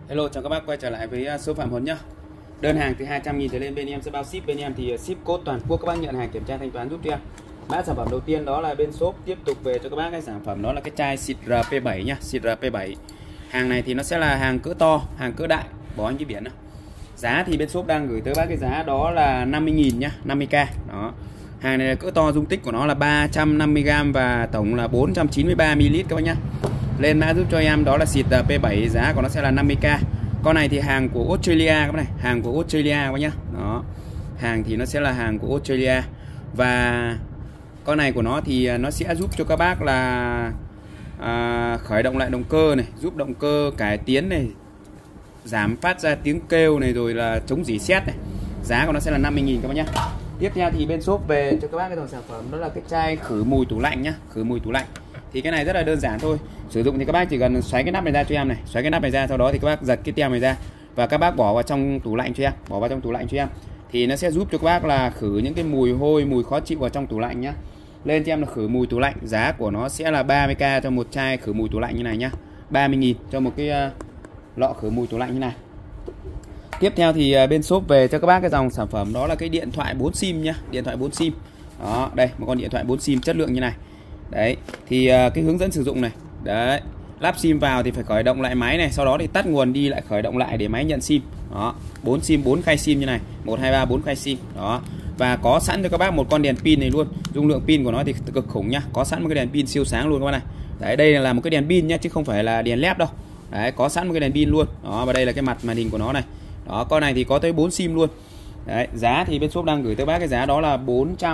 Hello, chào các bác quay trở lại với số Phạm Huấn nhá. Đơn hàng từ 200.000 trở lên bên em sẽ bao ship, bên em thì ship code toàn quốc, các bác nhận hàng kiểm tra thanh toán giúp cho em. Mã sản phẩm đầu tiên đó là bên shop tiếp tục về cho các bác cái sản phẩm đó là cái chai xịt RP7 nhá, xịt RP7. Hàng này thì nó sẽ là hàng cỡ to, hàng cỡ đại, bỏ anh cái biển nào. Giá thì bên shop đang gửi tới bác cái giá đó là 50.000 nhá, 50k. Đó. Hàng này là cỡ to, dung tích của nó là 350g và tổng là 493ml các bác nhá. Lên mã giúp cho em đó là xịt P7, giá của nó sẽ là 50k. Con này thì hàng của Australia các bác này, hàng của Australia các bác nhá. Đó. Hàng thì nó sẽ là hàng của Australia. Và con này của nó thì nó sẽ giúp cho các bác là khởi động lại động cơ này, giúp động cơ cải tiến này, giảm phát ra tiếng kêu này, rồi là chống rỉ sét này. Giá của nó sẽ là 50.000 các bác nhá. Tiếp theo thì bên shop về cho các bác cái dòng sản phẩm đó là cái chai khử mùi tủ lạnh nhá, khử mùi tủ lạnh. Thì cái này rất là đơn giản thôi. Sử dụng thì các bác chỉ cần xoáy cái nắp này ra cho em này, xoáy cái nắp này ra, sau đó thì các bác giật cái tem này ra và các bác bỏ vào trong tủ lạnh cho em, bỏ vào trong tủ lạnh cho em. Thì nó sẽ giúp cho các bác là khử những cái mùi hôi, mùi khó chịu vào trong tủ lạnh nhá. Lên cho em là khử mùi tủ lạnh, giá của nó sẽ là 30k cho một chai khử mùi tủ lạnh như này nhá. 30.000 cho một cái lọ khử mùi tủ lạnh như này. Tiếp theo thì bên shop về cho các bác cái dòng sản phẩm đó là cái điện thoại 4 sim nhá, điện thoại 4 sim. Đó, đây một con điện thoại 4 sim chất lượng như này. Đấy, thì cái hướng dẫn sử dụng này. Đấy, lắp sim vào thì phải khởi động lại máy này, sau đó thì tắt nguồn đi lại khởi động lại để máy nhận sim. Đó, 4 sim, 4 khay sim như này, 1 2 3 4 khay sim. Đó. Và có sẵn cho các bác một con đèn pin này luôn. Dung lượng pin của nó thì cực khủng nhá, có sẵn một cái đèn pin siêu sáng luôn các bác này. Đấy, đây là một cái đèn pin nhá chứ không phải là đèn led đâu. Đấy, có sẵn một cái đèn pin luôn. Đó, và đây là cái mặt màn hình của nó này. Đó, con này thì có tới 4 sim luôn. Đấy, giá thì bên shop đang gửi tới bác cái giá đó là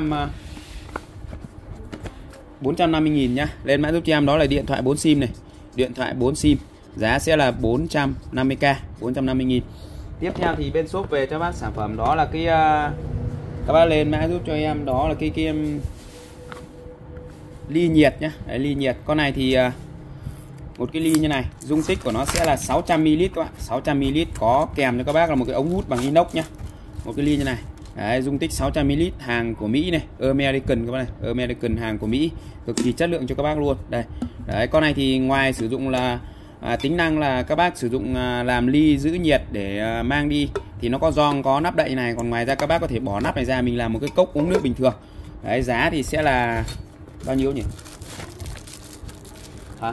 450.000 nhá. Lên mã giúp cho em đó là điện thoại 4 sim này, điện thoại 4 sim, giá sẽ là 450k, 450.000. Tiếp theo thì bên shop về cho bác sản phẩm đó là cái các bác lên mã giúp cho em đó là cái ly nhiệt nhá. Đấy, ly nhiệt. Con này thì một cái ly như này, dung tích của nó sẽ là 600ml các bạn, 600ml, có kèm cho các bác là một cái ống hút bằng inox nhá. Một cái ly như này. Đấy, dung tích 600ml, hàng của Mỹ này, American các bác này, American, hàng của Mỹ, cực kỳ chất lượng cho các bác luôn. Đây. Đấy, con này thì ngoài sử dụng là tính năng là các bác sử dụng làm ly giữ nhiệt để mang đi thì nó có gioăng, có nắp đậy này, còn ngoài ra các bác có thể bỏ nắp này ra, mình làm một cái cốc uống nước bình thường. Đấy, giá thì sẽ là bao nhiêu nhỉ? Hả?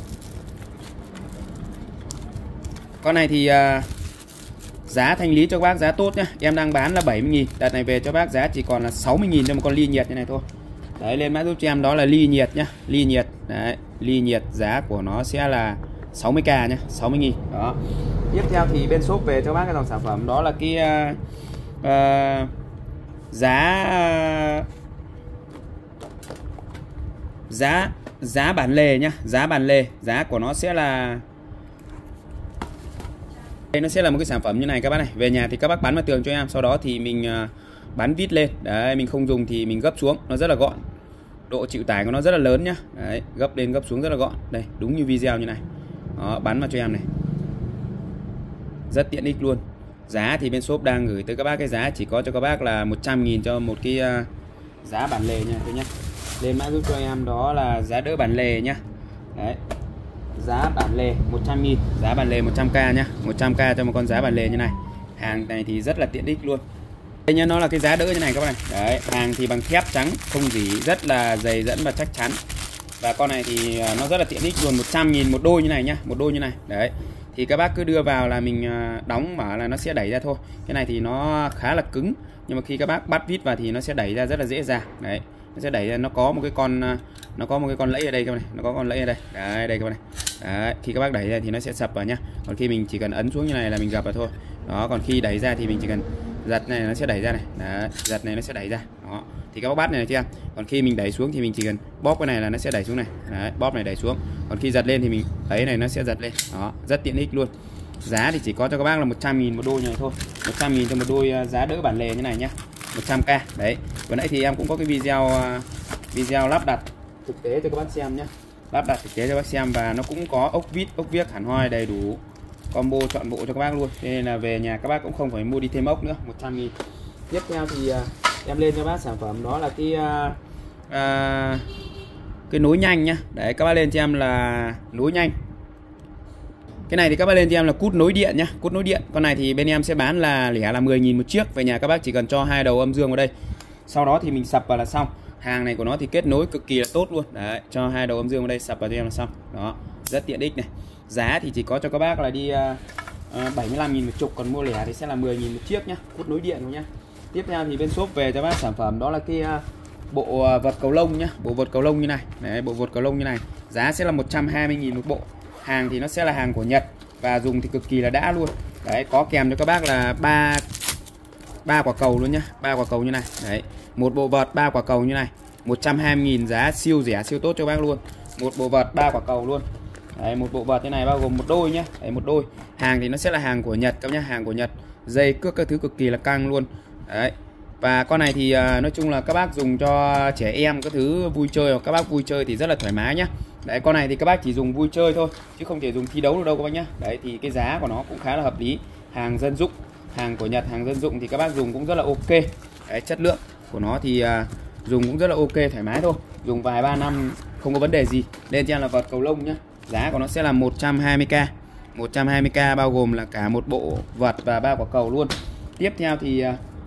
Con này thì giá thanh lý cho các bác giá tốt nhá. Em đang bán là 70.000, đợt này về cho bác giá chỉ còn là 60.000 cho một con ly nhiệt như này thôi. Đấy, lên mã giúp cho em đó là ly nhiệt nhá, ly nhiệt. Đấy, ly nhiệt giá của nó sẽ là 60k nhá, 60.000. Đó. Tiếp theo thì bên shop về cho bác cái dòng sản phẩm đó là cái giá bản lề nhá, giá bản lề, giá của nó sẽ là đây, nó sẽ là một cái sản phẩm như này các bác này. Về nhà thì các bác bắn vào tường cho em, sau đó thì mình bắn vít lên. Đấy, mình không dùng thì mình gấp xuống, nó rất là gọn. Độ chịu tải của nó rất là lớn nhá. Đấy, gấp lên gấp xuống rất là gọn. Đây, đúng như video như này. Đó, bắn vào cho em này. Rất tiện ích luôn. Giá thì bên shop đang gửi tới các bác cái giá chỉ có cho các bác là 100.000 cho một cái giá bản lề nha thôi nhá. Lên mã giúp cho em đó là giá đỡ bản lề nhá. Đấy. Giá bản lề 100.000, giá bản lề 100k nhá, 100k cho một con giá bản lề như này. Hàng này thì rất là tiện ích luôn. Đây nhá, nó là cái giá đỡ như này các bạn này. Đấy, hàng thì bằng thép trắng, không rỉ, rất là dày dẫn và chắc chắn. Và con này thì nó rất là tiện ích luôn, 100.000 một đôi như này nhá, một đôi như này. Đấy. Thì các bác cứ đưa vào là mình đóng mở là nó sẽ đẩy ra thôi. Cái này thì nó khá là cứng, nhưng mà khi các bác bắt vít vào thì nó sẽ đẩy ra rất là dễ dàng. Đấy. Nó sẽ đẩy ra, nó có một cái con lẫy ở đây các bạn này, nó có con lẫy ở đây. Đấy, đây các bạn này. Đấy, khi các bác đẩy ra thì nó sẽ sập vào nhá. Còn khi mình chỉ cần ấn xuống như này là mình gập vào thôi. Đó, còn khi đẩy ra thì mình chỉ cần giật này nó sẽ đẩy ra này. Đấy, giật này nó sẽ đẩy ra. Đó. Thì các bác bắt này chưa? Còn khi mình đẩy xuống thì mình chỉ cần bóp cái này là nó sẽ đẩy xuống này. Đấy, bóp này đẩy xuống. Còn khi giật lên thì mình ấy này nó sẽ giật lên. Đó, rất tiện ích luôn. Giá thì chỉ có cho các bác là 100.000 một đôi như này thôi. 100.000 cho một đôi giá đỡ bản lề như này nhá. 100k. Đấy. Vừa nãy thì em cũng có cái video lắp đặt thực tế cho các bác xem nhé, lắp đặt thực tế cho các bác xem, và nó cũng có ốc vít, ốc viếc hẳn hoi đầy đủ, combo chọn bộ cho các bác luôn, nên là về nhà các bác cũng không phải mua đi thêm ốc nữa. 100.000. Tiếp theo thì em lên cho bác sản phẩm đó là cái nối nhanh nhá. Đấy, các bác lên cho em là nối nhanh. Cái này thì các bác lên cho em là cút nối điện nhá, cút nối điện. Con này thì bên em sẽ bán là lẻ là 10.000 một chiếc. Về nhà các bác chỉ cần cho 2 đầu âm dương vào đây. Sau đó thì mình sập vào là xong. Hàng này của nó thì kết nối cực kỳ là tốt luôn. Đấy, cho 2 đầu âm dương vào đây, sập vào cho em là xong. Đó, rất tiện ích này. Giá thì chỉ có cho các bác là đi 75.000 một chục, còn mua lẻ thì sẽ là 10.000 một chiếc nhá, cút nối điện nhá. Tiếp theo thì bên shop về cho bác sản phẩm đó là cái bộ vật cầu lông nhá, bộ vật cầu lông như này. Đấy, bộ vật cầu lông như này. Giá sẽ là 120.000 một bộ. Hàng thì nó sẽ là hàng của Nhật và dùng thì cực kỳ là đã luôn. Đấy, có kèm cho các bác là ba quả cầu luôn nhá, 3 quả cầu như này. Đấy, một bộ vợt 3 quả cầu như này, 120.000, giá siêu rẻ siêu tốt cho bác luôn. Một bộ vợt 3 quả cầu luôn. Đấy, một bộ vợt thế này bao gồm một đôi nhá. Đấy, một đôi. Hàng thì nó sẽ là hàng của Nhật các nhá, hàng của Nhật. Dây cước các thứ cực kỳ là căng luôn. Đấy. Và con này thì nói chung là các bác dùng cho trẻ em các thứ vui chơi, hoặc các bác vui chơi thì rất là thoải mái nhá. Đấy, con này thì các bác chỉ dùng vui chơi thôi chứ không thể dùng thi đấu được đâu các bác nhá. Đấy, thì cái giá của nó cũng khá là hợp lý. Hàng dân dụng, hàng của Nhật, hàng dân dụng thì các bác dùng cũng rất là ok. Đấy, chất lượng của nó thì dùng cũng rất là ok, thoải mái thôi. Dùng vài 3 năm không có vấn đề gì. Lên cho em là vợt cầu lông nhá. Giá của nó sẽ là 120k. 120k bao gồm là cả một bộ vợt và 3 quả cầu luôn. Tiếp theo thì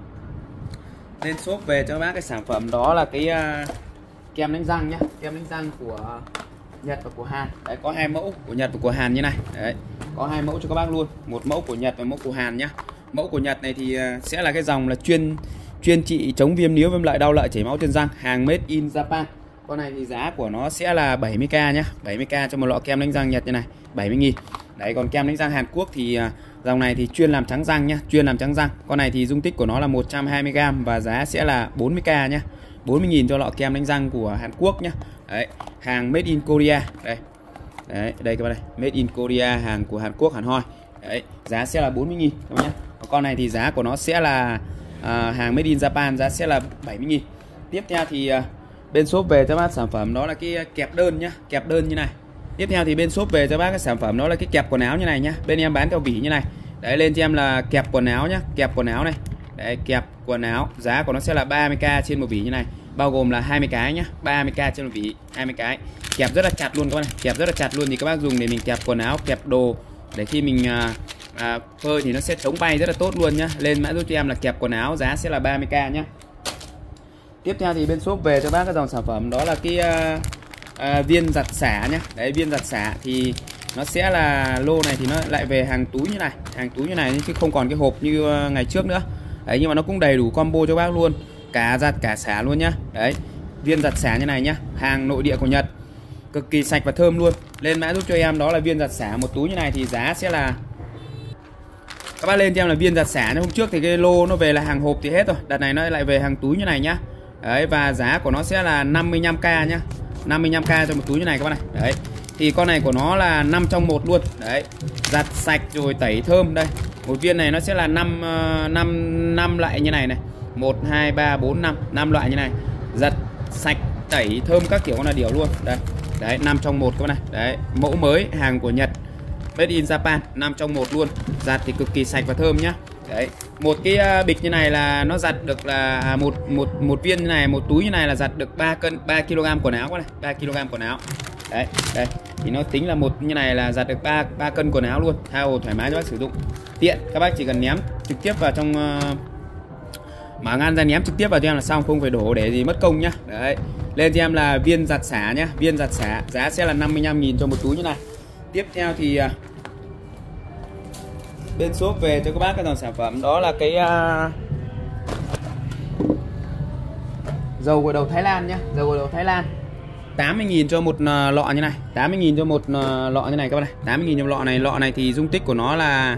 lên shop về cho các bác cái sản phẩm đó là cái kem đánh răng nhá. Kem đánh răng của Nhật và của Hàn. Đấy, có 2 mẫu của Nhật và của Hàn như này. Đấy, có 2 mẫu cho các bác luôn. Một mẫu của Nhật và mẫu của Hàn nhá. Mẫu của Nhật này thì sẽ là cái dòng là chuyên trị chống viêm níu, viêm lợi, đau lợi, chảy máu trên răng, hàng made in Japan. Con này thì giá của nó sẽ là 70k nhá, 70k cho một lọ kem đánh răng Nhật như này, 70.000. Đấy, còn kem đánh răng Hàn Quốc thì dòng này thì chuyên làm trắng răng nhá, chuyên làm trắng răng. Con này thì dung tích của nó là 120g và giá sẽ là 40k nhá. 40.000 cho lọ kem đánh răng của Hàn Quốc nhá. Đấy, hàng made in Korea. Đây. Đấy, đây các bạn đây, made in Korea, hàng của Hàn Quốc, Hàn Hoi. Đấy, giá sẽ là 40.000 các bạn nhá. Con này thì giá của nó sẽ là hàng made in Japan, giá sẽ là 70.000. Tiếp theo thì bên shop về cho bác sản phẩm đó là cái kẹp đơn nhá, kẹp đơn như này. Tiếp theo thì bên shop về cho bác cái sản phẩm đó là cái kẹp quần áo như này nhá. Bên em bán theo vỉ như này. Đấy, lên cho em là kẹp quần áo nhá, kẹp quần áo này. Đấy, kẹp quần áo, giá của nó sẽ là 30k trên một vỉ như này, bao gồm là 20 cái nhá, 30k trên một vỉ, 20 cái. Kẹp rất là chặt luôn các bạn này, kẹp rất là chặt luôn, thì các bác dùng để mình kẹp quần áo, kẹp đồ để khi mình phơi thì nó sẽ chống bay rất là tốt luôn nhá. Lên mã giúp cho em là kẹp quần áo, giá sẽ là 30k nhá. Tiếp theo thì bên shop về cho bác cái dòng sản phẩm đó là cái viên giặt xả nhá. Đấy, viên giặt xả thì nó sẽ là lô này thì nó lại về hàng túi như này, hàng túi như này chứ không còn cái hộp như ngày trước nữa. Đấy, nhưng mà nó cũng đầy đủ combo cho bác luôn, cả giặt cả xả luôn nhá. Đấy, viên giặt xả như này nhá, hàng nội địa của Nhật, cực kỳ sạch và thơm luôn. Lên mã giúp cho em đó là viên giặt xả một túi như này thì giá sẽ là, các bác lên cho em là viên giặt xả. Hôm trước thì cái lô nó về là hàng hộp thì hết rồi, đợt này nó lại về hàng túi như này nhá. Đấy, và giá của nó sẽ là 55k nhá, 55k cho một túi như này các bác này. Đấy, thì con này của nó là 5 trong 1 luôn. Đấy, giặt sạch rồi tẩy thơm. Đây, một viên này nó sẽ là 5 loại như này này, 1 2 3 4 5 loại như này, giặt sạch tẩy thơm các kiểu, con là điều luôn. Đây, đấy, 5 trong 1 các bác này. Đấy, mẫu mới, hàng của Nhật, made in Japan, 5 trong 1 luôn, giặt thì cực kỳ sạch và thơm nhá. Đấy, một cái bịch như này là nó giặt được là một viên như này, một túi như này là giặt được 3 kg quần áo các này, 3 kg quần áo. Đấy, đây thì nó tính là một như này là giặt được 3 cân quần áo luôn, tha hồ thoải mái cho bác sử dụng, tiện. Các bác chỉ cần ném trực tiếp vào trong mở ngăn ra, ném trực tiếp vào cho em là xong, không phải đổ để gì mất công nhá. Đấy, lên cho em là viên giặt xả nhá, viên giặt xả, giá sẽ là 55.000 cho một túi như này. Tiếp theo thì bên shop về cho các bác cái dòng sản phẩm đó là cái dầu gội đầu Thái Lan nhá, dầu gội đầu Thái Lan, 80.000 cho một lọ như này, 80.000 cho một lọ như này các bạn này, 80.000 cho lọ này. Lọ này thì dung tích của nó là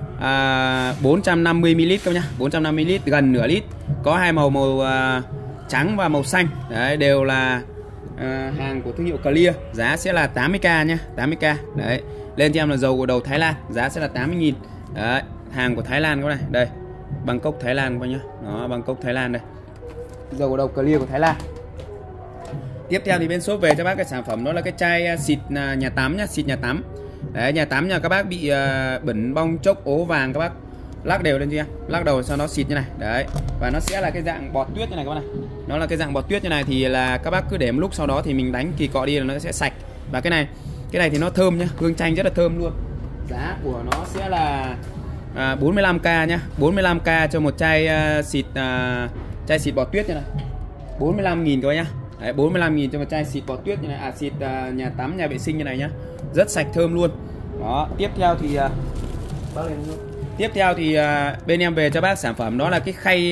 450ml các nhá, 450ml, gần nửa lít, có hai màu, màu trắng và màu xanh. Đấy, đều là hàng của thương hiệu Clear, giá sẽ là 80k nhá, 80k. Đấy, lên cho em là dầu gội đầu Thái Lan, giá sẽ là 80.000. Đấy, hàng của Thái Lan các bạn này, đây, Bangkok Thái Lan các bạn nhá, đó, Bangkok Thái Lan đây, dầu gội đầu Clear của Thái Lan. Tiếp theo thì bên shop về cho bác cái sản phẩm đó là cái chai xịt nhà tắm nhá, xịt nhà tắm. Đấy, nhà tắm nhà các bác bị bẩn bong chốc ố vàng, các bác lắc đều lên chưa, lắc đầu sau đó xịt như này. Đấy, và nó sẽ là cái dạng bọt tuyết như này các bạn này, nó là cái dạng bọt tuyết như này thì là các bác cứ để một lúc, sau đó thì mình đánh kỳ cọ đi là nó sẽ sạch. Và cái này thì nó thơm nhá, hương chanh rất là thơm luôn, Giá của nó sẽ là 45k nhá, 45k cho một chai xịt bọt tuyết như này. 45.000 các bác nhá. Đấy, 45.000 cho một chai xịt bọt tuyết như này, xịt nhà tắm, nhà vệ sinh như này nhá. Rất sạch thơm luôn. Đó, tiếp theo thì bên em về cho bác sản phẩm đó là cái khay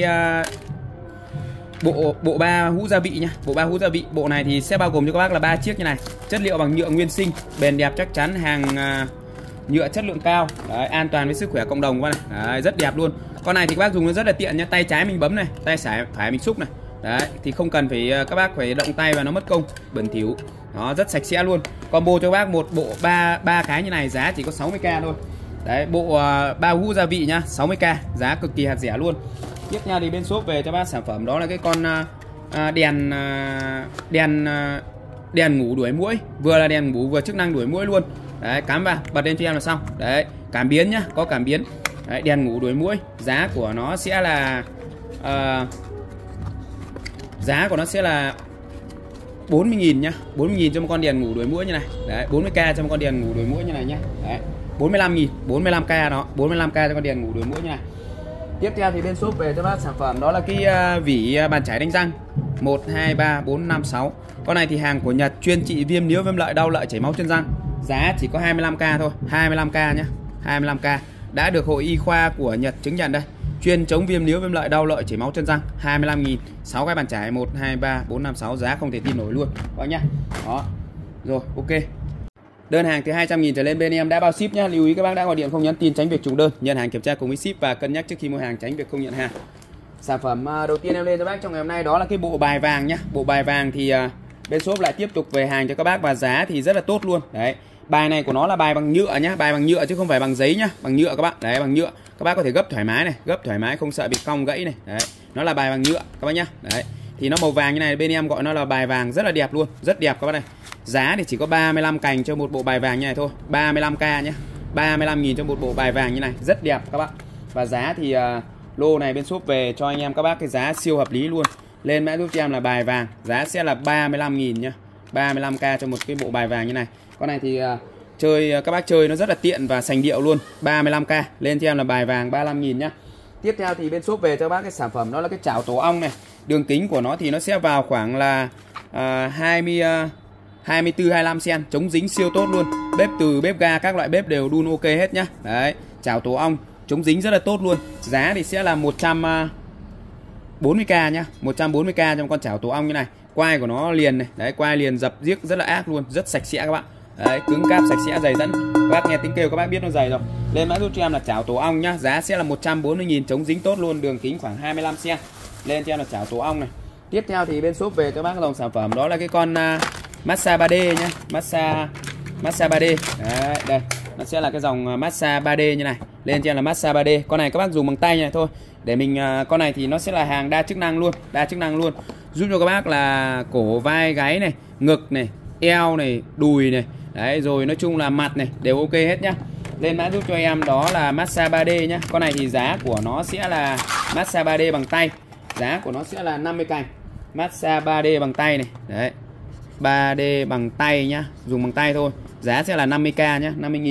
bộ 3 hũ gia vị nhá. Bộ 3 hũ gia vị. Bộ này thì sẽ bao gồm cho các bác là 3 chiếc như này. Chất liệu bằng nhựa nguyên sinh, bền đẹp chắc chắn, hàng nhựa chất lượng cao. Đấy, an toàn với sức khỏe cộng đồng các bác này. Đấy, rất đẹp luôn. Con này thì các bác dùng nó rất là tiện nhá. Tay trái mình bấm này, tay phải mình xúc này. Đấy, thì không cần phải các bác phải động tay và nó mất công bẩn thỉu. Nó rất sạch sẽ luôn. Combo cho các bác một bộ 3 cái như này giá chỉ có 60k thôi. Đấy, bộ 3 hũ gia vị nhá, 60k, giá cực kỳ hạt rẻ luôn. Tiếp theo thì bên shop về cho bác sản phẩm đó là cái con đèn ngủ đuổi muỗi, vừa là đèn ngủ vừa chức năng đuổi muỗi luôn. Đấy, cắm vào, bật lên cho em là xong. Đấy, cảm biến nhá, có cảm biến. Đấy, đèn ngủ đuổi muỗi, giá của nó sẽ là 40.000 nhá, 40.000 cho một con đèn ngủ đuổi muỗi như này. Đấy, 40k cho một con đèn ngủ đuổi muỗi như này nhá. Đấy, 45.000, 45k đó, 45k cho con đèn ngủ đuổi muỗi như này. Tiếp theo thì bên shop về cho bác sản phẩm đó là cái vỉ bàn chải đánh răng 1, 2, 3, 4, 5, 6. Con này thì hàng của Nhật, chuyên trị viêm níu, viêm lợi, đau lợi, chảy máu chân răng. Giá chỉ có 25k thôi, 25k nhá, 25k. Đã được hội y khoa của Nhật chứng nhận đây. Chuyên chống viêm níu, viêm lợi, đau lợi, chảy máu chân răng. 25.000, 6 cái bàn chải 1, 2, 3, 4, 5, 6, giá không thể tin nổi luôn các bác nhá. Đó. Rồi, ok. Đơn hàng từ 200.000 trở lên bên em đã bao ship nhá. Lưu ý các bác đã gọi điện không nhắn tin tránh việc trùng đơn. Nhận hàng kiểm tra cùng với ship và cân nhắc trước khi mua hàng tránh việc không nhận hàng. Sản phẩm đầu tiên em lên cho bác trong ngày hôm nay đó là cái bộ bài vàng nhá. Bộ bài vàng thì bên shop lại tiếp tục về hàng cho các bác và giá thì rất là tốt luôn. Đấy. Bài này của nó là bài bằng nhựa nhá, bài bằng nhựa chứ không phải bằng giấy nhá, bằng nhựa các bác. Đấy, bằng nhựa. Các bác có thể gấp thoải mái này, gấp thoải mái không sợ bị cong gãy này. Đấy. Nó là bài bằng nhựa các bác nhá. Đấy. Thì nó màu vàng như này, bên em gọi nó là bài vàng, rất là đẹp luôn, rất đẹp các bác này. Giá thì chỉ có 35 cành cho một bộ bài vàng như này thôi, 35k nhé, 35.000 cho một bộ bài vàng như này, rất đẹp các bác. Và giá thì lô này bên shop về cho anh em các bác cái giá siêu hợp lý luôn. Lên mã giúp cho em là bài vàng, giá sẽ là 35.000 nhá, 35k cho một cái bộ bài vàng như này. Con này thì các bác chơi nó rất là tiện và sành điệu luôn, 35k. Lên cho em là bài vàng 35.000 nhá. Tiếp theo thì bên shop về cho bác cái sản phẩm đó là cái chảo tổ ong này. Đường kính của nó thì nó sẽ vào khoảng là 24-25 cm, chống dính siêu tốt luôn. Bếp từ bếp ga các loại bếp đều đun ok hết nhá. Đấy, chảo tổ ong chống dính rất là tốt luôn. Giá thì sẽ là 140k nhá, 140k cho một con chảo tổ ong như này. Quai của nó liền này, đấy, quai liền dập giếc rất là ác luôn, rất sạch sẽ các bạn. Đấy, cứng cáp sạch sẽ dày dẫn. Các bác nghe tiếng kêu các bác biết nó dày rồi. Lên mã giúp cho em là chảo tổ ong nhá, giá sẽ là 140.000, chống dính tốt luôn, đường kính khoảng 25 cm. Lên cho em là chảo tổ ong này. Tiếp theo thì bên shop về cho bác dòng sản phẩm đó là cái con massage 3D nhá, massage 3D. Đấy, đây, nó sẽ là cái dòng massage 3D như này. Lên cho em là massage 3D. Con này các bác dùng bằng tay này thôi. Để mình con này thì nó sẽ là hàng đa chức năng luôn, giúp cho các bác là cổ, vai, gáy này, ngực này, eo này, đùi này. Đấy, rồi nói chung là mặt này đều ok hết nhá. Lên mã giúp cho em đó là massage 3D nhá. Con này thì giá của nó sẽ là massage 3D bằng tay. Giá của nó sẽ là 50 cành. Massage 3D bằng tay này. Đấy. 3D bằng tay nhá, dùng bằng tay thôi. Giá sẽ là 50k nhá, 50.000.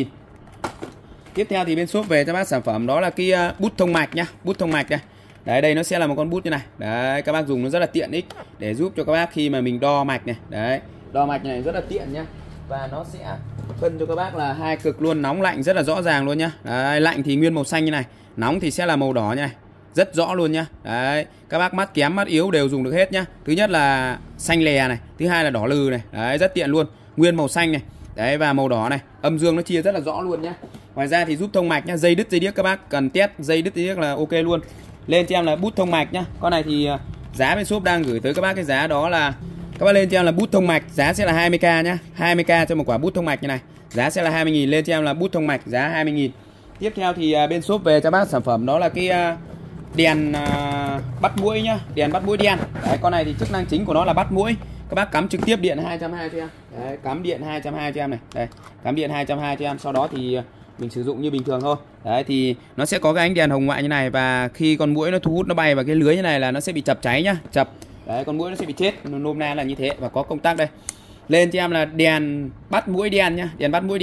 Tiếp theo thì bên shop về cho bác sản phẩm đó là cái bút thông mạch nhá, bút thông mạch đây. Đấy, đây nó sẽ là một con bút như này. Đấy, các bác dùng nó rất là tiện ích để giúp cho các bác khi mà mình đo mạch này. Đấy, đo mạch này rất là tiện nhá. Và nó sẽ phân cho các bác là hai cực luôn, nóng lạnh rất là rõ ràng luôn nhá. Đấy, lạnh thì nguyên màu xanh như này, nóng thì sẽ là màu đỏ như này. Rất rõ luôn nhá. Đấy, các bác mắt kém, mắt yếu đều dùng được hết nhá. Thứ nhất là xanh lè này, thứ hai là đỏ lừ này. Đấy, rất tiện luôn. Nguyên màu xanh này. Đấy, và màu đỏ này, âm dương nó chia rất là rõ luôn nhá. Ngoài ra thì giúp thông mạch nhá, dây đứt dây điếc các bác cần test dây đứt dây điếc là ok luôn. Lên cho em là bút thông mạch nhá. Con này thì giá bên shop đang gửi tới các bác cái giá đó là các bác lên cho em là bút thông mạch, giá sẽ là 20k nhá. 20k cho một quả bút thông mạch như này. Giá sẽ là 20.000, lên cho em là bút thông mạch giá 20.000. Tiếp theo thì bên shop về cho bác sản phẩm đó là cái đèn bắt muỗi nhá, đèn bắt muỗi đen. Đấy, con này thì chức năng chính của nó là bắt muỗi. Các bác cắm trực tiếp điện 220 cho em. Đấy, cắm điện 220 cho em này. Đây, cắm điện 220 cho em, sau đó thì mình sử dụng như bình thường thôi. Đấy, thì nó sẽ có cái ánh đèn hồng ngoại như này, và khi con muỗi nó thu hút nó bay vào cái lưới như này là nó sẽ bị chập cháy nhá, chập. Đấy, con muỗi nó sẽ bị chết, nôm na là như thế. Và có công tắc đây. Lên cho em là đèn bắt muỗi đen nhá, đèn bắt muỗi đen.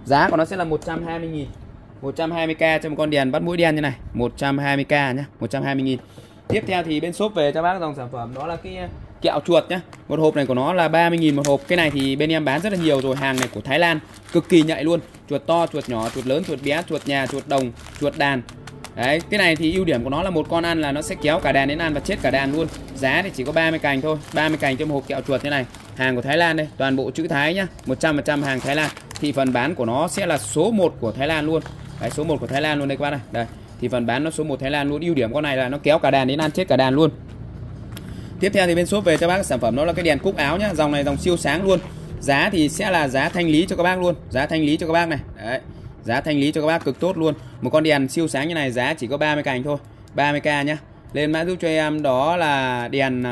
Giá của nó sẽ là 120.000. 120k cho một con đèn bắt mũi đen như này, 120k nhá, 120.000. Tiếp theo thì bên shop về cho bác dòng sản phẩm đó là cái kẹo chuột nhá. Một hộp này của nó là 30.000 một hộp. Cái này thì bên em bán rất là nhiều rồi, hàng này của Thái Lan, cực kỳ nhạy luôn. Chuột to, chuột nhỏ, chuột lớn, chuột bé, chuột nhà, chuột đồng, chuột đàn. Đấy, cái này thì ưu điểm của nó là một con ăn là nó sẽ kéo cả đàn đến ăn và chết cả đàn luôn. Giá thì chỉ có 30 cành thôi, 30 cành cho một hộp kẹo chuột như này. Hàng của Thái Lan đây, toàn bộ chữ Thái nhá, 100% hàng Thái Lan. Thị phần bán của nó sẽ là số 1 của Thái Lan luôn. Đấy, số 1 của Thái Lan luôn đây các bác này. Đây, thị phần bán nó số 1 Thái Lan luôn. Ưu điểm con này là nó kéo cả đàn đến ăn chết cả đàn luôn. Tiếp theo thì bên shop về cho bác sản phẩm đó là cái đèn cúc áo nhá. Dòng này dòng siêu sáng luôn. Giá thì sẽ là giá thanh lý cho các bác luôn. Giá thanh lý cho các bác này. Đấy, giá thanh lý cho các bác cực tốt luôn. Một con đèn siêu sáng như này giá chỉ có 30 cành thôi, 30k nhá. Lên mã giúp cho em đó là đèn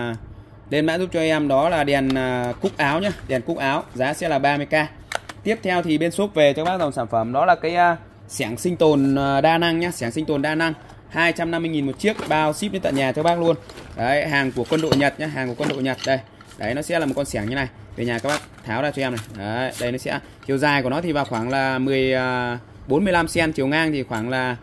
cúc áo nhá. Đèn cúc áo giá sẽ là 30k. Tiếp theo thì bên shop về cho các bác dòng sản phẩm đó là cái xẻng sinh tồn đa năng nhá. Xẻng sinh tồn đa năng 250.000 một chiếc, bao ship đến tận nhà cho bác luôn. Đấy, hàng của quân đội Nhật nhá, hàng của quân đội Nhật đây. Đấy, nó sẽ là một con xẻng như này. Về nhà các bác tháo ra cho em này. Đấy, đây nó sẽ chiều dài của nó thì vào khoảng là 45 cm, chiều ngang thì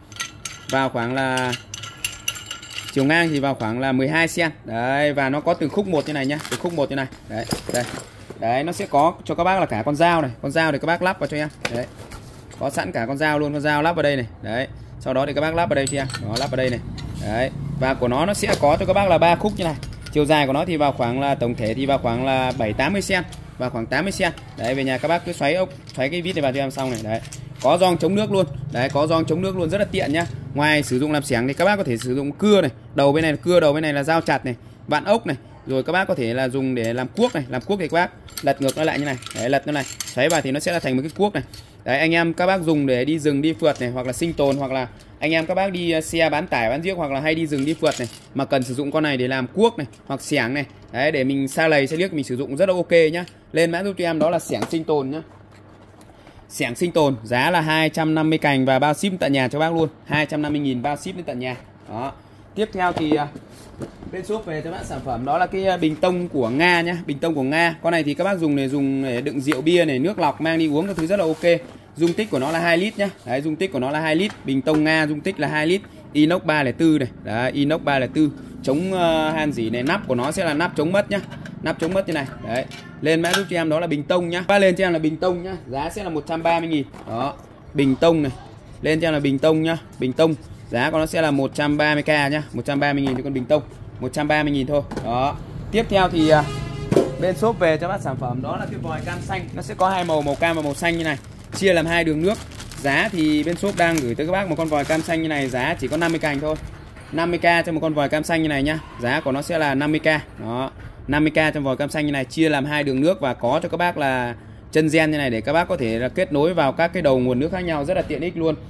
chiều ngang thì vào khoảng là 12 cm. Đấy, và nó có từng khúc một như này nhá, từng khúc một như này. Đấy, đây. Đấy, nó sẽ có cho các bác là cả con dao này, con dao thì các bác lắp vào cho em. Đấy. Có sẵn cả con dao luôn, con dao lắp vào đây này. Đấy. Sau đó thì các bác lắp vào đây cho em. Nó lắp vào đây này. Đấy. Và của nó sẽ có cho các bác là 3 khúc như này. Chiều dài của nó thì vào khoảng là tổng thể thì vào khoảng là 7-80 cm, và khoảng 80 cm. Đấy, về nhà các bác cứ xoáy cái vít này vào cho em xong này. Đấy. Có gioăng chống nước luôn. Đấy, có gioăng chống nước luôn, rất là tiện nhá. Ngoài sử dụng làm xẻng thì các bác có thể sử dụng cưa này, đầu bên này là cưa, đầu bên này là dao chặt này, vặn ốc này. Rồi các bác có thể là dùng để làm cuốc này, làm cuốc thì các bác lật ngược nó lại như này. Đấy, lật nó này, xoáy vào thì nó sẽ là thành một cái cuốc này. Đấy, anh em các bác dùng để đi rừng đi phượt này, hoặc là sinh tồn, hoặc là anh em các bác đi xe bán tải bán giếc, hoặc là hay đi rừng đi phượt này mà cần sử dụng con này để làm cuốc này hoặc xẻng này. Đấy, để mình sa lầy xe liếc mình sử dụng rất là ok nhá. Lên mã giúp cho em đó là xẻng sinh tồn nhá. Xẻng sinh tồn giá là 250 cành và bao ship tận nhà cho bác luôn, 250.000 bao ship đến tận nhà. Đó. Tiếp theo thì bên shop về cho bác sản phẩm đó là cái bình tông của Nga nhá, bình tông của Nga. Con này thì các bác dùng để đựng rượu bia này, nước lọc mang đi uống các thứ rất là ok. Dung tích của nó là 2 lít nhá. Đấy, dung tích của nó là 2 lít. Bình tông Nga dung tích là 2 lít. Inox 304 này. Đấy, inox 304. Chống han rỉ này, nắp của nó sẽ là nắp chống mất nhá. Nắp chống mất như này. Đấy. Lên mã giúp cho em đó là bình tông nhá. Lên cho em là bình tông nhá. Giá sẽ là 130.000. Đó. Bình tông này. Lên cho em là bình tông nhá. Bình tông. Giá của nó sẽ là 130k nhá. 130.000 cho con bình tông. 130.000 thôi. Đó. Tiếp theo thì bên shop về cho bác sản phẩm đó là cái vòi cam xanh. Nó sẽ có hai màu, màu cam và màu xanh như này. Chia làm 2 đường nước. Giá thì bên shop đang gửi tới các bác một con vòi cam xanh như này, giá chỉ có 50 cành thôi. 50k cho một con vòi cam xanh như này nhá. Giá của nó sẽ là 50k. Đó. 50k cho vòi cam xanh như này, chia làm 2 đường nước và có cho các bác là chân gen như này để các bác có thể là kết nối vào các cái đầu nguồn nước khác nhau, rất là tiện ích luôn.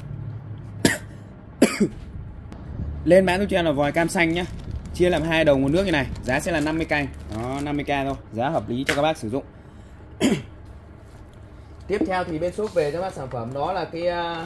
Lên mã giúp cho em là vòi cam xanh nhá. Chia làm 2 đầu nguồn nước như này, giá sẽ là 50 cành. Đó, 50k thôi, giá hợp lý cho các bác sử dụng. Tiếp theo thì bên shop về cho bác sản phẩm đó là cái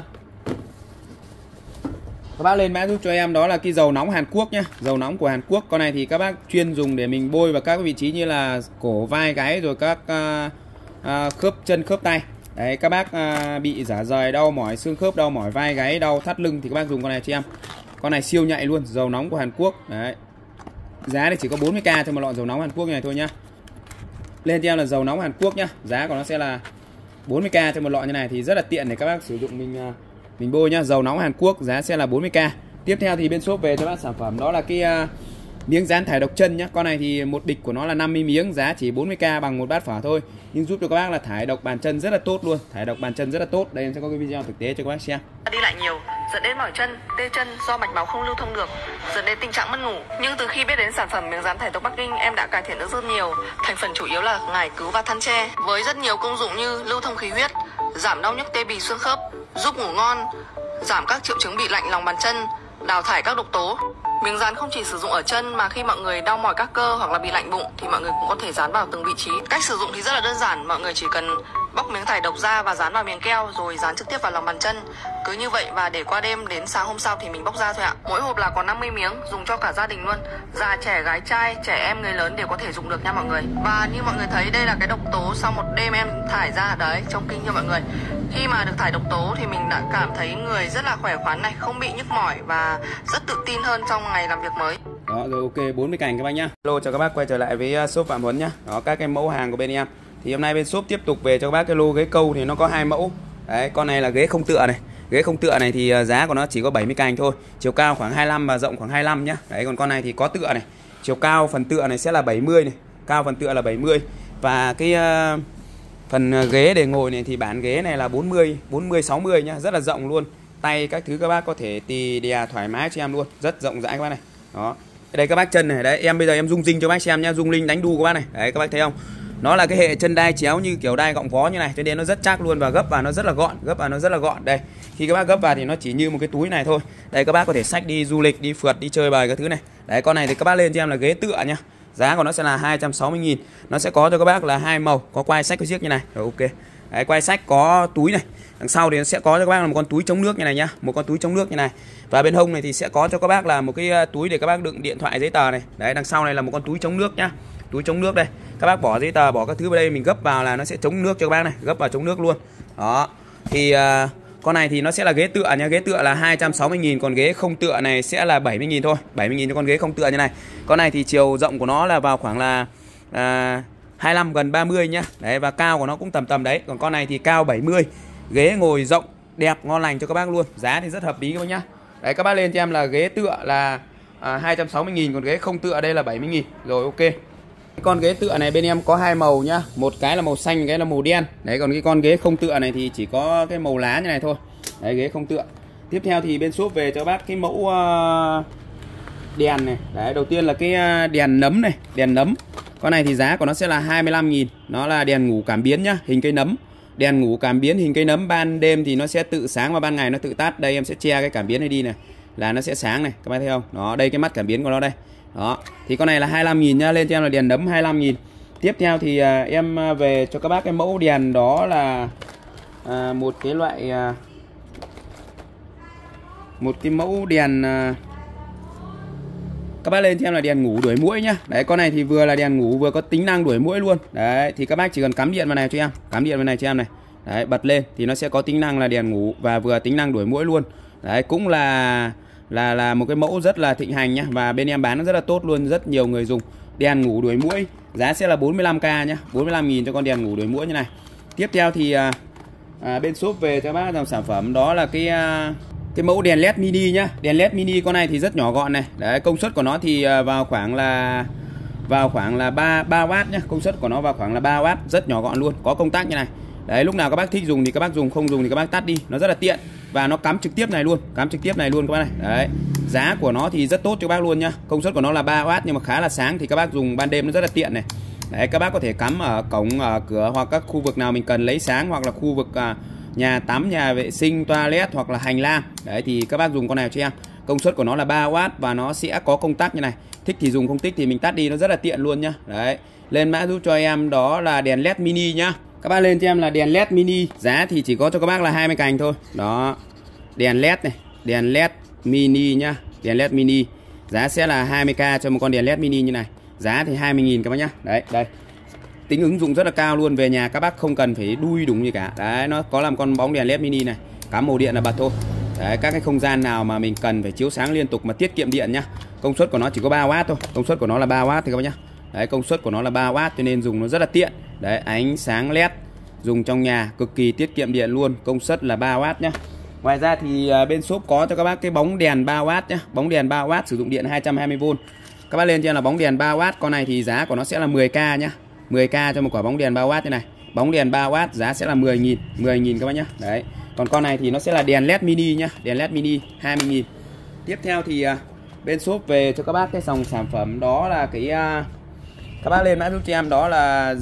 các bác lên mã giúp cho em đó là cái dầu nóng Hàn Quốc nhá. Dầu nóng của Hàn Quốc. Con này thì các bác chuyên dùng để mình bôi vào các vị trí như là cổ, vai, gáy, rồi các khớp chân, khớp tay. Đấy, các bác bị rã rời, đau mỏi xương khớp, đau mỏi vai, gáy, đau thắt lưng thì các bác dùng con này cho em. Con này siêu nhạy luôn, dầu nóng của Hàn Quốc. Đấy. Giá thì chỉ có 40k cho một lọ dầu nóng Hàn Quốc này thôi nhá. Lên cho em là dầu nóng Hàn Quốc nhá. Giá của nó sẽ là 40k cho một lọ như này thì rất là tiện để các bác sử dụng mình bôi nhá. Dầu nóng Hàn Quốc giá sẽ là 40k. Tiếp theo thì bên shop về cho bác sản phẩm đó là cái miếng dán thải độc chân nhá. Con này thì một bịch của nó là 50 miếng, giá chỉ 40k bằng một bát phở thôi. Nhưng giúp cho các bác là thải độc bàn chân rất là tốt luôn. Thải độc bàn chân rất là tốt. Đây em sẽ có cái video thực tế cho các bác xem. Đi lại nhiều dẫn đến mỏi chân, tê chân do mạch máu không lưu thông được, dẫn đến tình trạng mất ngủ. Nhưng từ khi biết đến sản phẩm miếng dán thải độc Bắc Kinh, em đã cải thiện được rất nhiều. Thành phần chủ yếu là ngải cứu và than tre, với rất nhiều công dụng như lưu thông khí huyết, giảm đau nhức tê bì xương khớp, giúp ngủ ngon, giảm các triệu chứng bị lạnh lòng bàn chân, đào thải các độc tố. Miếng dán không chỉ sử dụng ở chân mà khi mọi người đau mỏi các cơ hoặc là bị lạnh bụng thì mọi người cũng có thể dán vào từng vị trí. Cách sử dụng thì rất là đơn giản, mọi người chỉ cần Bóc miếng thải độc ra và dán vào miếng keo rồi dán trực tiếp vào lòng bàn chân. Cứ như vậy và để qua đêm, đến sáng hôm sau thì mình bóc ra thôi ạ. Mỗi hộp là có 50 miếng, dùng cho cả gia đình luôn. Già trẻ, gái trai, trẻ em, người lớn đều có thể dùng được nha mọi người. Và như mọi người thấy đây là cái độc tố sau một đêm em thải ra đấy, trông kinh cho mọi người. Khi mà được thải độc tố thì mình đã cảm thấy người rất là khỏe khoắn này, không bị nhức mỏi và rất tự tin hơn trong ngày làm việc mới. Đó rồi, ok, 40 cành các bác nhá. Hello, chào các bác quay trở lại với shop Phạm Huấn nhá. Đó, các cái mẫu hàng của bên em. Thì hôm nay bên shop tiếp tục về cho các bác cái lô ghế câu thì nó có 2 mẫu. Đấy, con này là ghế không tựa này. Ghế không tựa này thì giá của nó chỉ có 70 cành thôi. Chiều cao khoảng 25 và rộng khoảng 25 nhá. Đấy, còn con này thì có tựa này. Chiều cao phần tựa này sẽ là 70 này. Cao phần tựa là 70. Và cái phần ghế để ngồi này thì bản ghế này là 40 60 nhá, rất là rộng luôn. Tay các thứ các bác có thể tì đè thoải mái cho em luôn, rất rộng rãi các bác này. Đó. Đây các bác chân này, đấy em bây giờ em rung rinh cho bác xem nhá, rung linh đánh đu các bác này. Đấy các bác thấy không? Nó là cái hệ chân đai chéo như kiểu đai gọng vó như này, cho nên nó rất chắc luôn và gấp vào nó rất là gọn, gấp vào nó rất là gọn. Đây, khi các bác gấp vào thì nó chỉ như một cái túi này thôi. Đây các bác có thể xách đi du lịch, đi phượt, đi chơi bời các thứ này. Đấy, con này thì các bác lên cho em là ghế tựa nhá. Giá của nó sẽ là 260.000. Nó sẽ có cho các bác là 2 màu, có quai sách có chiếc như này. Rồi ok. Đấy, quai sách có túi này. Đằng sau thì nó sẽ có cho các bác là một con túi chống nước như này nhá, một con túi chống nước như này. Và bên hông này thì sẽ có cho các bác là một cái túi để các bác đựng điện thoại, giấy tờ này. Đấy, đằng sau này là một con túi chống nước nhá. Túi chống nước đây. Các bác bỏ giấy tờ, bỏ các thứ vào đây mình gấp vào là nó sẽ chống nước cho các bác này, gấp vào chống nước luôn. Đó. Thì con này thì nó sẽ là ghế tựa nha, ghế tựa là 260.000, còn ghế không tựa này sẽ là 70.000 thôi, 70.000 cho con ghế không tựa như này. Con này thì chiều rộng của nó là vào khoảng là 25 gần 30 nhá. Đấy, và cao của nó cũng tầm tầm đấy. Còn con này thì cao 70. Ghế ngồi rộng, đẹp, ngon lành cho các bác luôn. Giá thì rất hợp lý các bác nhá. Đấy, các bác lên cho em là ghế tựa là 260.000, còn ghế không tựa đây là 70.000. Rồi ok. Con ghế tựa này bên em có 2 màu nhá, một cái là màu xanh, một cái là màu đen. Đấy, còn cái con ghế không tựa này thì chỉ có cái màu lá như này thôi. Đấy, ghế không tựa. Tiếp theo thì bên shop về cho bác cái mẫu đèn này. Đấy, đầu tiên là cái đèn nấm này, đèn nấm. Con này thì giá của nó sẽ là 25.000. Nó là đèn ngủ cảm biến nhá, hình cây nấm. Đèn ngủ cảm biến hình cây nấm, ban đêm thì nó sẽ tự sáng và ban ngày nó tự tắt. Đây em sẽ che cái cảm biến này đi này, là nó sẽ sáng này, các bác thấy không? Đó, đây cái mắt cảm biến của nó đây. Đó, thì con này là 25.000 nhá, lên cho em là đèn nấm 25.000. Tiếp theo thì em về cho các bác cái mẫu đèn đó là một cái loại một cái mẫu đèn các bác lên cho em là đèn ngủ đuổi muỗi nhá. Đấy, con này thì vừa là đèn ngủ vừa có tính năng đuổi muỗi luôn. Đấy, thì các bác chỉ cần cắm điện vào này cho em, cắm điện vào này cho em này. Đấy, bật lên thì nó sẽ có tính năng là đèn ngủ và vừa tính năng đuổi muỗi luôn. Đấy, cũng là một cái mẫu rất là thịnh hành nhá, và bên em bán nó rất là tốt luôn, rất nhiều người dùng. Đèn ngủ đuổi muỗi, giá sẽ là 45k nhá, 45.000 cho con đèn ngủ đuổi muỗi như này. Tiếp theo thì bên shop về cho bác dòng sản phẩm đó là cái mẫu đèn led mini nhá. Đèn led mini con này thì rất nhỏ gọn này. Đấy, công suất của nó thì vào khoảng là 3W nhá. Công suất của nó vào khoảng là 3W, rất nhỏ gọn luôn, có công tắc như này. Đấy, lúc nào các bác thích dùng thì các bác dùng, không dùng thì các bác tắt đi, nó rất là tiện. Và nó cắm trực tiếp này luôn, cắm trực tiếp này luôn các bác này. Đấy, giá của nó thì rất tốt cho các bác luôn nhá. Công suất của nó là 3W nhưng mà khá là sáng, thì các bác dùng ban đêm nó rất là tiện này. Đấy, các bác có thể cắm ở cổng, ở cửa hoặc các khu vực nào mình cần lấy sáng, hoặc là khu vực nhà tắm, nhà vệ sinh, toilet hoặc là hành lang. Đấy, thì các bác dùng con này cho em. Công suất của nó là 3W và nó sẽ có công tắc như này. Thích thì dùng, không thích thì mình tắt đi, nó rất là tiện luôn nhá. Đấy, lên mã giúp cho em đó là đèn led mini nhá. Các bác lên cho em là đèn led mini, giá thì chỉ có cho các bác là 20 cành thôi. Đó, đèn led này, đèn led mini nhá, đèn led mini. Giá sẽ là 20k cho một con đèn led mini như này. Giá thì 20.000 các bác nhá. Đấy, đây. Tính ứng dụng rất là cao luôn, về nhà các bác không cần phải đui đủng gì cả. Đấy, nó có làm con bóng đèn led mini này, cắm ổ điện là bật thôi. Đấy, các cái không gian nào mà mình cần phải chiếu sáng liên tục mà tiết kiệm điện nhá. Công suất của nó chỉ có 3W thôi, công suất của nó là 3W thì các bác nhá. Đấy, công suất của nó là 3W cho nên dùng nó rất là tiện. Đấy, ánh sáng led dùng trong nhà cực kỳ tiết kiệm điện luôn, công suất là 3W nhá. Ngoài ra thì bên shop có cho các bác cái bóng đèn 3W nhá, bóng đèn 3W sử dụng điện 220V. Các bác lên cho em là bóng đèn 3W, con này thì giá của nó sẽ là 10k nhá. 10k cho một quả bóng đèn 3W như này. Bóng đèn 3W giá sẽ là 10.000, 10.000 các bác nhá. Đấy. Còn con này thì nó sẽ là đèn led mini nhá, đèn led mini 20.000. Tiếp theo thì bên shop về cho các bác cái dòng sản phẩm đó là cái các bác lên mã giúp cho em đó là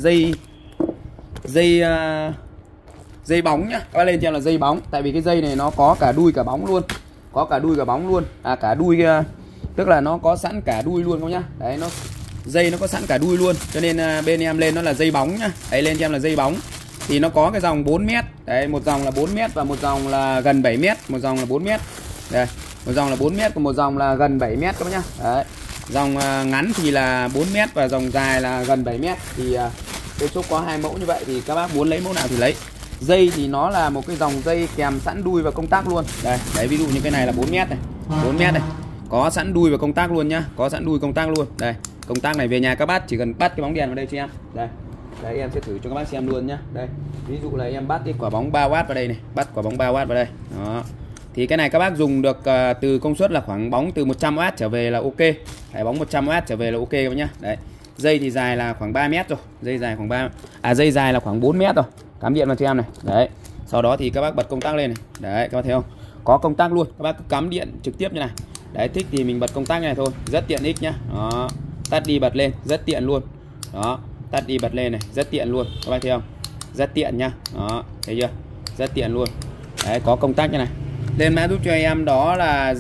dây bóng nhá. Các bác lên cho em là dây bóng, tại vì cái dây này nó có cả đuôi cả bóng luôn. Có cả đuôi cả bóng luôn. Cả đuôi tức là nó có sẵn cả đuôi luôn các nhá. Đấy, dây nó có sẵn cả đuôi luôn, cho nên bên em lên nó là dây bóng nhá. Đấy, lên cho em là dây bóng. thì nó có cái dòng 4m. Đấy, một dòng là 4m và một dòng là gần 7m, một dòng là 4m. Đây, một dòng là 4m và một dòng là gần 7m các bác nhá. Đấy. Dòng ngắn thì là 4m và dòng dài là gần 7m. Thì bên shop có hai mẫu như vậy, thì các bác muốn lấy mẫu nào thì lấy. Dây thì nó là một cái dòng dây kèm sẵn đuôi và công tắc luôn. Đây, đấy, ví dụ như cái này là 4m này, 4m này. Có sẵn đuôi và công tắc luôn nhá, có sẵn đuôi công tắc luôn. Đây, công tắc này về nhà các bác chỉ cần bắt cái bóng đèn vào đây cho em. Đây. Đấy, em sẽ thử cho các bác xem luôn nhá. Đây, ví dụ là em bắt cái quả bóng 3W vào đây này, bắt quả bóng 3W vào đây. Đó. Thì cái này các bác dùng được từ công suất là khoảng bóng từ 100W trở về là ok. Đấy, bóng 100W trở về là ok các bác nhá. Đấy. Dây thì dài là khoảng 3m rồi, dây dài khoảng dây dài là khoảng 4m rồi. Cắm điện vào cho em này. Đấy. Sau đó thì các bác bật công tắc lên này. Đấy, các bác thấy không? Có công tắc luôn, các bác cứ cắm điện trực tiếp như này. Đấy, thích thì mình bật công tắc này thôi, rất tiện ích nhá. Đó. Tắt đi bật lên, rất tiện luôn. Đó, tắt đi bật lên này, rất tiện luôn. Các bác thấy không? Rất tiện nhá. Đó, thấy chưa? Rất tiện luôn. Đấy, có công tắc như này. Lên mã giúp cho em đó là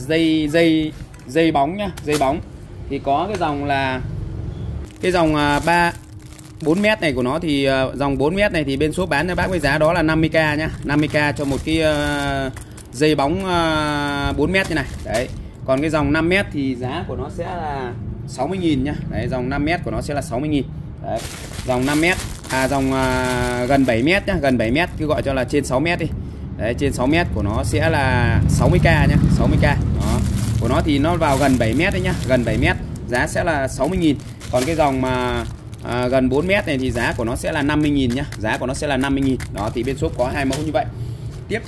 dây bóng nhá, dây bóng. Thì có cái dòng là cái dòng 4m này của nó, thì dòng 4m này thì bên shop bán cho bác với giá đó là 50k nhá, 50k cho một cái dây bóng 4m như này. Đấy. Còn cái dòng 5m thì giá của nó sẽ là 60.000 nhá. Đấy, dòng 5m của nó sẽ là 60.000. Đấy. Dòng 5m dòng gần 7m nhá, gần 7m cứ gọi cho là trên 6m đi. Đấy, trên 6m của nó sẽ là 60k nhá, 60k. Đó. Của nó thì nó vào gần 7m đấy nhá, gần 7m, giá sẽ là 60.000. Còn cái dòng mà gần 4m này thì giá của nó sẽ là 50.000 nhá, giá của nó sẽ là 50.000. Đó, thì bên shop có hai mẫu như vậy. Tiếp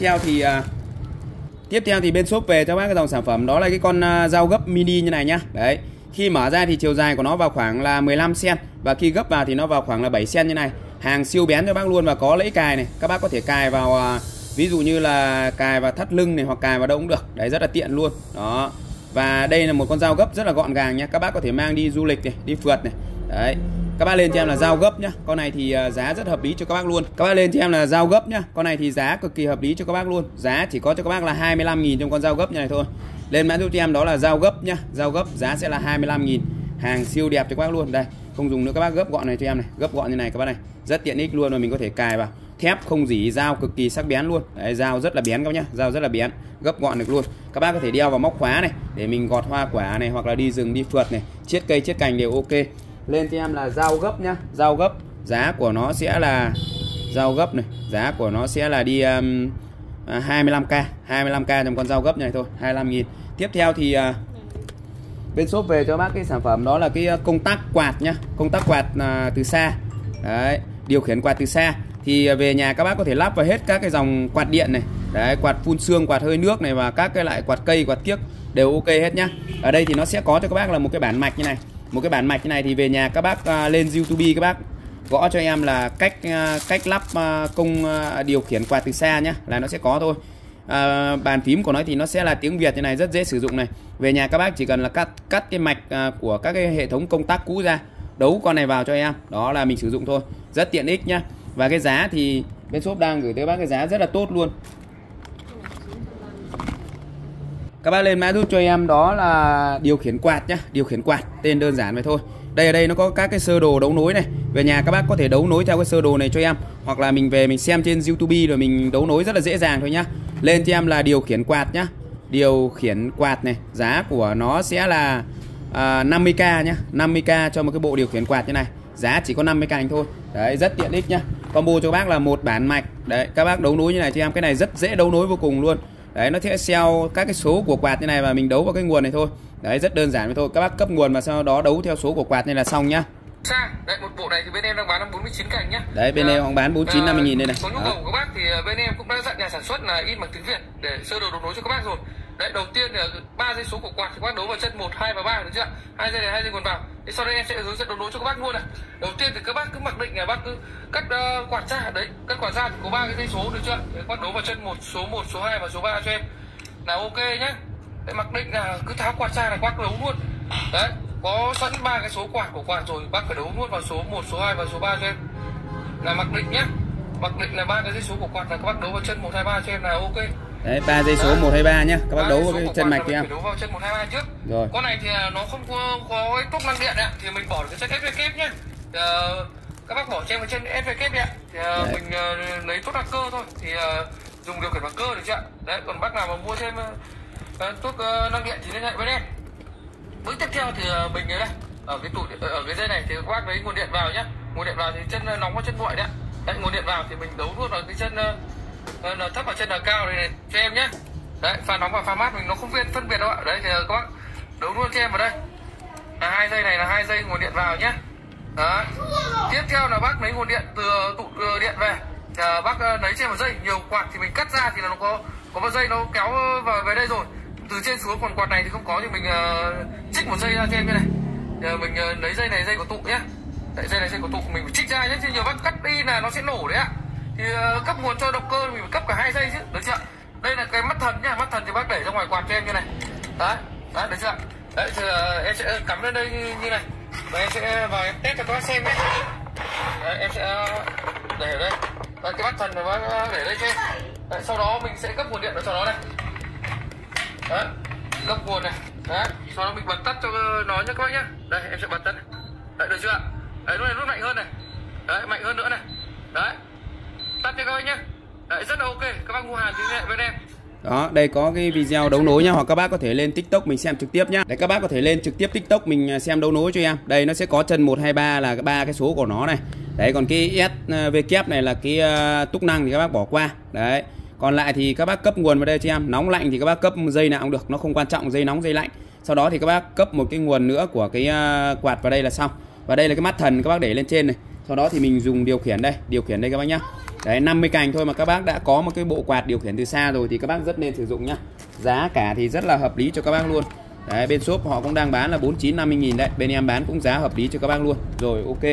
theo thì bên shop về cho bác cái dòng sản phẩm đó là cái con dao gấp mini như này nhá. Đấy. Khi mở ra thì chiều dài của nó vào khoảng là 15 cm và khi gấp vào thì nó vào khoảng là 7 cm như này. Hàng siêu bén cho bác luôn và có lẫy cài này. Các bác có thể cài vào ví dụ như là cài vào thắt lưng này hoặc cài vào đâu cũng được. Đấy, rất là tiện luôn. Đó. Và đây là một con dao gấp rất là gọn gàng nhá. Các bác có thể mang đi du lịch này, đi phượt này. Đấy. Các bác lên cho em là dao gấp nhá. Con này thì giá rất hợp lý cho các bác luôn. Các bác lên cho em là dao gấp nhá. Con này thì giá cực kỳ hợp lý cho các bác luôn. Giá chỉ có cho các bác là 25.000 trong con dao gấp như này thôi. Lên mã giúp cho em đó là dao gấp nhá. Dao gấp giá sẽ là 25.000. Hàng siêu đẹp cho các bác luôn. Đây, không dùng nữa các bác gấp gọn này cho em này. Gấp gọn như này các bác này. Rất tiện ích luôn, và mình có thể cài vào. Thép không rỉ, dao cực kỳ sắc bén luôn. Đấy, dao rất là bén các bác nhá. Dao rất là bén, gấp gọn được luôn. Các bác có thể đeo vào móc khóa này để mình gọt hoa quả này, hoặc là đi rừng đi phượt này, chiết cây chiết cành đều ok. Lên cho em là dao gấp nhá. Dao gấp giá của nó sẽ là dao gấp này, giá của nó sẽ là đi 25k, 25k trong con dao gấp này thôi, 25.000. Tiếp theo thì bên shop về cho bác cái sản phẩm đó là cái công tắc quạt nhá. Công tắc quạt từ xa. Đấy, điều khiển quạt từ xa. Thì về nhà các bác có thể lắp vào hết các cái dòng quạt điện này. Đấy, quạt phun sương, quạt hơi nước này và các cái loại quạt cây, quạt kiếc đều ok hết nhá. Ở đây thì nó sẽ có cho các bác là một cái bản mạch như này. Một cái bản mạch như này thì về nhà các bác lên YouTube các bác gõ cho em là cách lắp công điều khiển quạt từ xa nhá, là nó sẽ có thôi. Bàn phím của nó thì nó sẽ là tiếng Việt như này, rất dễ sử dụng này. Về nhà các bác chỉ cần là cắt cái mạch của các cái hệ thống công tắc cũ ra, đấu con này vào cho em, đó là mình sử dụng thôi, rất tiện ích nhá. Và cái giá thì bên shop đang gửi tới bác cái giá rất là tốt luôn. Các bác lên mã giúp cho em đó là điều khiển quạt nhá, điều khiển quạt, tên đơn giản vậy thôi. Đây, ở đây nó có các cái sơ đồ đấu nối này. Về nhà các bác có thể đấu nối theo cái sơ đồ này cho em, hoặc là mình về mình xem trên YouTube rồi mình đấu nối rất là dễ dàng thôi nhá. Lên cho em là điều khiển quạt nhá. Điều khiển quạt này, giá của nó sẽ là 50k nhá, 50k cho một cái bộ điều khiển quạt như này. Giá chỉ có 50k thôi. Đấy, rất tiện ích nhá. Combo cho bác là một bản mạch. Đấy, các bác đấu nối như này cho em, cái này rất dễ đấu nối vô cùng luôn. Đấy, nó sẽ sell các cái số của quạt như này và mình đấu vào cái nguồn này thôi. Đấy, rất đơn giản vậy thôi. Các bác cấp nguồn và sau đó đấu theo số của quạt này là xong nhá. Đấy, một bộ này thì bên em đang bán 49 cành nhá. Đấy, bên em cũng bán 49 50.000 đây này. Có nhu cầu của các bác thì bên em cũng đã dặn nhà sản xuất là in bằng tiếng Việt để sơ đồ đấu nối cho các bác rồi. Đấy, đầu tiên là 3 dây số của quạt thì các bác đấu vào chân 1, 2 và 3 được chưa? 2 dây này, 2 dây nguồn vào. Thì sau đây em sẽ hướng dẫn đấu nối cho các bác luôn này. Đầu tiên thì các bác cứ mặc định là bác cứ cắt quạt ra đấy, cắt quạt ra thì có 3 cái dây số được chưa? Để các bác đấu vào chân 1, số 2 và số 3 cho em. Là ok nhá. Để mặc định là cứ tháo quạt ra là các bác đấu luôn. Đấy, có sẵn 3 cái số quạt của quạt rồi, bác phải đấu luôn vào số 1, số 2 và số 3 cho em. Là mặc định nhá. Mặc định là 3 cái dây số của quạt là các bác đấu vào chân 1, 2, 3 cho em là ok. Đấy, 3 dây số 1, 2, 3 nhá. Các bác đấu vào cái chân mạch cho em. Đấu vào chân 1, 2, 3 trước. Rồi. Con này thì nó không có cái cốc năng điện ạ, thì mình bỏ được cái chất ép nhá. các bác bỏ cho em trên SVK kép ạ. Thì mình lấy thuốc cơ thôi, thì dùng điều khiển bằng cơ được chưa ạ? Đấy, còn bác nào mà mua thêm thuốc năng điện thì liên hệ với em. Bước tiếp theo thì mình đây ở cái tủ ở cái dây này thì các bác lấy nguồn điện vào nhá. Nguồn điện vào thì chân nóng có chân nguội đấy. Đấy, nguồn điện vào thì mình đấu luôn vào cái chân là thấp và chân là cao này, cho em nhé. Đấy, pha nóng và pha mát mình nó không phân biệt đâu ạ. Đấy thì các bác đấu luôn cho em vào đây. Là 2 dây này là 2 dây nguồn điện vào nhé. Đó. Tiếp theo là bác lấy nguồn điện từ tủ điện về. Bác lấy trên một dây, nhiều quạt thì mình cắt ra thì nó có một dây nó kéo vào về đây rồi. Từ trên xuống, còn quạt này thì không có thì mình trích một dây ra cho em cái này. Mình lấy dây này, dây của tụ nhé. Đấy, dây này dây của tụ mình phải trích ra nhé, chứ nhiều bác cắt đi là nó sẽ nổ đấy ạ. Thì cấp nguồn cho động cơ mình phải cấp cả 2 dây chứ, được chưa? Đây là cái mắt thần nhá, mắt thần thì bác đẩy ra ngoài quạt cho em như này. Đấy, đấy, được chưa? Đấy, thì em sẽ cắm lên đây như này. Và em sẽ vào em test cho các bác xem nhé. Đấy, em sẽ để ở đây. Đấy, cái mắt thần này bác để đây cho em. Đấy, sau đó mình sẽ cấp nguồn điện vào cho nó này. Đấy, cấp nguồn này. Đấy, sau đó mình bật tắt cho nó nhé các bác nhé. Đây, em sẽ bật tắt này. Đấy, được chưa? Đấy, lúc này rút mạnh hơn này. Đấy, mạnh hơn nữa này. Đấy, tắt cho các bác nhé. Đấy, rất là ok. Các bác mua hàng thì liên hệ với em. Đó, đây có cái video đấu nối nhá, hoặc các bác có thể lên TikTok mình xem trực tiếp nhá. Đấy, các bác có thể lên trực tiếp TikTok mình xem đấu nối cho em. Đây nó sẽ có chân 1 2 3 là 3 cái số của nó này. Đấy, còn cái SVK này là cái túc năng thì các bác bỏ qua. Đấy. Còn lại thì các bác cấp nguồn vào đây cho em. Nóng lạnh thì các bác cấp dây nào cũng được, nó không quan trọng dây nóng dây lạnh. Sau đó thì các bác cấp một cái nguồn nữa của cái quạt vào đây là xong. Và đây là cái mắt thần các bác để lên trên này. Sau đó thì mình dùng điều khiển đây các bác nhá. Đấy, 50 cành thôi mà các bác đã có một cái bộ quạt điều khiển từ xa rồi thì các bác rất nên sử dụng nhá. Giá cả thì rất là hợp lý cho các bác luôn. Đấy, bên shop họ cũng đang bán là 49-50.000 đấy. Bên em bán cũng giá hợp lý cho các bác luôn. Rồi, ok.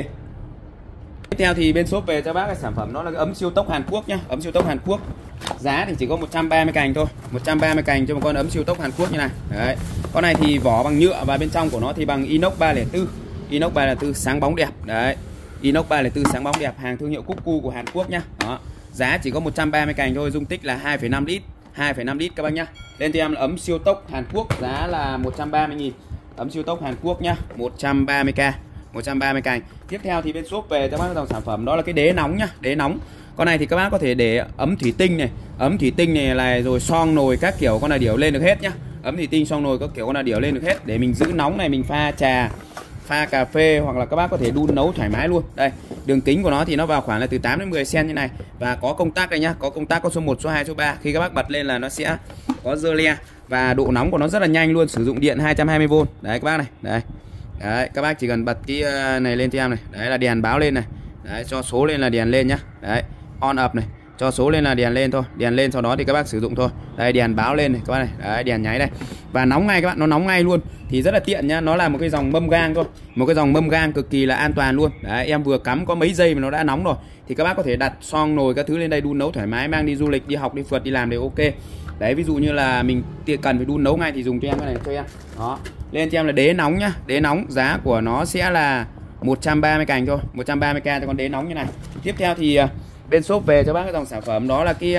Tiếp theo thì bên shop về cho bác cái sản phẩm đó là cái ấm siêu tốc Hàn Quốc nhá. Ấm siêu tốc Hàn Quốc. Giá thì chỉ có 130 cành thôi. 130 cành cho một con ấm siêu tốc Hàn Quốc như này. Đấy. Con này thì vỏ bằng nhựa và bên trong của nó thì bằng inox 304. Inox 304 sáng bóng đẹp. Đấy. Inox 304 sáng bóng đẹp, hàng thương hiệu Cuckoo của Hàn Quốc nhá. Đó. Giá chỉ có 130 cành thôi, dung tích là 2,5 lít. 2,5 lít các bác nhá. Lên cho em là ấm siêu tốc Hàn Quốc, giá là 130.000. Ấm siêu tốc Hàn Quốc nhá, 130k, 130 cành. Tiếp theo thì bên shop về cho bác dòng sản phẩm đó là cái đế nóng nhá, đế nóng. Con này thì các bác có thể để ấm thủy tinh này, ấm thủy tinh này là rồi xoong nồi các kiểu con này điều lên được hết nhá. Ấm thủy tinh xoong nồi các kiểu con này điều lên được hết để mình giữ nóng này, mình pha trà, pha cà phê hoặc là các bác có thể đun nấu thoải mái luôn. Đây, đường kính của nó thì nó vào khoảng là từ 8 đến 10 cm như này và có công tắc đây nhá, có công tắc có số 1, số 2, số 3. Khi các bác bật lên là nó sẽ có rơ le và độ nóng của nó rất là nhanh luôn, sử dụng điện 220V. Đấy các bác này. Đấy. Đấy, các bác chỉ cần bật cái này lên cho em này. Đấy là đèn báo lên này. Đấy, cho số lên là đèn lên nhá. Đấy, on up này, cho số lên là đèn lên thôi, đèn lên sau đó thì các bác sử dụng thôi. Đây đèn báo lên này các bác này. Đấy, đèn nháy đây. Và nóng ngay các bạn, nó nóng ngay luôn. Thì rất là tiện nhá, nó là một cái dòng mâm gang thôi. Một cái dòng mâm gang cực kỳ là an toàn luôn. Đấy, em vừa cắm có mấy giây mà nó đã nóng rồi. Thì các bác có thể đặt xoong nồi các thứ lên đây đun nấu thoải mái, mang đi du lịch, đi học, đi phượt, đi làm đều ok. Đấy, ví dụ như là mình cần phải đun nấu ngay thì dùng cho em cái này cho em. Đó. Lên cho em là đế nóng nhá, đế nóng, giá của nó sẽ là 130 cành thôi, 130k cho con đế nóng như này. Tiếp theo thì bên shop về cho bác cái dòng sản phẩm đó là cái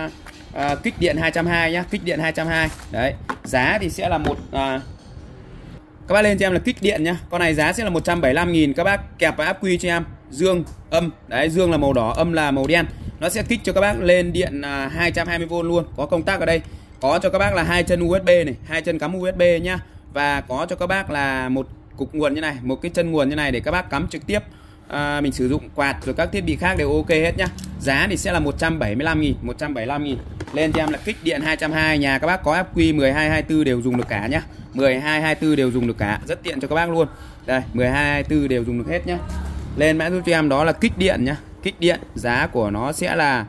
kích điện 220 nhá, kích điện 220. Đấy, giá thì sẽ là các bác lên cho em là kích điện nhá. Con này giá sẽ là 175.000, các bác kẹp vào áp quy cho em dương âm. Đấy, dương là màu đỏ, âm là màu đen. Nó sẽ kích cho các bác lên điện 220V luôn, có công tắc ở đây. Có cho các bác là 2 chân USB này, 2 chân cắm USB nhá. Và có cho các bác là một cục nguồn như này, một cái chân nguồn như này để các bác cắm trực tiếp. Mình sử dụng quạt rồi các thiết bị khác đều ok hết nhá. Giá thì sẽ là 175.000, 175.000. Lên cho em là kích điện 220, nhà các bác có áp quy 12, 24 đều dùng được cả nhá. 12, 24 đều dùng được cả, rất tiện cho các bác luôn. Đây, 12, 24 đều dùng được hết nhá. Lên mã giúp cho em đó là kích điện nhá. Kích điện, giá của nó sẽ là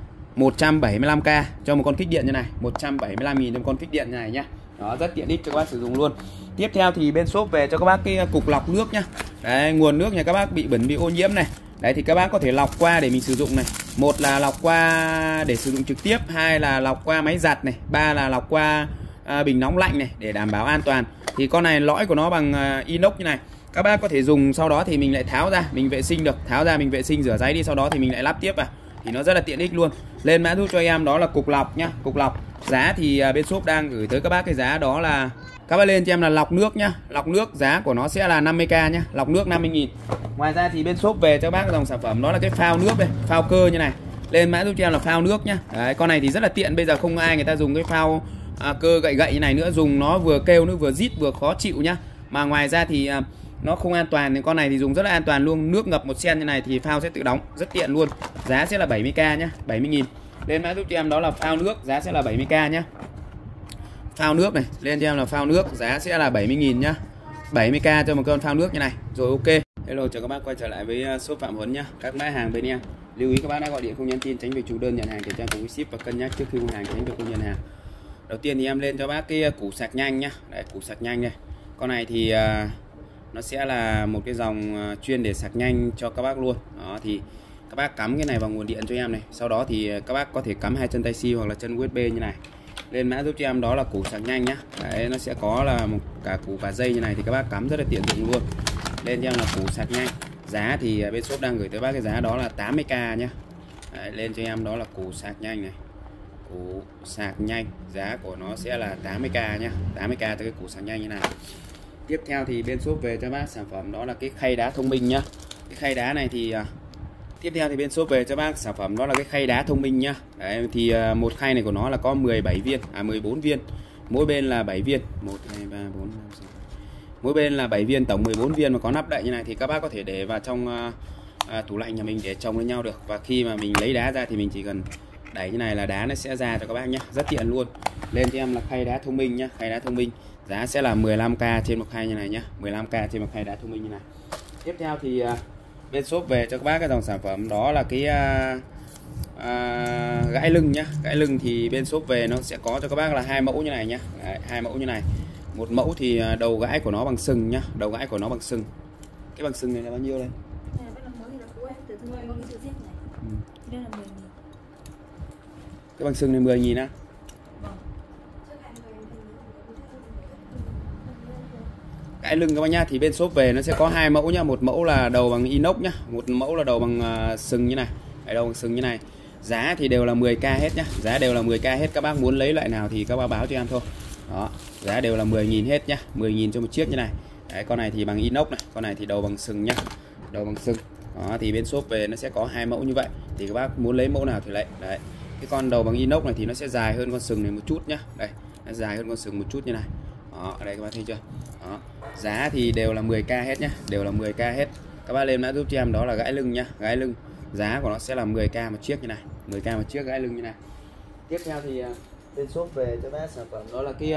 175k cho một con kích điện như này, 175.000 cho một con kích điện như này nhá. Đó, rất tiện ích cho các bác sử dụng luôn. Tiếp theo thì bên shop về cho các bác cái cục lọc nước nhá. Đấy, nguồn nước nhà các bác bị bẩn bị ô nhiễm này. Đấy thì các bác có thể lọc qua để mình sử dụng này. Một là lọc qua để sử dụng trực tiếp, hai là lọc qua máy giặt này, ba là lọc qua bình nóng lạnh này để đảm bảo an toàn. Thì con này lõi của nó bằng inox như này. Các bác có thể dùng sau đó thì mình lại tháo ra, mình vệ sinh được, tháo ra mình vệ sinh rửa ráy đi, sau đó thì mình lại lắp tiếp vào. Thì nó rất là tiện ích luôn. Lên mã giúp cho em đó là cục lọc nhá, cục lọc. Giá thì bên shop đang gửi tới các bác cái giá đó là các bác lên cho em là lọc nước nhá. Lọc nước giá của nó sẽ là 50k nhá, lọc nước 50.000. Ngoài ra thì bên shop về cho bác dòng sản phẩm đó là cái phao nước đây, phao cơ như này. Lên mã giúp cho em là phao nước nhá. Đấy, con này thì rất là tiện, bây giờ không ai người ta dùng cái phao cơ gậy như này nữa, dùng nó vừa kêu nó vừa rít vừa khó chịu nhá. Mà ngoài ra thì nó không an toàn, thì con này thì dùng rất là an toàn luôn. Nước ngập 1 cm như này thì phao sẽ tự đóng, rất tiện luôn. Giá sẽ là 70k nhá, 70.000. Lên mã giúp cho em đó là phao nước, giá sẽ là 70k nhá. Phao nước này, lên cho em là phao nước, giá sẽ là 70.000 nhá. 70k cho một con phao nước như này. Rồi ok. Hello, chào các bác quay trở lại với shop Phạm Huấn nhá. Các mã hàng bên em. Lưu ý các bác đã gọi điện không nhắn tin, tránh việc chủ đơn nhận hàng kiểm tra cùng với ship và cân nhắc trước khi mua hàng, tránh việc không nhận hàng. Đầu tiên thì em lên cho bác cái củ sạc nhanh nhá. Đấy, củ sạc nhanh đây. Con này thì nó sẽ là một cái dòng chuyên để sạc nhanh cho các bác luôn. Đó thì các bác cắm cái này vào nguồn điện cho em này. Sau đó thì các bác có thể cắm 2 chân Type-C hoặc là chân USB như này. Lên mã giúp cho em đó là củ sạc nhanh nhá. Đấy, nó sẽ có là một cả củ và dây như này thì các bác cắm rất là tiện dụng luôn. Lên cho em là củ sạc nhanh. Giá thì bên shop đang gửi tới bác cái giá đó là 80k nhá. Đấy, lên cho em đó là củ sạc nhanh này. Củ sạc nhanh, giá của nó sẽ là 80k nhá. 80k cho cái củ sạc nhanh như này. Tiếp theo thì bên shop về cho bác sản phẩm đó là cái khay đá thông minh nhá. Cái khay đá này thì tiếp theo thì bên shop về cho bác sản phẩm đó là cái khay đá thông minh nhá. Đấy, thì một khay này của nó là có 17 viên, 14 viên. Mỗi bên là 7 viên. 1 2 3 4 5 6. Mỗi bên là 7 viên, tổng 14 viên mà có nắp đậy như này thì các bác có thể để vào trong tủ lạnh nhà mình để chồng với nhau được. Và khi mà mình lấy đá ra thì mình chỉ cần đẩy như này là đá nó sẽ ra cho các bác nhá, rất tiện luôn. Lên cho em là khay đá thông minh nhá, khay đá thông minh. Giá sẽ là 15k trên một khay như này nhá, 15k trên một khay đá thông minh như này. Tiếp theo thì bên shop về cho các bác cái dòng sản phẩm đó là cái gãi lưng nhá. Gãi lưng thì bên shop về nó sẽ có cho các bác là 2 mẫu như này nhá. Đấy, 2 mẫu như này. Một mẫu thì đầu gãi của nó bằng sừng nhá, đầu gãi của nó bằng sừng. Cái bằng sừng này là bao nhiêu đây? Cái bằng sừng này 10.000 á. Gãi lưng các bác nhá, thì bên shop về nó sẽ có 2 mẫu nhá, một mẫu là đầu bằng inox nhá, một mẫu là đầu bằng sừng như này. Đấy, đầu bằng sừng như này. Giá thì đều là 10k hết nhá, giá đều là 10k hết. Các bác muốn lấy loại nào thì các bác báo cho em thôi. Đó, giá đều là 10.000 hết nhá, 10.000 cho một chiếc như này. Đấy, con này thì bằng inox này, con này thì đầu bằng sừng nhá, đầu bằng sừng. Đó, thì bên shop về nó sẽ có 2 mẫu như vậy, thì các bác muốn lấy mẫu nào thì lấy. Đấy, cái con đầu bằng inox này thì nó sẽ dài hơn con sừng này một chút nhá. Đây, nó dài hơn con sừng một chút như này. Đó, ở đây các bác thấy chưa? Đó, giá thì đều là 10k hết nhá, đều là 10k hết. Các bác lên mã giúp cho em đó là gãi lưng nhá, gãi lưng. Giá của nó sẽ là 10k một chiếc như này, 10k một chiếc gãi lưng như này. Tiếp theo thì bên shop về cho bác sản phẩm đó là cái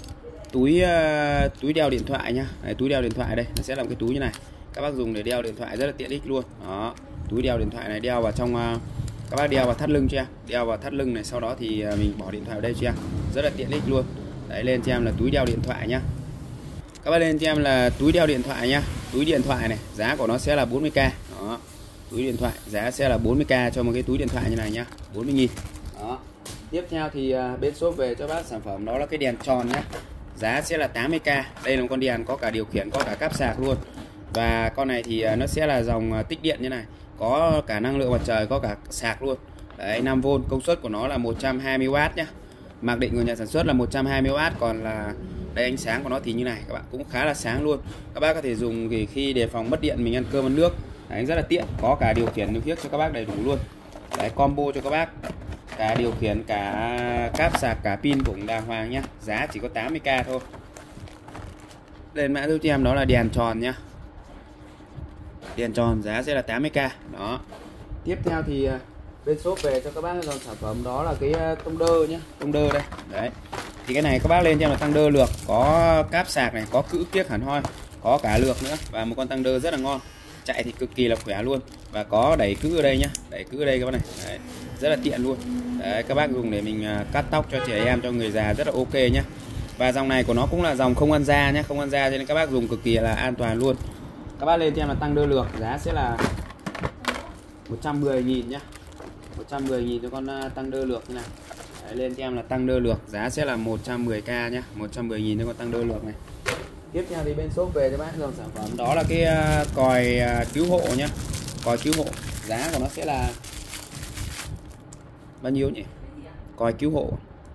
túi đeo điện thoại nhá. Đấy, túi đeo điện thoại đây, nó sẽ là một cái túi như này. Các bác dùng để đeo điện thoại rất là tiện ích luôn. Đó, túi đeo điện thoại này đeo vào trong các bác đeo vào thắt lưng cho em, đeo vào thắt lưng này, sau đó thì mình bỏ điện thoại vào đây cho em, rất là tiện ích luôn. Đấy, lên cho em là túi đeo điện thoại nhá. Các bác lên cho em là túi đeo điện thoại nhá. Túi điện thoại này, giá của nó sẽ là 40k. Đó, túi điện thoại giá sẽ là 40k cho một cái túi điện thoại như này nhá, 40.000. Đó. Tiếp theo thì bên shop về cho bác sản phẩm đó là cái đèn tròn nhá. Giá sẽ là 80k. Đây là một con đèn có cả điều khiển, có cả cáp sạc luôn. Và con này thì nó sẽ là dòng tích điện như này, có cả năng lượng mặt trời, có cả sạc luôn. Đấy, 5V, công suất của nó là 120W nhá. Mặc định của nhà sản xuất là 120W, còn là đây ánh sáng của nó thì như này các bạn, cũng khá là sáng luôn. Các bác có thể dùng thì khi đề phòng mất điện mình ăn cơm ăn nước. Đấy, rất là tiện, có cả điều khiển điều khiển cho các bác đầy đủ luôn. Đấy, combo cho các bác, cả điều khiển, cả cáp sạc, cả pin cũng đàng hoàng nhá. Giá chỉ có 80k thôi. Lên mã giúp cho em đó là đèn tròn nhá. Đèn tròn giá sẽ là 80k. Đó. Tiếp theo thì bên shop về cho các bác dòng sản phẩm đó là cái tông đơ nhá, tông đơ đây. Đấy. Thì cái này các bác lên cho em là tăng đơ lược, có cáp sạc này, có cữ kiếc hẳn hoi, có cả lược nữa, và một con tăng đơ rất là ngon, chạy thì cực kỳ là khỏe luôn. Và có đẩy cữ ở đây nhá, đẩy cữ ở đây các bác này. Đấy, rất là tiện luôn. Đấy, các bác dùng để mình cắt tóc cho trẻ em, cho người già rất là ok nhá. Và dòng này của nó cũng là dòng không ăn da nhá, không ăn da cho nên các bác dùng cực kỳ là an toàn luôn. Các bác lên cho em là tăng đơ lược, giá sẽ là 110.000 nhá, 110.000 cho con tăng đơ lược như này. Đấy, lên cho em là tăng đơ lược, giá sẽ là 110k nhá, 110.000 cho con tăng đơ lược này. Tiếp theo thì bên shop về cho bác dòng sản phẩm đó là cái còi cứu hộ nhá, còi cứu hộ. Giá của nó sẽ là bao nhiêu nhỉ? Còi cứu hộ.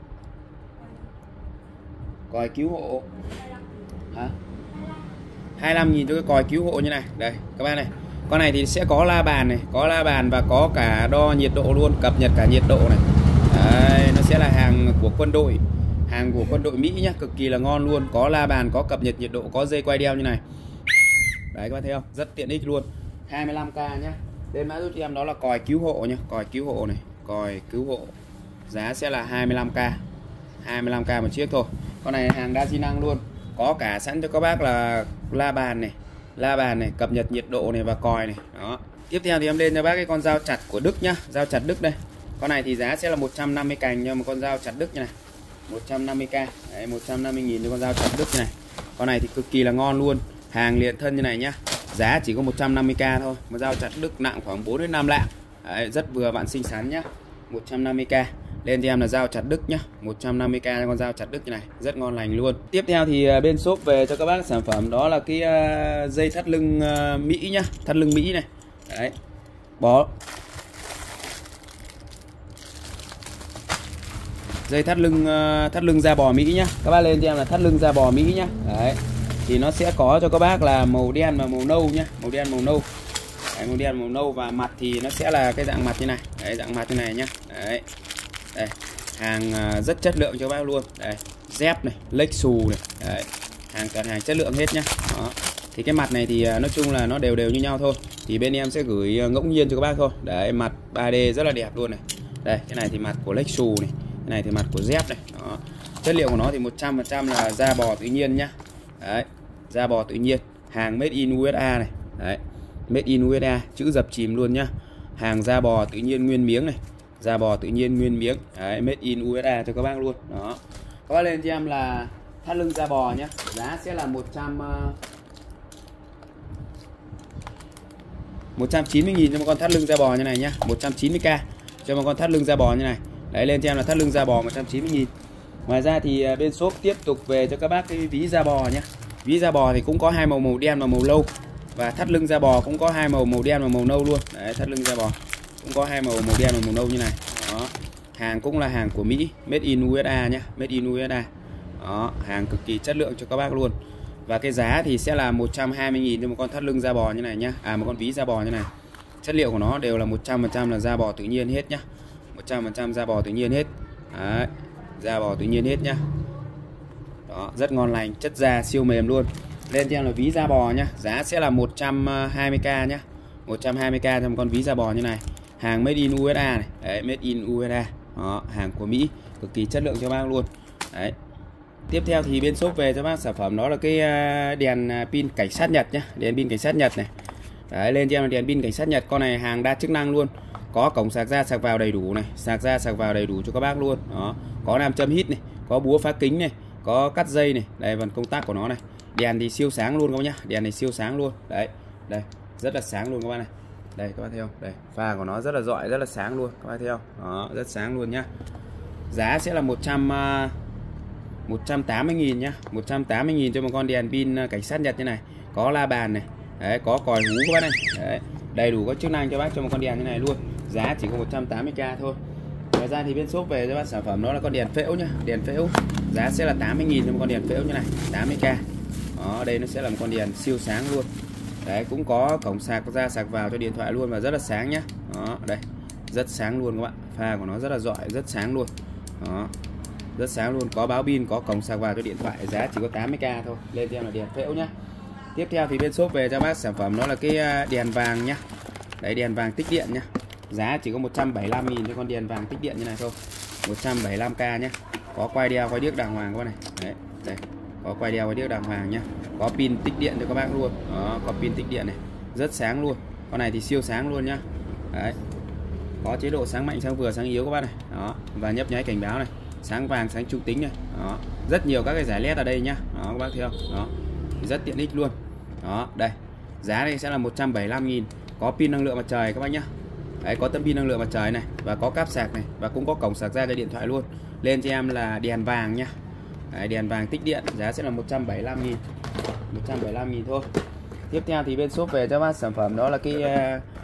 Còi cứu hộ hả? 25.000 cho cái còi cứu hộ như này. Đây các bạn này. Con này thì sẽ có la bàn này, có la bàn và có cả đo nhiệt độ luôn, cập nhật cả nhiệt độ này. Đấy, nó sẽ là hàng của quân đội, hàng của quân đội Mỹ nhá, cực kỳ là ngon luôn, có la bàn, có cập nhật nhiệt độ, có dây quay đeo như này. Đấy các bạn thấy không? Rất tiện ích luôn. 25k nhá. Lên mã giúp cho em đó là còi cứu hộ nhá, còi cứu hộ này, còi cứu hộ. Giá sẽ là 25k. 25k một chiếc thôi. Con này hàng đa di năng luôn. Có cả sẵn cho các bác là la bàn này, cập nhật nhiệt độ này và còi này. Đó. Tiếp theo thì em lên cho bác cái con dao chặt của Đức nhá, dao chặt Đức đây. Con này thì giá sẽ là 150 cành cho một con dao chặt Đức như này. 150k. Đấy, 150.000 cho con dao chặt Đức như này. Con này thì cực kỳ là ngon luôn. Hàng liền thân như này nhá. Giá chỉ có 150k thôi. Một dao chặt Đức nặng khoảng 4 đến 5 lạng. Đấy, rất vừa vặn xinh xắn nhá. 150k. Lên cho em là dao chặt Đức nhá. 150k cho con dao chặt Đức như này, rất ngon lành luôn. Tiếp theo thì bên shop về cho các bác sản phẩm đó là cái dây thắt lưng Mỹ nhá, thắt lưng Mỹ này. Đấy. Bó dây thắt lưng da bò Mỹ nhá. Các bác lên cho em là thắt lưng da bò Mỹ nhá. Đấy. Thì nó sẽ có cho các bác là màu đen và màu nâu nhá, màu đen màu nâu. Đấy, màu đen màu nâu và mặt thì nó sẽ là cái dạng mặt như này. Đấy, dạng mặt như này nhá. Đấy. Đây, hàng rất chất lượng cho bác luôn. Đây, dép này, lếch xù này. Đấy, toàn hàng chất lượng hết nhá. Đó. Thì cái mặt này thì nói chung là nó đều như nhau thôi. Thì bên em sẽ gửi ngẫu nhiên cho các bác thôi. Đấy, mặt 3D rất là đẹp luôn này. Đây, cái này thì mặt của lếch xù này. Cái này thì mặt của dép này. Đó. Chất liệu của nó thì 100% là da bò tự nhiên nhá. Đấy, da bò tự nhiên. Hàng made in USA này. Đấy, made in USA, chữ dập chìm luôn nhá. Hàng da bò tự nhiên nguyên miếng này. Da bò tự nhiên nguyên miếng. Đấy, made in USA cho các bác luôn. Đó. Các bác lên cho em là thắt lưng da bò nhé. Giá sẽ là 190.000 cho một con thắt lưng da bò như này nhá. 190k cho một con thắt lưng da bò như này. Đấy, lên cho em là thắt lưng da bò 190.000. Ngoài ra thì bên shop tiếp tục về cho các bác cái ví da bò nhé. Ví da bò thì cũng có hai màu, màu đen và màu nâu. Và thắt lưng da bò cũng có hai màu, màu đen và màu nâu luôn. Đấy, thắt lưng da bò cũng có hai màu đen và màu nâu như này. Đó. Hàng cũng là hàng của Mỹ, made in USA nhá, made in USA. Đó, hàng cực kỳ chất lượng cho các bác luôn. Và cái giá thì sẽ là 120.000 cho một con thắt lưng da bò như này nhá. Một con ví da bò như này. Chất liệu của nó đều là 100% là da bò tự nhiên hết nhá. 100% da bò tự nhiên hết. Đấy, da bò tự nhiên hết nhá. Đó, rất ngon lành, chất da siêu mềm luôn. Lên cho em là ví da bò nhá, giá sẽ là 120k nhá. 120k cho một con ví da bò như này. Hàng made in USA này. Đấy, made in USA. Đó, hàng của Mỹ, cực kỳ chất lượng cho bác luôn. Đấy. Tiếp theo thì bên shop về cho bác sản phẩm đó là cái đèn pin cảnh sát Nhật nhá, đèn pin cảnh sát Nhật này. Đấy, lên cho em là đèn pin cảnh sát Nhật. Con này hàng đa chức năng luôn. Có cổng sạc ra sạc vào đầy đủ này, sạc ra sạc vào đầy đủ cho các bác luôn. Đó, có nam châm hít này, có búa phá kính này, có cắt dây này. Đây, phần công tắc của nó này. Đèn thì siêu sáng luôn các bác nhá. Đèn này siêu sáng luôn. Đấy. Đây, rất là sáng luôn các bác này. Đây các bác thấy không? Đây, pha của nó rất là rọi, rất là sáng luôn. Các bác thấy không? Đó, rất sáng luôn nhá. Giá sẽ là 180.000 nhá. 180.000 cho một con đèn pin cảnh sát Nhật như này. Có la bàn này. Đấy, có còi hú các bác này. Đấy, đầy đủ các chức năng cho bác cho một con đèn như này luôn. Giá chỉ có 180k thôi. Ngoài ra thì bên shop về cho bác sản phẩm đó là con đèn phễu nhá. Đèn phễu. Giá sẽ là 80.000 cho một con đèn phễu như này. 80k. Đó, đây nó sẽ là một con đèn siêu sáng luôn. Đấy, cũng có cổng sạc ra sạc vào cho điện thoại luôn và rất là sáng nhá. Đó, đây. Rất sáng luôn các bạn. Pha của nó rất là rọi, rất sáng luôn. Đó. Rất sáng luôn, có báo pin, có cổng sạc vào cho điện thoại, giá chỉ có 80k thôi. Lên cho em là đèn phễu nhá. Tiếp theo thì bên shop về cho bác sản phẩm đó là cái đèn vàng nhá. Đấy, đèn vàng tích điện nhá. Giá chỉ có 175.000 cho con đèn vàng tích điện như này thôi. 175k nhá. Có quay đeo, quay điếc đàng hoàng các bạn này. Đấy, đây. Có quay đeo, quay điếc đàng hoàng nhá. Có pin tích điện cho các bác luôn. Đó, có pin tích điện này. Rất sáng luôn. Con này thì siêu sáng luôn nhá. Đấy. Có chế độ sáng mạnh, sáng vừa, sáng yếu các bác này. Đó, và nhấp nháy cảnh báo này. Sáng vàng, sáng trung tính này. Đó, rất nhiều các cái giải led ở đây nhá. Đó, các bác thấy không? Đó, rất tiện ích luôn. Đó, đây. Giá đây sẽ là 175.000. Có pin năng lượng mặt trời các bác nhá. Đấy, có tấm pin năng lượng mặt trời này và có cáp sạc này và cũng có cổng sạc ra cho điện thoại luôn. Lên cho em là đèn vàng nhá. Đấy, đèn vàng tích điện, giá sẽ là 175.000. 175.000 thôi. Tiếp theo thì bên shop về cho bác sản phẩm đó là cái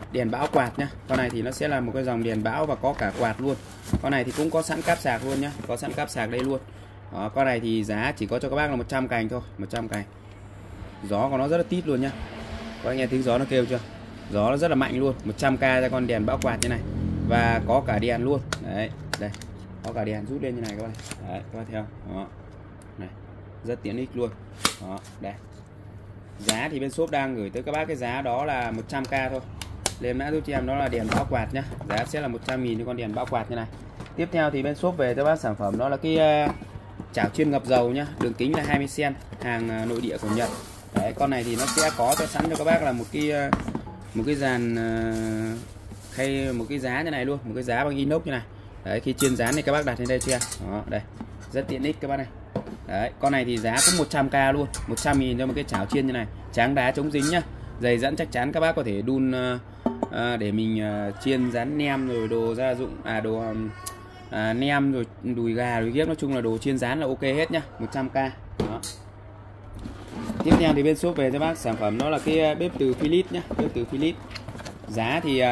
đèn bão quạt nhá. Con này thì nó sẽ là một cái dòng đèn bão và có cả quạt luôn. Con này thì cũng có sẵn cáp sạc luôn nhá, có sẵn cáp sạc đây luôn. Đó, con này thì giá chỉ có cho các bác là 100 cành thôi, 100 cành. Gió của nó rất là tít luôn nhá. Các bác nghe tiếng gió nó kêu chưa? Gió nó rất là mạnh luôn, 100k ra con đèn bão quạt như này. Và có cả đèn luôn. Đấy, đây. Có cả đèn rút lên như này các bạn. Đấy, các bạn theo. Đó. Này, rất tiện ích luôn. Đó, đây. Giá thì bên shop đang gửi tới các bác cái giá đó là 100k thôi. Lên mã giúp cho em đó là đèn bão quạt nhá. Giá sẽ là 100.000 cho con đèn bão quạt như này. Tiếp theo thì bên shop về cho bác sản phẩm đó là cái chảo chiên ngập dầu nhá, đường kính là 20 cm, hàng nội địa của Nhật. Đấy, con này thì nó sẽ có cho sẵn cho các bác là một cái dàn hay một cái giá như này luôn, một cái giá bằng inox như này. Đấy, khi chiên rán thì các bác đặt lên đây chưa? Đó, đây. Rất tiện ích các bác này. Đấy, con này thì giá cũng 100k luôn, 100.000 cho một cái chảo chiên như này, tráng đá chống dính nhá. Dày dẫn chắc chắn các bác có thể đun để mình chiên rán nem rồi đồ gia dụng, đồ nem rồi đùi gà rồi ghép, nói chung là đồ chiên rán là ok hết nhá, 100k. Đó. Tiếp theo thì bên shop về cho bác sản phẩm đó là cái bếp từ Philips nhá, bếp từ Philips. Giá thì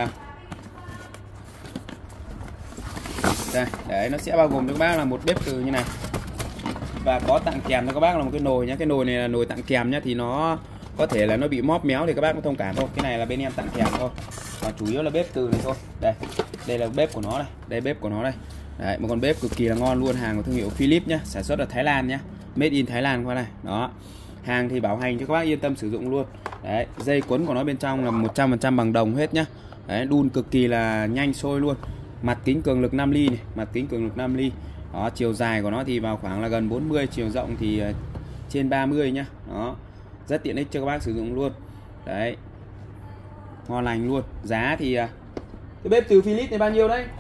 đây, đấy, nó sẽ bao gồm cho các bác là một bếp từ như này. Và có tặng kèm cho các bác là một cái nồi nhá. Cái nồi này là nồi tặng kèm nhá, thì nó có thể là nó bị móp méo thì các bác cũng thông cảm thôi. Cái này là bên em tặng kèm thôi. Và chủ yếu là bếp từ này thôi. Đây, đây là bếp của nó này, đây bếp của nó đây. Đấy, một con bếp cực kỳ là ngon luôn, hàng của thương hiệu Philips nhá, sản xuất ở Thái Lan nhá. Made in Thái Lan qua này. Đó. Hàng thì bảo hành cho các bác yên tâm sử dụng luôn. Đấy, dây quấn của nó bên trong là 100% bằng đồng hết nhá. Đấy, đun cực kỳ là nhanh sôi luôn. Mặt kính cường lực 5 ly này, mặt kính cường lực 5 ly. Đó, chiều dài của nó thì vào khoảng là gần 40, chiều rộng thì trên 30 nhá. Đó. Rất tiện ích cho các bác sử dụng luôn. Đấy. Ngon lành luôn. Giá thì cái bếp từ Philips này bao nhiêu đấy?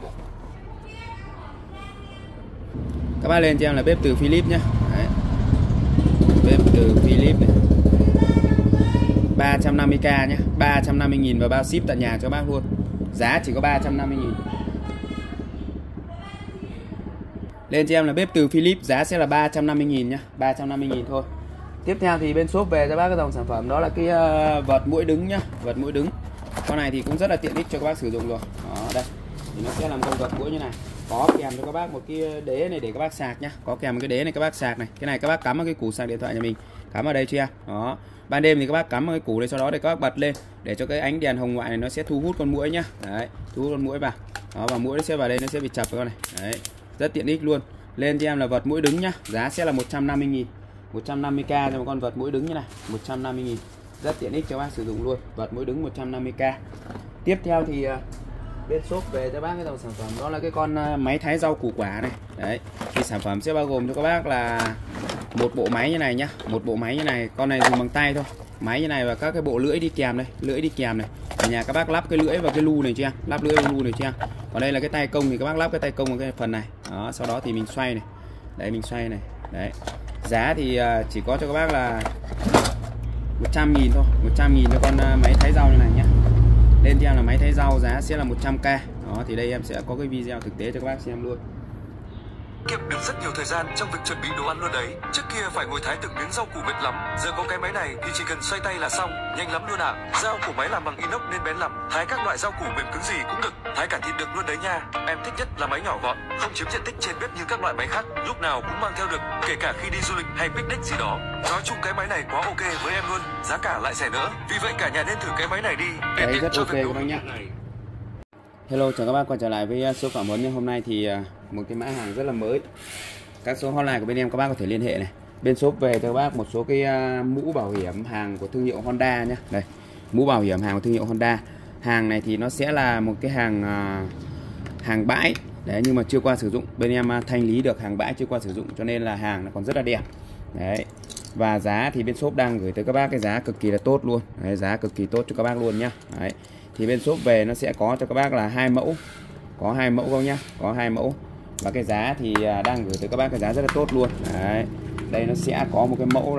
Các bác lên cho em là bếp từ Philips nhá. Đấy. Bếp từ Philips này. 350k nhá, 350.000 và bao ship tận nhà cho bác luôn. Giá chỉ có 350.000. Lên cho em là bếp từ Philips, giá sẽ là 350.000 nhá, 350.000 thôi. Tiếp theo thì bên shop về cho bác cái dòng sản phẩm đó là cái vợt mũi đứng nhá, vợt mũi đứng. Con này thì cũng rất là tiện ích cho các bác sử dụng rồi. Đó, đây. Thì nó sẽ làm con vợt mũi như này. Có kèm cho các bác một cái đế này để các bác sạc nhá. Có kèm một cái đế này các bác sạc này. Cái này các bác cắm vào cái củ sạc điện thoại nhà mình. Cắm vào đây chưa? Đó. Ban đêm thì các bác cắm vào cái củ đây, sau đó để các bác bật lên để cho cái ánh đèn hồng ngoại này nó sẽ thu hút con muỗi nhá. Đấy, thu hút con muỗi vào. Đó, và muỗi nó sẽ vào đây, nó sẽ bị chập vào con này. Đấy. Rất tiện ích luôn. Lên cho em là vợt mũi đứng nhá. Giá sẽ là 150.000. 150k cho một con vợt mũi đứng như này, 150.000. Rất tiện ích cho bác sử dụng luôn. Vợt mũi đứng 150k. Tiếp theo thì bên shop về cho bác cái dòng sản phẩm đó là cái con máy thái rau củ quả này. Đấy. Thì sản phẩm sẽ bao gồm cho các bác là một bộ máy như này nhá, một bộ máy như này. Con này dùng bằng tay thôi. Máy như này và các cái bộ lưỡi đi kèm đây, lưỡi đi kèm này. Ở nhà các bác lắp cái lưỡi vào cái lu này chưa? Lắp lưỡi vào lu này chưa? Còn đây là cái tay công thì các bác lắp cái tay công vào cái phần này. Đó, sau đó thì mình xoay này. Đấy, mình xoay này. Đấy. Giá thì chỉ có cho các bác là 100.000 thôi, 100.000 cho con máy thái rau như này nhá. Lên cho em là máy thái rau, giá sẽ là 100k. Đó, thì đây em sẽ có cái video thực tế cho các bác xem luôn. Kiệm được rất nhiều thời gian trong việc chuẩn bị đồ ăn luôn đấy. Trước kia phải ngồi thái từng miếng rau củ mệt lắm, giờ có cái máy này thì chỉ cần xoay tay là xong, nhanh lắm luôn ạ. Dao của máy làm bằng inox nên bén lắm, thái các loại rau củ mềm cứng gì cũng được, thái cả thịt được luôn đấy nha. Em thích nhất là máy nhỏ gọn, không chiếm diện tích trên bếp như các loại máy khác, lúc nào cũng mang theo được, kể cả khi đi du lịch hay picnic gì đó. Nói chung cái máy này quá ok với em luôn, giá cả lại rẻ nữa. Vì vậy cả nhà nên thử cái máy này đi để đấy, tiện rất cho ok việc các bác nhé. Hello, chào các bác quay trở lại với số phỏng vấn. Hôm nay thì một cái mã hàng rất là mới. Các số hotline của bên em các bác có thể liên hệ này. Bên shop về cho các bác một số cái mũ bảo hiểm hàng của thương hiệu Honda nhé. Đây, mũ bảo hiểm hàng của thương hiệu Honda. Hàng này thì nó sẽ là một cái hàng bãi. Đấy, nhưng mà chưa qua sử dụng. Bên em thanh lý được hàng bãi chưa qua sử dụng, cho nên là hàng nó còn rất là đẹp. Đấy. Và giá thì bên shop đang gửi tới các bác cái giá cực kỳ là tốt luôn. Đấy, giá cực kỳ tốt cho các bác luôn nhá. Đấy. Thì bên shop về nó sẽ có cho các bác là 2 mẫu. Có 2 mẫu không nhá, có 2 mẫu. Và cái giá thì đang gửi tới các bác cái giá rất là tốt luôn. Đấy. Đây nó sẽ có một cái mẫu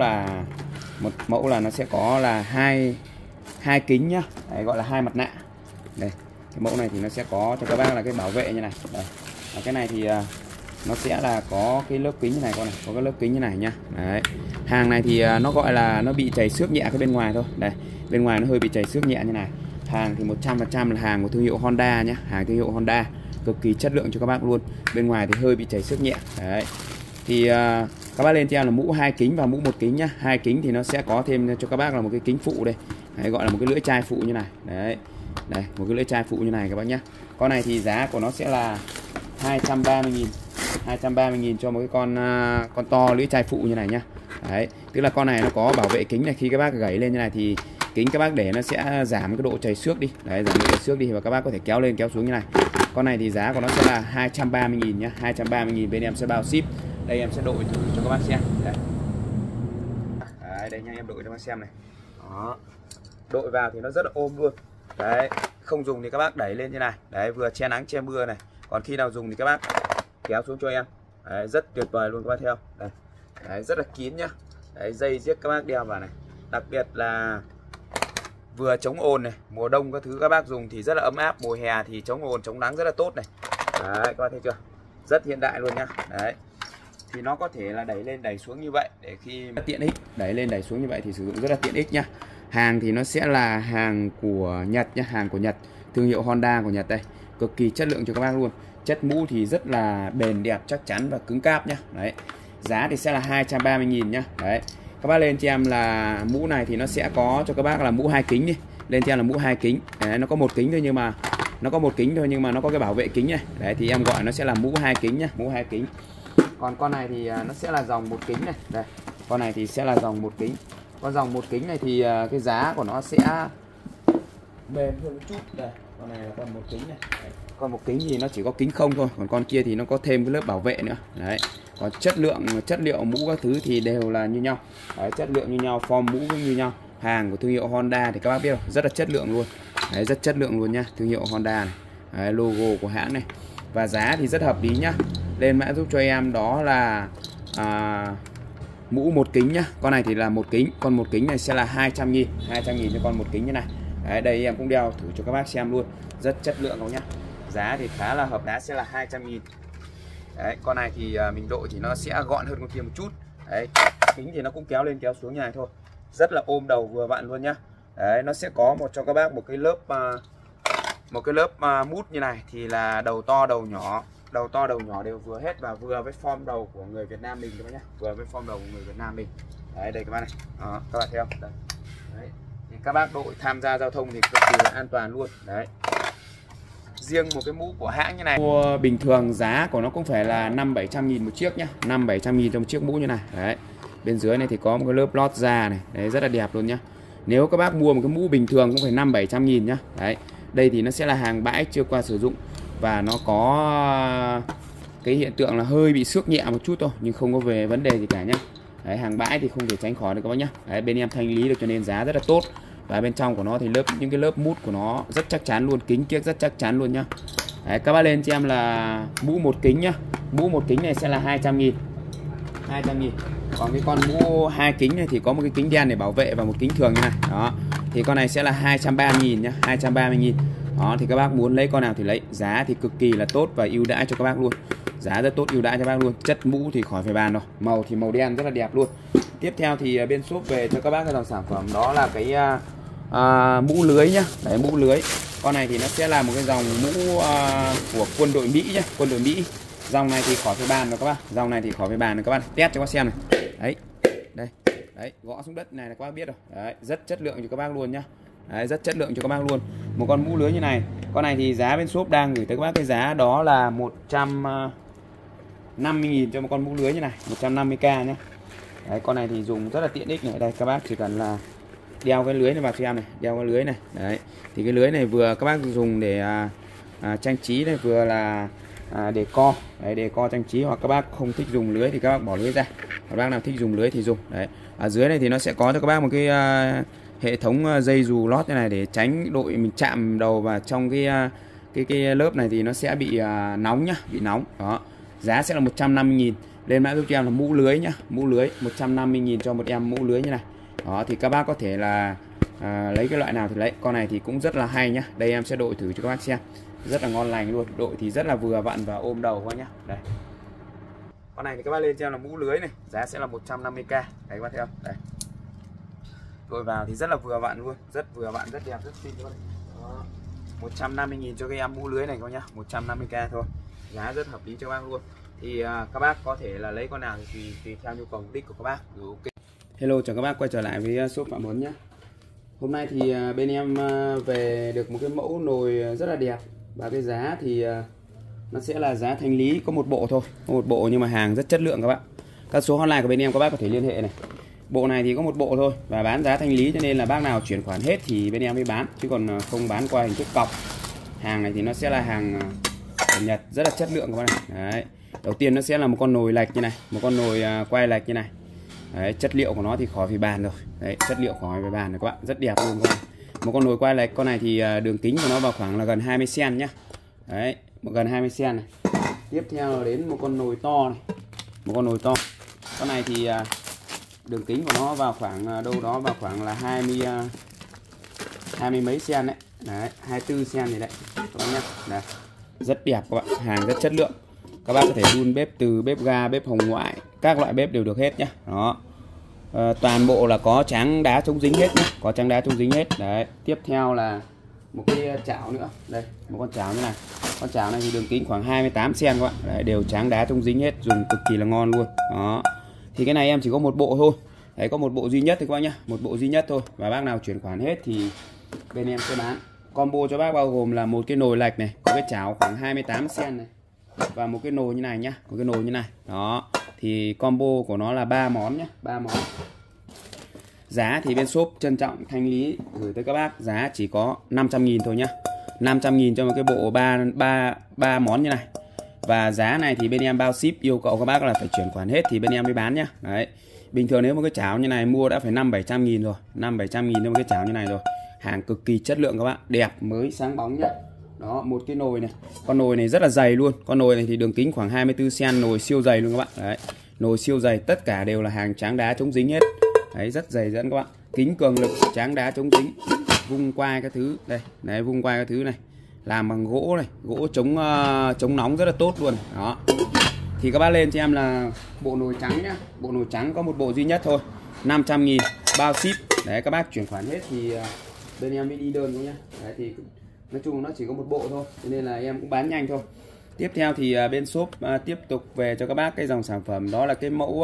là nó sẽ có là hai kính nhá. Đấy, gọi là 2 mặt nạ. Đây, cái mẫu này thì nó sẽ có cho các bác là cái bảo vệ như này. Đây. Và cái này thì nó sẽ là có cái lớp kính như này con này, có cái lớp kính như này nhá. Đấy. Hàng này thì nó gọi là nó bị chảy xước nhẹ cái bên ngoài thôi. Đây, bên ngoài nó hơi bị chảy xước nhẹ như này. Hàng thì 100% là hàng của thương hiệu Honda nhé, hàng thương hiệu Honda cực kỳ chất lượng cho các bác luôn. Bên ngoài thì hơi bị chảy xước nhẹ. Đấy. Thì các bác lên cho em là mũ 2 kính và mũ 1 kính nhá. 2 kính thì nó sẽ có thêm cho các bác là một cái kính phụ đây. Đấy, gọi là một cái lưỡi chai phụ như này. Đấy. Đây, một cái lưỡi chai phụ như này các bác nhá. Con này thì giá của nó sẽ là 230.000. 230.000 cho một cái con to lưỡi chai phụ như này nhá. Đấy, tức là con này nó có bảo vệ kính này, khi các bác gảy lên như này thì kính các bác để nó sẽ giảm cái độ chảy xước đi. Đấy, giảm độ chảy xước đi và các bác có thể kéo lên kéo xuống như này. Con này thì giá của nó sẽ là 230.000 nhá, 230.000 bên em sẽ bao ship. Đây em sẽ đội thử cho các bác xem. Đây. Đấy, đây nha, em đội cho các bác xem này. Đó. Đội vào thì nó rất là ôm luôn. Đấy, không dùng thì các bác đẩy lên như này. Đấy, vừa che nắng che mưa này. Còn khi nào dùng thì các bác kéo xuống cho em. Đấy, rất tuyệt vời luôn các bác theo. Đây. Đấy, rất là kín nhá. Đấy, dây giết các bác đeo vào này. Đặc biệt là vừa chống ồn này, mùa đông các thứ các bác dùng thì rất là ấm áp, mùa hè thì chống ồn chống nắng rất là tốt này. Đấy, các bác thấy chưa? Rất hiện đại luôn nhá. Đấy. Thì nó có thể là đẩy lên đẩy xuống như vậy để khi mà tiện ích, đẩy lên đẩy xuống như vậy thì sử dụng rất là tiện ích nhá. Hàng thì nó sẽ là hàng của Nhật nhá, hàng của Nhật, thương hiệu Honda của Nhật đây. Cực kỳ chất lượng cho các bác luôn. Chất mũ thì rất là bền đẹp, chắc chắn và cứng cáp nhá. Đấy. Giá thì sẽ là 230.000 nhá. Đấy. Các bác lên cho em là mũ này thì nó sẽ có cho các bác là mũ 2 kính đi. Lên cho em là mũ 2 kính. Đấy, nó có một kính thôi nhưng mà nó có cái bảo vệ kính này. Đấy thì em gọi nó sẽ là mũ 2 kính nhá, mũ 2 kính. Còn con này thì nó sẽ là dòng 1 kính này. Đây. Con này thì sẽ là dòng 1 kính. Con dòng 1 kính này thì cái giá của nó sẽ bền hơn một chút. Đây, con này là con 1 kính này. Đấy. Con 1 kính thì nó chỉ có kính không thôi, còn con kia thì nó có thêm cái lớp bảo vệ nữa. Đấy. Còn chất liệu mũ các thứ thì đều là như nhau. Đấy, chất lượng như nhau, form mũ cũng như nhau. Hàng của thương hiệu Honda thì các bác biết rồi, rất là chất lượng luôn. Đấy, rất chất lượng luôn nhá, thương hiệu Honda này. Đấy, logo của hãng này. Và giá thì rất hợp lý nhá. Lên mã giúp cho em đó là mũ 1 kính nhá. Con này thì là 1 kính, con 1 kính này sẽ là 200.000, 200.000 cho con 1 kính như này. Đấy, đây em cũng đeo thử cho các bác xem luôn, rất chất lượng không nhá. Giá thì khá là hợp, giá sẽ là 200.000. Đấy, con này thì mình đội thì nó sẽ gọn hơn con kia một chút. Đấy, kính thì nó cũng kéo lên kéo xuống như này thôi, rất là ôm đầu vừa vặn luôn nhá. Đấy, nó sẽ có cho các bác một cái lớp mút như này thì là đầu to đầu nhỏ đều vừa hết và vừa với form đầu của người Việt Nam mình các bác nhá, vừa với form đầu của người Việt Nam mình. Đấy, đây các bác này. Đó, các bạn thấy không? Đây. Đấy. Thì các bác đội tham gia giao thông thì cực kỳ là an toàn luôn. Đấy. Riêng một cái mũ của hãng như này mua bình thường giá của nó cũng phải là 500-700.000 một chiếc nhá, 500-700.000 cho một chiếc mũ như này. Đấy. Bên dưới này thì có một cái lớp lót da này, đấy, rất là đẹp luôn nhá. Nếu các bác mua một cái mũ bình thường cũng phải 500-700.000 nhá. Đấy. Đây thì nó sẽ là hàng bãi chưa qua sử dụng và nó có cái hiện tượng là hơi bị xước nhẹ một chút thôi nhưng không có về vấn đề gì cả nhá. Đấy, hàng bãi thì không thể tránh khỏi được các bác nhá. Đấy, bên em thanh lý được cho nên giá rất là tốt. Và bên trong của nó thì những cái lớp mút của nó rất chắc chắn luôn, kính kiếc rất chắc chắn luôn nhá. Đấy, các bác lên cho em là mũ 1 kính nhá. Mũ 1 kính này sẽ là 200.000. 200.000. Còn cái con mũ 2 kính này thì có một cái kính đen để bảo vệ và một kính thường như này. Đó. Thì con này sẽ là 230.000 nhá, 230.000. Đó, thì các bác muốn lấy con nào thì lấy. Giá thì cực kỳ là tốt và ưu đãi cho các bác luôn. Giá rất tốt, ưu đãi cho các bác luôn. Chất mũ thì khỏi phải bàn rồi. Màu thì màu đen rất là đẹp luôn. Tiếp theo thì bên shop về cho các bác cái dòng sản phẩm đó là cái mũ lưới nhá. Đấy, mũ lưới. Con này thì nó sẽ là một cái dòng mũ của quân đội Mỹ nhá, quân đội Mỹ. Dòng này thì khỏi phải bàn rồi các bác. Dòng này thì khỏi phải bàn rồi các bác. Test cho các bác xem này. Đấy. Đây. Đấy, gõ xuống đất này là các bác biết rồi. Đấy, rất chất lượng cho các bác luôn nhá. Đấy, rất chất lượng cho các bác luôn. Một con mũ lưới như này. Con này thì giá bên shop đang gửi tới các bác cái giá đó là 150.000 cho một con mũ lưới như này, 150k nhá. Đấy, con này thì dùng rất là tiện ích này. Đây, các bác chỉ cần là đeo cái lưới này vào cho em này, đeo cái lưới này. Đấy. Thì cái lưới này vừa các bác dùng để trang trí này, vừa là để co. Đấy, để co trang trí, hoặc các bác không thích dùng lưới thì các bác bỏ lưới ra. Các bác nào thích dùng lưới thì dùng. Đấy. Ở dưới này thì nó sẽ có cho các bác một cái hệ thống dây dù lót như này để tránh đội mình chạm đầu vào trong cái lớp này thì nó sẽ bị nóng nhá, bị nóng. Đó. Giá sẽ là 150.000. Lên mã giúp cho em là mũ lưới nhá, mũ lưới 150.000 cho một em mũ lưới như này. Đó, thì các bác có thể là lấy cái loại nào thì lấy. Con này thì cũng rất là hay nhá. Đây em sẽ đội thử cho các bác xem. Rất là ngon lành luôn. Đội thì rất là vừa vặn và ôm đầu quá nhá. Đây. Con này thì các bác lên cho em là mũ lưới này, giá sẽ là 150k. Đấy, các bác thấy không? Đây. Đội vào thì rất là vừa vặn luôn, rất vừa vặn, rất đẹp, rất xinh luôn. Đó. 150.000 cho cái em mũ lưới này các nhá, 150k thôi, giá rất hợp lý cho các bác luôn. Thì các bác có thể là lấy con nào thì tùy theo nhu cầu mục đích của các bác. Ok. Hello, chào các bác quay trở lại với shop Phạm Huấn nhé. Hôm nay thì bên em về được một cái mẫu nồi rất là đẹp, và cái giá thì nó sẽ là giá thanh lý, có một bộ thôi, có một bộ nhưng mà hàng rất chất lượng các bạn. Các số hotline của bên em các bác có thể liên hệ này. Bộ này thì có một bộ thôi và bán giá thanh lý, cho nên là bác nào chuyển khoản hết thì bên em mới bán, chứ còn không bán qua hình thức cọc. Hàng này thì nó sẽ là hàng của Nhật, rất là chất lượng các bạn này. Đấy. Đầu tiên nó sẽ là một con nồi lệch như này, một con nồi quay lệch như này. Đấy, chất liệu của nó thì khỏi phải bàn rồi. Đấy, chất liệu khỏi phải bàn rồi các bạn, rất đẹp luôn các bạn. Một con nồi quay lệch, con này thì đường kính của nó vào khoảng là gần 20 cm nhá. Đấy, gần 20 cm này. Tiếp theo là đến một con nồi to này. Một con nồi to. Con này thì đường kính của nó vào khoảng đâu đó vào khoảng là 20 mấy cm đấy. Đấy, 24 cm này đấy. Các bạn nhá. Đấy. Rất đẹp các bạn, hàng rất chất lượng. Các bác có thể đun bếp từ bếp ga, bếp hồng ngoại, các loại bếp đều được hết nhá. Đó. Toàn bộ là có tráng đá chống dính hết nhá, có tráng đá chống dính hết. Đấy, tiếp theo là một cái chảo nữa. Đây, một con chảo như này. Con chảo này thì đường kính khoảng 28 cm các bạn. Đấy, đều tráng đá chống dính hết, dùng cực kỳ là ngon luôn. Đó. Thì cái này em chỉ có một bộ thôi. Đấy, có một bộ duy nhất thôi các bác nhá, một bộ duy nhất thôi. Và bác nào chuyển khoản hết thì bên em sẽ bán. Combo cho bác bao gồm là một cái nồi lệch này, có cái chảo khoảng 28 cm này, và một cái nồi như này nhá, một cái nồi như này. Đó. Thì combo của nó là 3 món nhá, 3 món. Giá thì bên shop trân trọng thanh lý gửi tới các bác giá chỉ có 500.000 thôi nhá. 500.000 cho một cái bộ 3 món như này. Và giá này thì bên em bao ship, yêu cầu các bác là phải chuyển khoản hết thì bên em mới bán nhá. Đấy. Bình thường nếu một cái chảo như này mua đã phải 500-700.000 rồi, 500-700.000 cho một cái chảo như này rồi. Hàng cực kỳ chất lượng các bạn, đẹp mới sáng bóng nhá. Đó, một cái nồi này. Con nồi này rất là dày luôn. Con nồi này thì đường kính khoảng 24 cm, nồi siêu dày luôn các bạn. Đấy. Nồi siêu dày, tất cả đều là hàng tráng đá chống dính hết. Đấy, rất dày dẫn các bạn. Kính cường lực, tráng đá chống dính, vung quai các thứ. Đây, đấy, vung quai các thứ này. Làm bằng gỗ này, gỗ chống nóng rất là tốt luôn. Đó. Thì các bác lên cho em là bộ nồi trắng nhá. Bộ nồi trắng có một bộ duy nhất thôi, 500.000 bao ship. Đấy, các bác chuyển khoản hết thì bên em mới đi đơn thôi nhá. Đấy, thì nói chung nó chỉ có một bộ thôi, cho nên là em cũng bán nhanh thôi. Tiếp theo thì bên shop tiếp tục về cho các bác cái dòng sản phẩm, đó là cái mẫu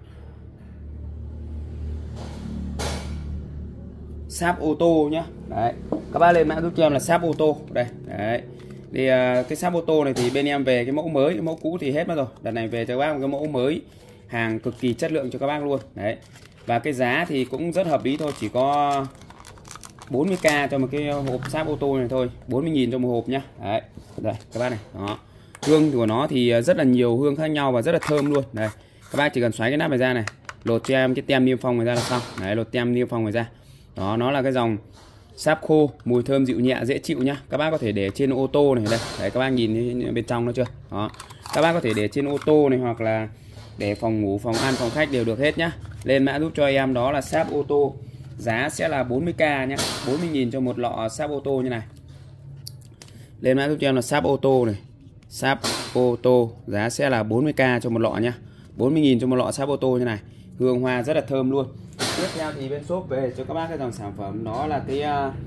sáp ô tô nhá. Đấy, các bác lên mã giúp cho em là sáp ô tô đây. Đấy, thì cái sáp ô tô này thì bên em về cái mẫu mới, cái mẫu cũ thì hết mất rồi. Đợt này về cho các bác một cái mẫu mới, hàng cực kỳ chất lượng cho các bác luôn. Đấy, và cái giá thì cũng rất hợp lý thôi, chỉ có 40k cho một cái hộp sáp ô tô này thôi, 40.000 cho một hộp nhá. Đấy, đây các bác này. Đó, hương của nó thì rất là nhiều hương khác nhau và rất là thơm luôn. Đây, các bác chỉ cần xoáy cái nắp này ra này, lột cho em cái tem niêm phong này ra là xong. Đấy, lột tem niêm phong này ra. Đó, nó là cái dòng sáp khô, mùi thơm dịu nhẹ dễ chịu nhá. Các bác có thể để trên ô tô này đây. Đấy, các bác nhìn bên trong nó chưa? Đó, các bác có thể để trên ô tô này, hoặc là để phòng ngủ, phòng ăn, phòng khách đều được hết nhá. Lên mã giúp cho em đó là sáp ô tô. Giá sẽ là 40k nhá, 40.000 cho một lọ sáp ô tô như này. Lên mã giúp cho em là sáp ô tô này. Sáp ô tô giá sẽ là 40k cho một lọ nhá. 40.000 cho một lọ sáp ô tô như này. Hương hoa rất là thơm luôn. Tiếp theo thì bên shop về cho các bác cái dòng sản phẩm, đó là cái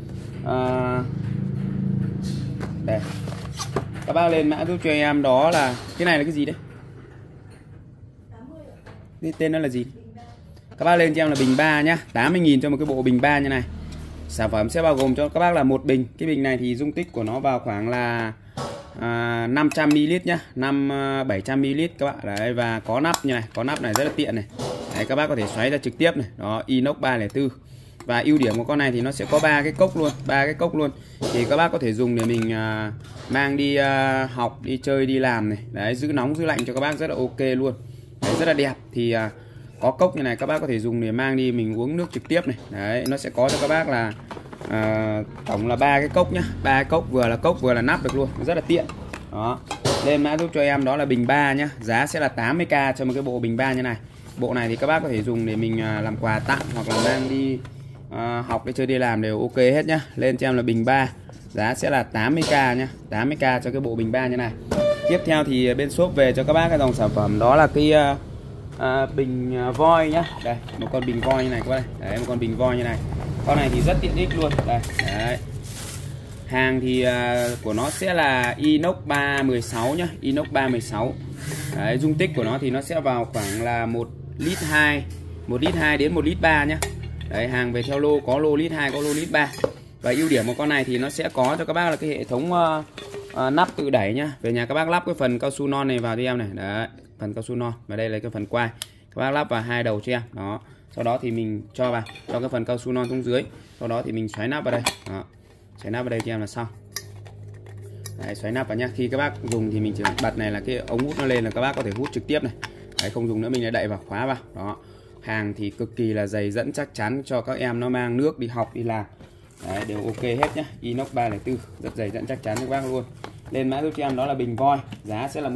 đây. Các bác lên mã giúp cho em đó là cái này là cái gì đấy? Cái tên nó là gì? Các bác lên cho em là bình 3 nhá, 80.000 cho một cái bộ bình 3 như này. Sản phẩm sẽ bao gồm cho các bác là một bình. Cái bình này thì dung tích của nó vào khoảng là 500ml nhá, 700ml các bạn. Đấy, và có nắp như này, có nắp này rất là tiện này. Đấy, các bác có thể xoáy ra trực tiếp này. Đó, inox 304. Và ưu điểm của con này thì nó sẽ có 3 cái cốc luôn, 3 cái cốc luôn. Thì các bác có thể dùng để mình mang đi học, đi chơi, đi làm này. Đấy, giữ nóng giữ lạnh cho các bác rất là ok luôn. Đấy, rất là đẹp. Thì có cốc như này các bác có thể dùng để mang đi mình uống nước trực tiếp này. Đấy, nó sẽ có cho các bác là tổng là 3 cái cốc nhá, 3 cái cốc vừa là nắp được luôn, rất là tiện. Đó. Lên mã giúp cho em đó là bình 3 nhá, giá sẽ là 80k cho một cái bộ bình 3 như này. Bộ này thì các bác có thể dùng để mình làm quà tặng, hoặc là mang đi học, đi chơi, đi làm đều ok hết nhá. Lên cho em là bình 3, giá sẽ là 80k nhá, 80k cho cái bộ bình 3 như này. Tiếp theo thì bên shop về cho các bác cái dòng sản phẩm, đó là cái bình voi nhá. Đây, một con bình voi như này các bác. Đấy, một con bình voi như này. Con này thì rất tiện ích luôn. Đây, đấy. Hàng thì của nó sẽ là inox 316 nhá, inox 316. Đấy, dung tích của nó thì nó sẽ vào khoảng là 1 lít 2 đến 1 lít 3 nhá. Đấy, hàng về theo lô, có lô lít 2 có lô lít 3. Và ưu điểm của con này thì nó sẽ có cho các bác là cái hệ thống nắp tự đẩy nhá. Về nhà các bác lắp cái phần cao su non này vào cho em này. Đấy, phần cao su non và đây là cái phần quai. Các bác lắp vào 2 đầu cho em. Đó. Sau đó thì mình cho vào cho cái phần cao su non xuống dưới. Sau đó thì mình xoáy nắp vào đây. Đó. Xoáy nắp vào đây cho em là xong. Đấy, xoáy nắp vào nhá. Khi các bác dùng thì mình chỉ bật này là cái ống hút nó lên là các bác có thể hút trực tiếp này. Đấy, không dùng nữa mình lại đậy vào khóa vào. Đó. Hàng thì cực kỳ là dày dẫn chắc chắn cho các em nó mang nước đi học đi làm. Đấy, đều ok hết nhá. Inox 304 rất dày dẫn chắc chắn các bác luôn. Lên mã giúp cho em đó là bình voi, giá sẽ là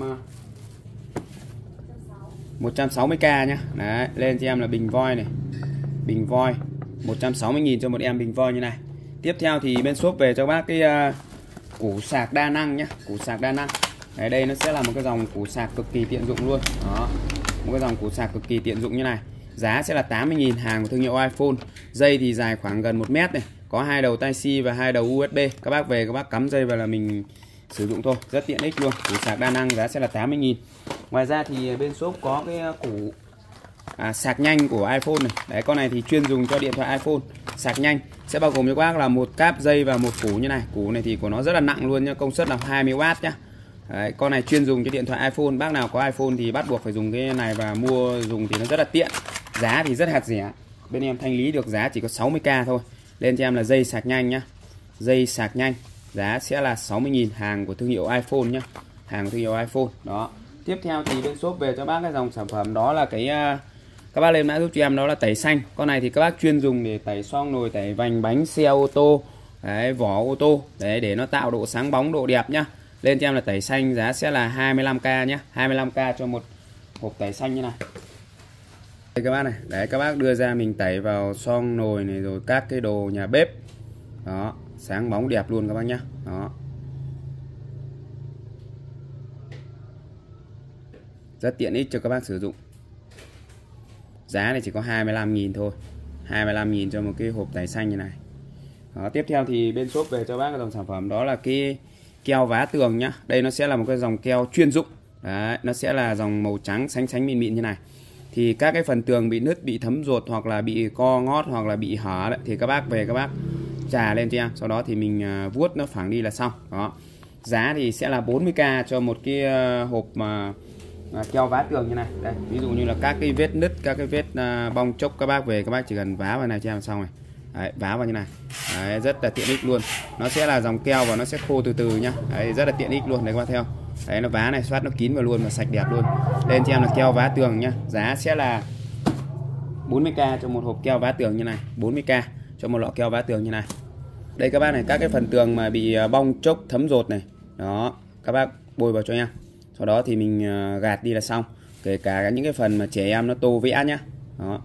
160k nhá. Đấy, lên cho em là bình voi này. Bình voi 160.000 cho một em bình voi như này. Tiếp theo thì bên shop về cho bác cái củ sạc đa năng nhá, củ sạc đa năng. Đấy, đây nó sẽ là một cái dòng củ sạc cực kỳ tiện dụng luôn. Đó. Một cái dòng củ sạc cực kỳ tiện dụng như này. Giá sẽ là 80.000, hàng của thương hiệu iPhone. Dây thì dài khoảng gần 1 mét này, có 2 đầu Type-C và 2 đầu USB. Các bác về các bác cắm dây vào là mình sử dụng thôi, rất tiện ích luôn. Củ sạc đa năng giá sẽ là 80.000. Ngoài ra thì bên shop có cái củ sạc nhanh của iPhone này. Đấy, con này thì chuyên dùng cho điện thoại iPhone. Sạc nhanh sẽ bao gồm cho các bác là một cáp dây và một củ như này. Củ này thì của nó rất là nặng luôn nha, công suất là 20W nhá. Đấy, con này chuyên dùng cho điện thoại iPhone. Bác nào có iPhone thì bắt buộc phải dùng cái này và mua dùng thì nó rất là tiện. Giá thì rất hạt rẻ. Bên em thanh lý được giá chỉ có 60k thôi. Lên cho em là dây sạc nhanh nhá. Dây sạc nhanh giá sẽ là 60.000, hàng của thương hiệu iPhone nhá. Hàng của thương hiệu iPhone. Đó. Tiếp theo thì bên shop về cho bác cái dòng sản phẩm đó là cái các bác lên mã giúp cho em đó là tẩy xanh. Con này thì các bác chuyên dùng để tẩy xoong nồi, tẩy vành bánh xe ô tô, đấy, vỏ ô tô. Đấy, để nó tạo độ sáng bóng, độ đẹp nhá. Lên cho em là tẩy xanh giá sẽ là 25k nhá. 25k cho một hộp tẩy xanh như này. Đây các bác này, đấy các bác đưa ra mình tẩy vào xoong nồi này rồi các cái đồ nhà bếp. Đó, sáng bóng đẹp luôn các bác nhá. Đó. Rất tiện ích cho các bác sử dụng. Giá này chỉ có 25.000 thôi. 25.000 cho một cái hộp tẩy xanh như này. Đó, tiếp theo thì bên shop về cho bác cái dòng sản phẩm đó là cái keo vá tường nhá. Đây nó sẽ là một cái dòng keo chuyên dụng. Đấy, nó sẽ là dòng màu trắng sánh sánh mịn mịn như này. Thì các cái phần tường bị nứt, bị thấm ruột hoặc là bị co ngót hoặc là bị hở đấy, thì các bác về các bác chà lên cho em. Sau đó thì mình vuốt nó phẳng đi là xong. Đó. Giá thì sẽ là 40k cho một cái hộp mà keo vá tường như này. Đây, ví dụ như là các cái vết nứt, các cái vết bong chốc, các bác về các bác chỉ cần vá vào này cho em xong rồi. Đấy, vá vào như này. Đấy, rất là tiện ích luôn. Nó sẽ là dòng keo và nó sẽ khô từ từ nhá. Đấy, rất là tiện ích luôn. Đấy các bác theo. Đấy, nó vá này xoát nó kín vào luôn và sạch đẹp luôn. Lên cho em là keo vá tường nhá. Giá sẽ là 40k cho một hộp keo vá tường như này. 40k cho một lọ keo vá tường như này. Đây các bác này, các cái phần tường mà bị bong chốc thấm rột này. Đó, các bác bôi vào cho em. Sau đó thì mình gạt đi là xong. Kể cả những cái phần mà trẻ em nó tô vẽ nhá. Đó.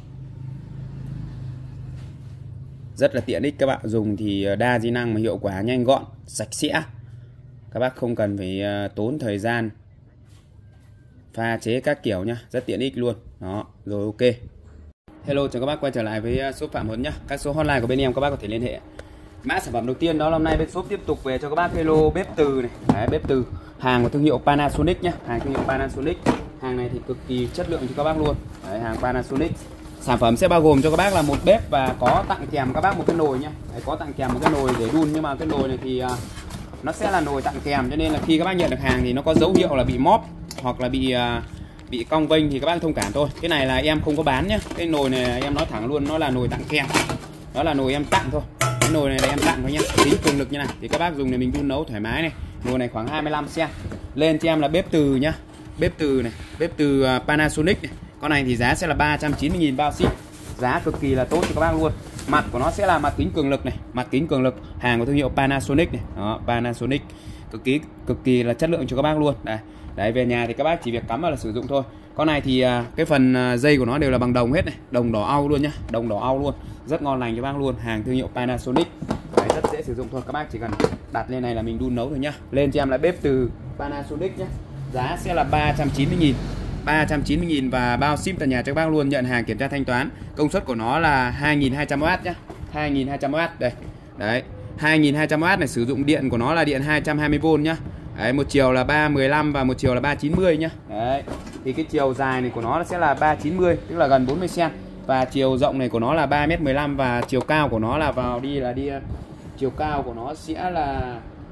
Rất là tiện ích các bạn, dùng thì đa di năng mà hiệu quả nhanh gọn, sạch sẽ. Các bác không cần phải tốn thời gian pha chế các kiểu nhá, rất tiện ích luôn. Đó, rồi ok. Hello, chào các bác quay trở lại với shop Phạm Huấn nhá. Các số hotline của bên em các bác có thể liên hệ. Mã sản phẩm đầu tiên đó là hôm nay bên shop tiếp tục về cho các bác cái lô bếp từ này. Đấy, bếp từ hàng của thương hiệu Panasonic nhá, hàng thương hiệu Panasonic. Hàng này thì cực kỳ chất lượng cho các bác luôn. Đấy, hàng Panasonic. Sản phẩm sẽ bao gồm cho các bác là một bếp và có tặng kèm các bác một cái nồi nhá. Đấy, có tặng kèm một cái nồi để đun, nhưng mà cái nồi này thì nó sẽ là nồi tặng kèm, cho nên là khi các bác nhận được hàng thì nó có dấu hiệu là bị móp hoặc là bị cong vênh thì các bác thông cảm thôi. Cái này là em không có bán nhá. Cái nồi này em nói thẳng luôn, nó là nồi tặng kèm. Đó là nồi em tặng thôi. Cái nồi này là em tặng thôi nhá. Tính cường lực như này thì các bác dùng để mình đun nấu thoải mái này. Nồi này khoảng 25 cm. Lên cho em là bếp từ nhá. Bếp từ này, bếp từ Panasonic này. Con này thì giá sẽ là 390.000 bao ship. Giá cực kỳ là tốt cho các bác luôn. Mặt của nó sẽ là mặt kính cường lực này, mặt kính cường lực, hàng của thương hiệu Panasonic này. Đó, Panasonic cực kỳ là chất lượng cho các bác luôn. Đây. Đấy, về nhà thì các bác chỉ việc cắm vào là sử dụng thôi. Con này thì cái phần dây của nó đều là bằng đồng hết này, đồng đỏ au luôn nhá, đồng đỏ au luôn. Rất ngon lành cho bác luôn, hàng thương hiệu Panasonic. Đấy, rất dễ sử dụng thôi, các bác chỉ cần đặt lên này là mình đun nấu thôi nhá. Lên cho em là bếp từ Panasonic nhá. Giá sẽ là 390.000. 390.000 và bao ship tận nhà cho các bác luôn, nhận hàng kiểm tra thanh toán. Công suất của nó là 2.200W nhá. 2.200W đây. Đấy. 2200W này, sử dụng điện của nó là điện 220V nhá. Đấy, một chiều là 315 và một chiều là 390 nhá. Đấy. Thì cái chiều dài này của nó sẽ là 390, tức là gần 40 cm. Và chiều rộng này của nó là 3m15 và chiều cao của nó là chiều cao của nó sẽ là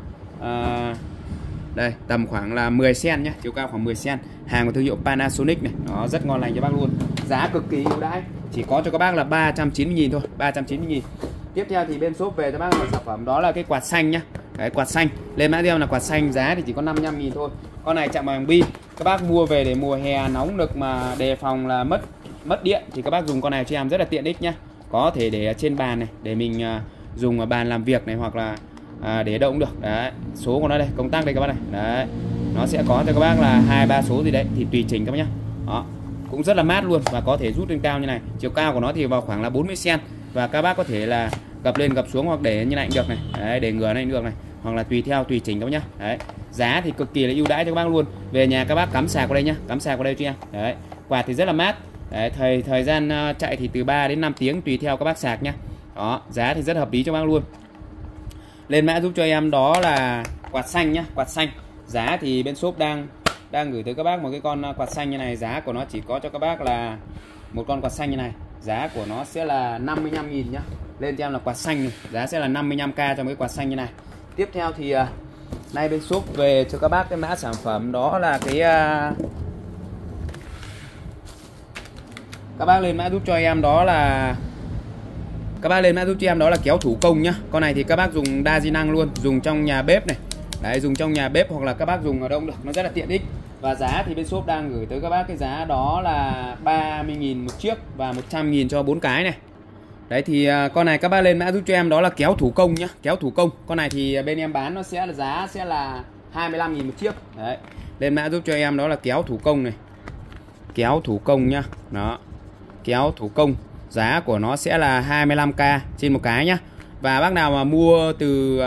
đây, tầm khoảng là 10 cm nhá, chiều cao khoảng 10 cm. Hàng của thương hiệu Panasonic này, nó rất ngon lành cho bác luôn. Giá cực kỳ ưu đãi, chỉ có cho các bác là 390.000 thôi, 390.000. Tiếp theo thì bên shop về cho bác một sản phẩm đó là cái quạt xanh nhá. Cái quạt xanh, lên mã deal là quạt xanh, giá thì chỉ có 55.000 thôi. Con này chạm bằng pin, các bác mua về để mùa hè nóng nực mà đề phòng là mất điện thì các bác dùng con này cho em rất là tiện ích nhá. Có thể để trên bàn này, để mình dùng ở bàn làm việc này, hoặc là để đâu cũng được. Đấy, số của nó đây, công tắc đây các bác này. Đấy, nó sẽ có cho các bác là 2-3 số gì đấy thì tùy chỉnh các bác nhá. Đó, cũng rất là mát luôn và có thể rút lên cao như này. Chiều cao của nó thì vào khoảng là 40 cm và các bác có thể là gập lên gập xuống hoặc để như này cũng được này. Đấy, để ngửa này cũng được này, hoặc là tùy chỉnh các bác nhá. Đấy, giá thì cực kỳ là ưu đãi cho các bác luôn. Về nhà các bác cắm sạc vào đây nhá, cắm sạc vào đây cho em. Đấy, quạt thì rất là mát. Đấy, thời gian chạy thì từ 3 đến 5 tiếng tùy theo các bác sạc nhá. Đó, giá thì rất hợp lý cho bác luôn. Lên mã giúp cho em đó là quạt xanh nhá, quạt xanh. Giá thì bên shop đang gửi tới các bác một cái con quạt xanh như này, giá của nó chỉ có cho các bác là một con quạt xanh như này, giá của nó sẽ là 55.000 nhá. Lên cho em là quạt xanh này, giá sẽ là 55k cho một cái quạt xanh như này. Tiếp theo thì nay bên shop về cho các bác cái mã sản phẩm đó là cái các bác lên mã giúp cho em đó là kéo thủ công nhá. Con này thì các bác dùng đa di năng luôn, dùng trong nhà bếp này. Đấy, dùng trong nhà bếp hoặc là các bác dùng ở đâu cũng được, nó rất là tiện ích. Và giá thì bên shop đang gửi tới các bác cái giá đó là 30.000 một chiếc và 100.000 cho 4 cái này. Đấy thì con này các bác lên mã giúp cho em đó là kéo thủ công nhá, kéo thủ công. Con này thì bên em bán nó sẽ là giá sẽ là 25.000 một chiếc. Đấy, lên mã giúp cho em đó là kéo thủ công này, kéo thủ công nhá. Đó, kéo thủ công, giá của nó sẽ là 25k trên một cái nhá. Và bác nào mà mua từ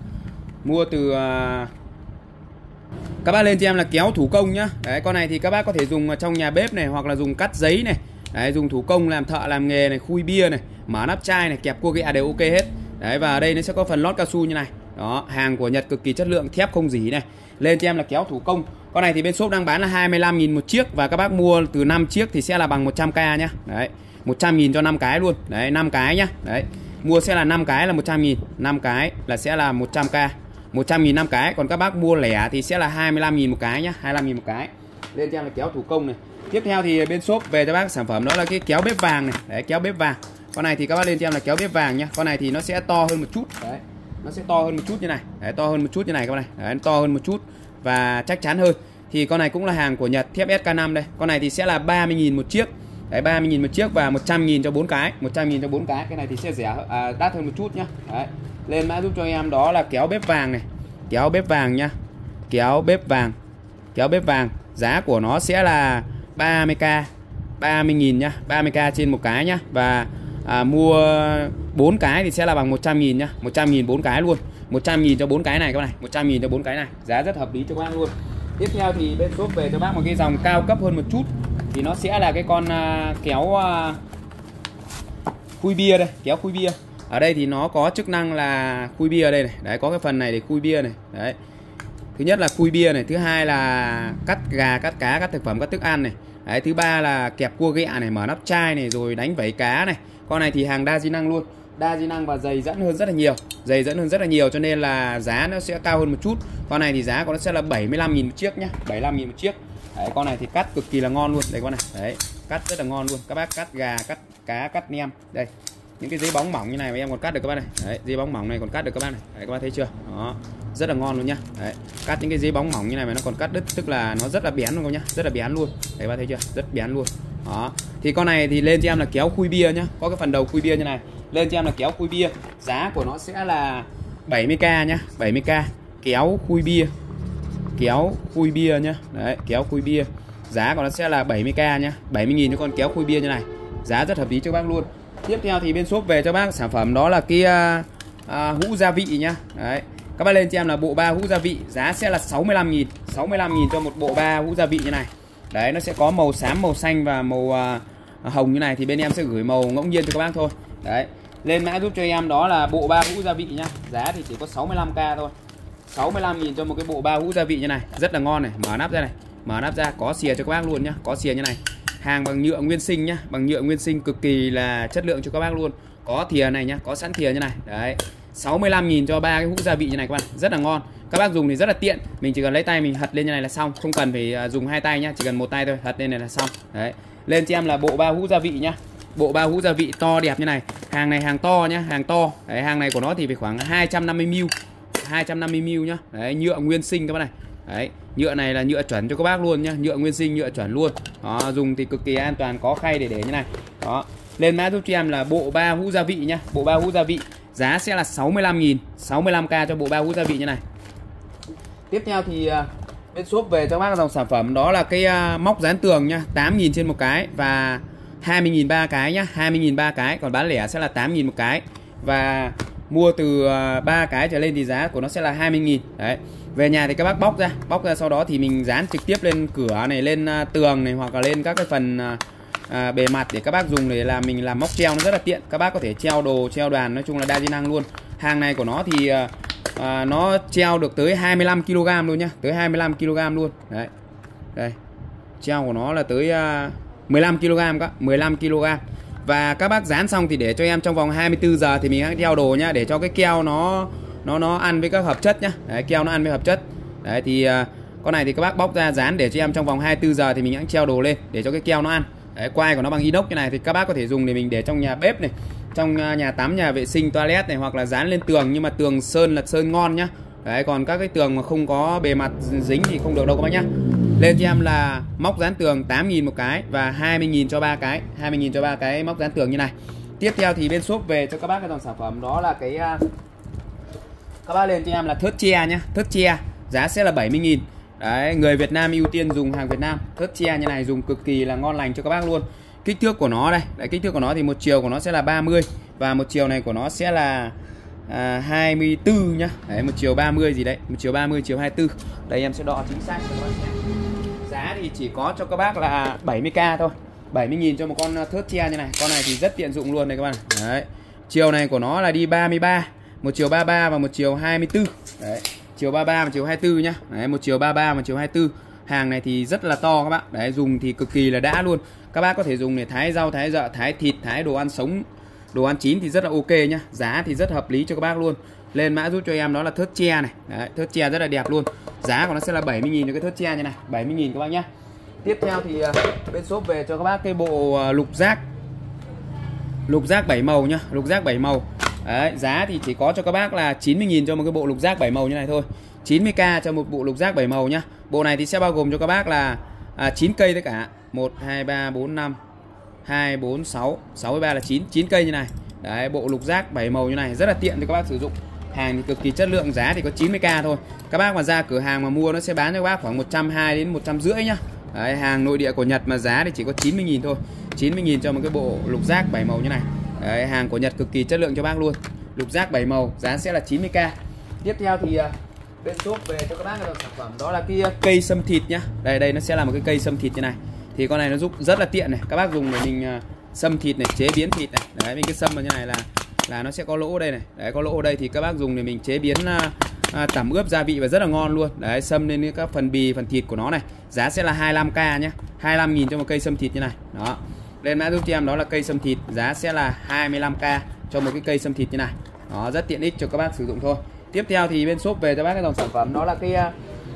các bác lên cho em là kéo thủ công nhá. Đấy, con này thì các bác có thể dùng trong nhà bếp này, hoặc là dùng cắt giấy này. Đấy, dùng thủ công làm thợ làm nghề này, khui bia này, mở nắp chai này, kẹp cua ghẹ đều ok hết. Đấy, và ở đây nó sẽ có phần lót cao su như này. Đó, hàng của Nhật cực kỳ chất lượng, thép không rỉ này. Lên cho em là kéo thủ công. Con này thì bên shop đang bán là 25.000 một chiếc và các bác mua từ 5 chiếc thì sẽ là bằng 100k nhá. Đấy, 100.000 cho 5 cái luôn. Đấy, 5 cái nhá. Đấy, mua sẽ là 5 cái là 100.000, 5 cái là sẽ là 100k. 100.000 5 cái, còn các bác mua lẻ thì sẽ là 25.000 một cái nhá, 25.000 một cái. Lên cho em là kéo thủ công này. Tiếp theo thì bên shop về cho bác sản phẩm đó là cái kéo bếp vàng này. Đấy, kéo bếp vàng. Con này thì các bác lên cho em là kéo bếp vàng nhá. Con này thì nó sẽ to hơn một chút. Đấy, nó sẽ to hơn một chút như này. Đấy, to hơn một chút như này các bác này. Đấy, nó to hơn một chút và chắc chắn hơn. Thì con này cũng là hàng của Nhật, thép SK5 đây. Con này thì sẽ là 30.000 một chiếc. Đấy, 30.000 một chiếc và 100.000 cho 4 cái, 100.000 cho 4 cái. Cái này thì sẽ đắt hơn một chút nhá. Đấy, lên mã giúp cho em đó là kéo bếp vàng này, kéo bếp vàng nhá, kéo bếp vàng, kéo bếp vàng. Giá của nó sẽ là 30k, 30.000 nhá, 30k trên một cái nhá. Và mua 4 cái thì sẽ là bằng 100.000 nhá, 100.000 4 cái luôn, 100.000 cho 4 cái này các bạn này, 100.000 cho 4 cái này, giá rất hợp lý cho các bác luôn. Tiếp theo thì bên shop về cho bác một cái dòng cao cấp hơn một chút thì nó sẽ là cái con kéo khui bia đây, kéo khui bia. Ở đây thì nó có chức năng là khui bia ở đây này. Đấy, có cái phần này để khui bia này. Đấy, thứ nhất là khui bia này, thứ hai là cắt gà, cắt cá, cắt thực phẩm, cắt thức ăn này. Đấy, thứ ba là kẹp cua ghẹ này, mở nắp chai này, rồi đánh vảy cá này. Con này thì hàng đa di năng luôn, đa di năng và dày dẫn hơn rất là nhiều, dày dẫn hơn rất là nhiều, cho nên là giá nó sẽ cao hơn một chút. Con này thì giá của nó sẽ là 75.000 một chiếc nhá, 75.000 một chiếc. Đấy, con này thì cắt cực kỳ là ngon luôn. Đây con này, đấy, cắt rất là ngon luôn. Các bác cắt gà, cắt cá, cắt nem. Đây, những cái giấy bóng mỏng như này mà em còn cắt được các bác này. Đấy, giấy bóng mỏng này còn cắt được các bác này. Đấy, các bác thấy chưa? Đó, rất là ngon luôn nhá. Đấy, cắt những cái giấy bóng mỏng như này mà nó còn cắt đứt, tức là nó rất là bén luôn các nhá, rất là bén luôn. Đấy, các bác thấy chưa? Rất bén luôn. Đó, thì con này thì lên cho em là kéo khui bia nhá, có cái phần đầu khui bia như này. Lên cho em là kéo khui bia, giá của nó sẽ là 70k nhá, 70k. Kéo khui bia, kéo khui bia nhá. Đấy, kéo khui bia, giá của nó sẽ là 70k nhá, 70.000 cho con kéo khui bia như này, giá rất hợp lý cho các bác luôn. Tiếp theo thì bên shop về cho bác sản phẩm đó là cái hũ gia vị nhá. Đấy, các bác lên cho em là bộ 3 hũ gia vị, giá sẽ là 65.000, 65.000 cho một bộ 3 hũ gia vị như này. Đấy, nó sẽ có màu xám, màu xanh và màu hồng như này, thì bên em sẽ gửi màu ngẫu nhiên cho các bác thôi. Đấy, Lên mã giúp cho em đó là bộ 3 hũ gia vị nhá. Giá thì chỉ có 65k thôi. 65.000 cho một cái bộ 3 hũ gia vị như này, rất là ngon này. Mở nắp ra này, mở nắp ra có xìa cho các bác luôn nhá, có xìa như này. Hàng bằng nhựa nguyên sinh nhá, bằng nhựa nguyên sinh cực kỳ là chất lượng cho các bác luôn. Có thìa này nhá, có sẵn thìa như này. Đấy. 65.000 cho 3 cái hũ gia vị như này các bạn, rất là ngon. Các bác dùng thì rất là tiện, mình chỉ cần lấy tay mình hật lên như này là xong, không cần phải dùng hai tay nhá, chỉ cần một tay thôi, hật lên này là xong. Đấy. Lên cho em là bộ 3 hũ gia vị nhá. Bộ 3 hũ gia vị to đẹp như này. Hàng này hàng to nhá, hàng to. Đấy, hàng này của nó thì phải khoảng 250ml. 250ml nhá. Đấy, nhựa nguyên sinh các bác này. Đấy, nhựa này là nhựa chuẩn cho các bác luôn nhá, nhựa nguyên sinh, nhựa chuẩn luôn. Đó, dùng thì cực kỳ an toàn, có khay để như này. Đó. Lên mã giúp cho em là bộ 3 hũ gia vị nhá, bộ 3 hũ gia vị. Giá sẽ là 65.000, 65k cho bộ 3 hũ gia vị như này. Tiếp theo thì bên shop về cho các bác dòng sản phẩm đó là cái móc dán tường nhá, 8.000 trên một cái và 20.000 3 cái nhá, 20.000 3 cái, còn bán lẻ sẽ là 8.000 một cái. Và mua từ 3 cái trở lên thì giá của nó sẽ là 20.000. Đấy. Về nhà thì các bác bóc ra sau đó thì mình dán trực tiếp lên cửa này, lên tường này, hoặc là lên các cái phần bề mặt để các bác dùng để làm mình làm móc treo, nó rất là tiện. Các bác có thể treo đồ, treo đoàn, nói chung là đa di năng luôn. Hàng này của nó thì nó treo được tới 25 kg luôn nhá, tới 25 kg luôn. Đấy. Đây. Treo của nó là tới 15 kg các, 15 kg. Và các bác dán xong thì để cho em trong vòng 24 giờ thì mình hãy treo đồ nhá, để cho cái keo nó ăn với các hợp chất nhá. Đấy, keo nó ăn với hợp chất. Đấy thì con này thì các bác bóc ra dán để cho em trong vòng 24 giờ thì mình hãy treo đồ lên để cho cái keo nó ăn. Đấy, quai của nó bằng inox như này thì các bác có thể dùng để mình để trong nhà bếp này, trong nhà tắm, nhà vệ sinh, toilet này, hoặc là dán lên tường, nhưng mà tường sơn là sơn ngon nhá. Đấy, còn các cái tường mà không có bề mặt dính thì không được đâu các bác nhá. Lên cho em là móc dán tường 8.000 một cái và 20.000 cho 3 cái, 20.000 cho 3 cái móc dán tường như này. Tiếp theo thì bên shop về cho các bác cái dòng sản phẩm đó là cái các bác lên cho em là thớt tre nhá, thớt tre, giá sẽ là 70.000. Đấy, người Việt Nam ưu tiên dùng hàng Việt Nam. Thớt tre như này dùng cực kỳ là ngon lành cho các bác luôn. Kích thước của nó đây, đấy, kích thước của nó thì một chiều của nó sẽ là 30 và một chiều này của nó sẽ là 24 nhá. Đấy, một chiều 30 gì đấy, một chiều 30, chiều 24. Đây em sẽ đo chính xác cho các bác xem. Giá thì chỉ có cho các bác là 70k thôi. 70.000 cho một con thớt tre như này. Con này thì rất tiện dụng luôn đây các bạn. Đấy. Chiều này của nó là đi 33, một chiều 33 và một chiều 24. Đấy. Chiều 33 và chiều 24 nhá. Đấy, một chiều 33 và chiều 24. Hàng này thì rất là to các bạn. Đấy, dùng thì cực kỳ là đã luôn. Các bác có thể dùng để thái rau, thái dợ, thái thịt, thái đồ ăn sống, đồ ăn chín thì rất là ok nhá. Giá thì rất hợp lý cho các bác luôn. Lên mã giúp cho em đó là thớt tre này. Đấy, thớt tre rất là đẹp luôn. Giá của nó sẽ là 70.000 cho cái thớt tre như này, 70.000 các bác nhá. Tiếp theo thì bên shop về cho các bác cái bộ lục giác 7 màu nhá, lục giác 7 màu. Đấy, giá thì chỉ có cho các bác là 90.000 cho một cái bộ lục giác 7 màu như này thôi. 90k cho một bộ lục giác 7 màu nhá. Bộ này thì sẽ bao gồm cho các bác là 9 cây tất cả. 1 2 3 4 5 2 4 6 63 là 9 cây như này. Đấy, bộ lục giác 7 màu như này rất là tiện cho các bác sử dụng. Hàng thì cực kỳ chất lượng, giá thì có 90k thôi. Các bác mà ra cửa hàng mà mua nó sẽ bán cho các bác khoảng 120 đến 150 nhá. Đấy, hàng nội địa của Nhật mà giá thì chỉ có 90.000 thôi. 90.000 cho một cái bộ lục giác 7 màu như này. Đấy, hàng của Nhật cực kỳ chất lượng cho bác luôn. Lục giác 7 màu, giá sẽ là 90k. Tiếp theo thì bên shop về cho các bác cái dòng sản phẩm đó là cái cây sâm thịt nhá. Đây nó sẽ là một cái cây sâm thịt như này. Thì con này nó giúp rất là tiện này. Các bác dùng để mình sâm thịt này, chế biến thịt này. Đấy, mình cái sâm vào như này là nó sẽ có lỗ đây này. Đấy, có lỗ ở đây thì các bác dùng để mình chế biến tẩm ướp gia vị và rất là ngon luôn. Đấy, sâm lên các phần bì, phần thịt của nó này. Giá sẽ là 25k nhé, 25.000 cho một cây sâm thịt như này. Đó. Lên mã giúp cho em đó là cây sâm thịt, giá sẽ là 25k cho một cái cây sâm thịt như này. Đó, rất tiện ích cho các bác sử dụng thôi. Tiếp theo thì bên shop về cho bác cái dòng sản phẩm đó là cái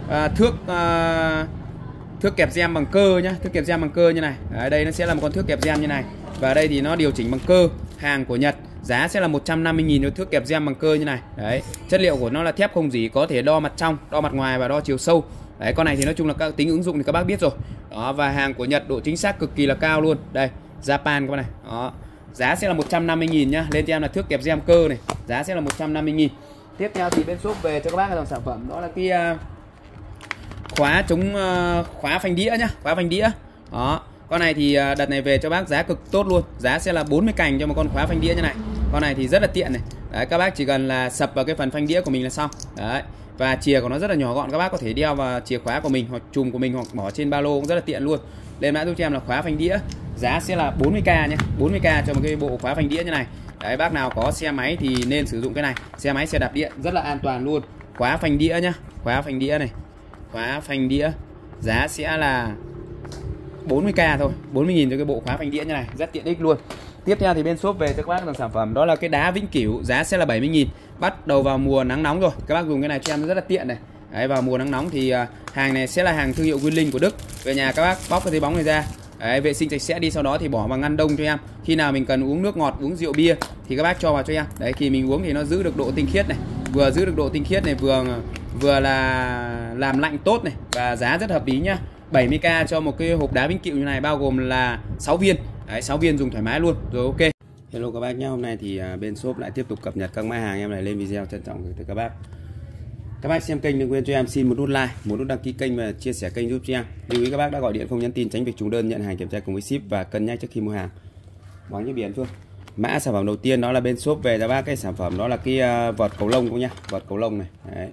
thước kẹp gem bằng cơ nhá, thước kẹp gem bằng cơ như này. Ở đây nó sẽ là một con thước kẹp gem như này. Và đây thì nó điều chỉnh bằng cơ, hàng của Nhật. Giá sẽ là 150.000 cho thước kẹp gem bằng cơ như này. Đấy, chất liệu của nó là thép không rỉ, có thể đo mặt trong, đo mặt ngoài và đo chiều sâu. Đấy, con này thì nói chung là các tính ứng dụng thì các bác biết rồi. Đó, và hàng của Nhật độ chính xác cực kỳ là cao luôn. Đây, Japan các bạn này. Đó. Giá sẽ là 150.000 nhá. Lên cho em là thước kẹp gem cơ này, giá sẽ là 150.000. Tiếp theo thì bên shop về cho các bác cái dòng sản phẩm đó là cái khóa chống khóa phanh đĩa nhá, khóa phanh đĩa. Đó. Con này thì đợt này về cho bác giá cực tốt luôn. Giá sẽ là 40 cành cho một con khóa phanh đĩa như này. Con này thì rất là tiện này. Đấy, các bác chỉ cần là sập vào cái phần phanh đĩa của mình là xong. Đấy. Và chìa của nó rất là nhỏ gọn, các bác có thể đeo vào chìa khóa của mình hoặc chùm của mình hoặc bỏ trên ba lô cũng rất là tiện luôn. Lên mã giúp cho em là khóa phanh đĩa. giá sẽ là 40k nhé, 40k cho một cái bộ khóa phanh đĩa như này. Đấy, bác nào có xe máy thì nên sử dụng cái này, xe máy xe đạp điện rất là an toàn luôn. Khóa phanh đĩa nhá, khóa phanh đĩa này, khóa phanh đĩa giá sẽ là 40k thôi, 40.000 cho cái bộ khóa phanh đĩa như này, rất tiện ích luôn. Tiếp theo thì bên shop về cho các bác dòng sản phẩm đó là cái đá vĩnh cửu, giá sẽ là 70.000. Bắt đầu vào mùa nắng nóng rồi, các bác dùng cái này cho em rất là tiện này. Đấy, vào mùa nắng nóng thì hàng này sẽ là hàng thương hiệu Winling của Đức. Về nhà các bác bóc cái giấy bóng này ra, đấy, vệ sinh sạch sẽ đi, sau đó thì bỏ vào ngăn đông cho em. Khi nào mình cần uống nước ngọt, uống rượu bia thì các bác cho vào cho em. Đấy, khi mình uống thì nó giữ được độ tinh khiết này, vừa giữ được độ tinh khiết này, vừa là làm lạnh tốt này, và giá rất hợp lý nhá. 70k cho một cái hộp đá vĩnh cửu như này, bao gồm là 6 viên. Đấy, 6 viên dùng thoải mái luôn. Rồi, ok. Hello các bác nhé, hôm nay thì bên shop lại tiếp tục cập nhật các mã hàng em này lên video, trân trọng gửi tới các bác. Các bác xem kênh đừng quên cho em xin một nút like, một nút đăng ký kênh và chia sẻ kênh giúp cho em. Lưu ý các bác đã gọi điện không nhắn tin tránh việc trùng đơn, nhận hàng kiểm tra cùng với ship và cân nhắc trước khi mua hàng. Bóng như biển Phương. Mã sản phẩm đầu tiên đó là bên shop về cho bác cái sản phẩm đó là cái vợt cầu lông cũng nhá, vợt cầu lông này. Đấy.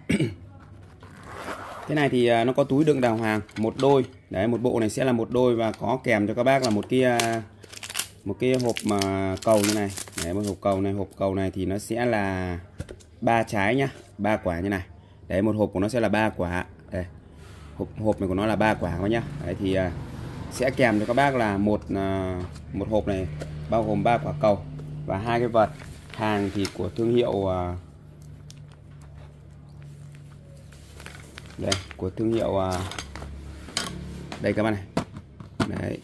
Cái này thì nó có túi đựng đàng hoàng, một đôi. Đấy, một bộ này sẽ là một đôi và có kèm cho các bác là một cái hộp mà cầu như này. Đấy, một hộp cầu này thì nó sẽ là 3 trái nhá, 3 quả như này. Đấy, một hộp của nó sẽ là 3 quả. Đây. Hộp này của nó là 3 quả các nhá. Đấy thì sẽ kèm cho các bác là một hộp này bao gồm 3 quả cầu và 2 cái vợt. Hàng thì của thương hiệu đây, của thương hiệu đây các bác này. Đấy.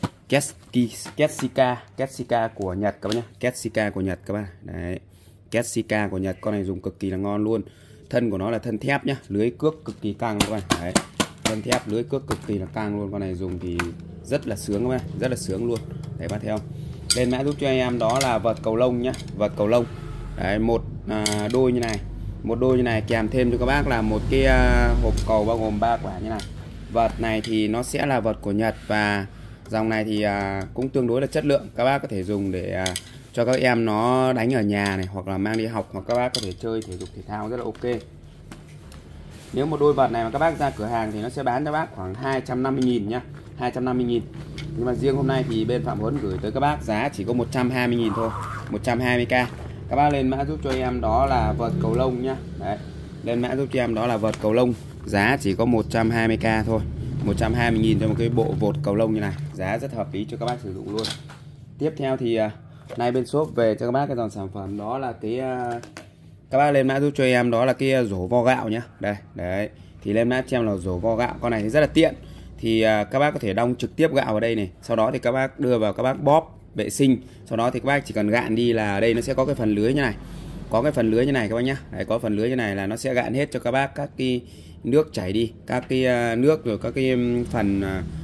Ketsika của Nhật các bác nhá, Ketsika của Nhật các bác. Đấy. Ketsika của Nhật, con này dùng cực kỳ là ngon luôn. Thân của nó là thân thép nhá, lưới cước cực kỳ căng các bạn. Đấy. Thân thép lưới cước cực kỳ là căng luôn, con này dùng thì rất là sướng các bạn, rất là sướng luôn. Đấy, bác thấy không? Lên mã giúp cho anh em đó là vợt cầu lông nhá, vợt cầu lông. Đấy, một đôi như này. Một đôi như này kèm thêm cho các bác là một cái hộp cầu bao gồm 3 quả như này. Vợt này thì nó sẽ là vợt của Nhật và dòng này thì cũng tương đối là chất lượng. Các bác có thể dùng để cho các em nó đánh ở nhà này, hoặc là mang đi học, hoặc các bác có thể chơi thể dục thể thao rất là ok. Nếu một đôi vợt này mà các bác ra cửa hàng thì nó sẽ bán cho bác khoảng 250.000 nhá, 250.000. Nhưng mà riêng hôm nay thì bên Phạm Huấn gửi tới các bác giá chỉ có 120.000 thôi, 120k. Các bác lên mã giúp cho em đó là vợt cầu lông nhá. Đấy. Lên mã giúp cho em đó là vợt cầu lông, giá chỉ có 120k thôi. 120.000 cho một cái bộ vợt cầu lông như này, giá rất hợp lý cho các bác sử dụng luôn. Tiếp theo thì nay bên shop về cho các bác cái dòng sản phẩm đó là cái các bác lên mã giúp cho em đó là cái rổ vo gạo nhá. Đây, đấy. Thì lên mã cho em là rổ vo gạo, con này thì rất là tiện. Thì các bác có thể đong trực tiếp gạo vào đây này, sau đó thì các bác đưa vào các bác bóp vệ sinh, sau đó thì các bác chỉ cần gạn đi là ở đây nó sẽ có cái phần lưới như này. Có cái phần lưới như này các bác nhá. Đấy, có phần lưới như này là nó sẽ gạn hết cho các bác các cái nước chảy đi, các cái nước rồi các cái phần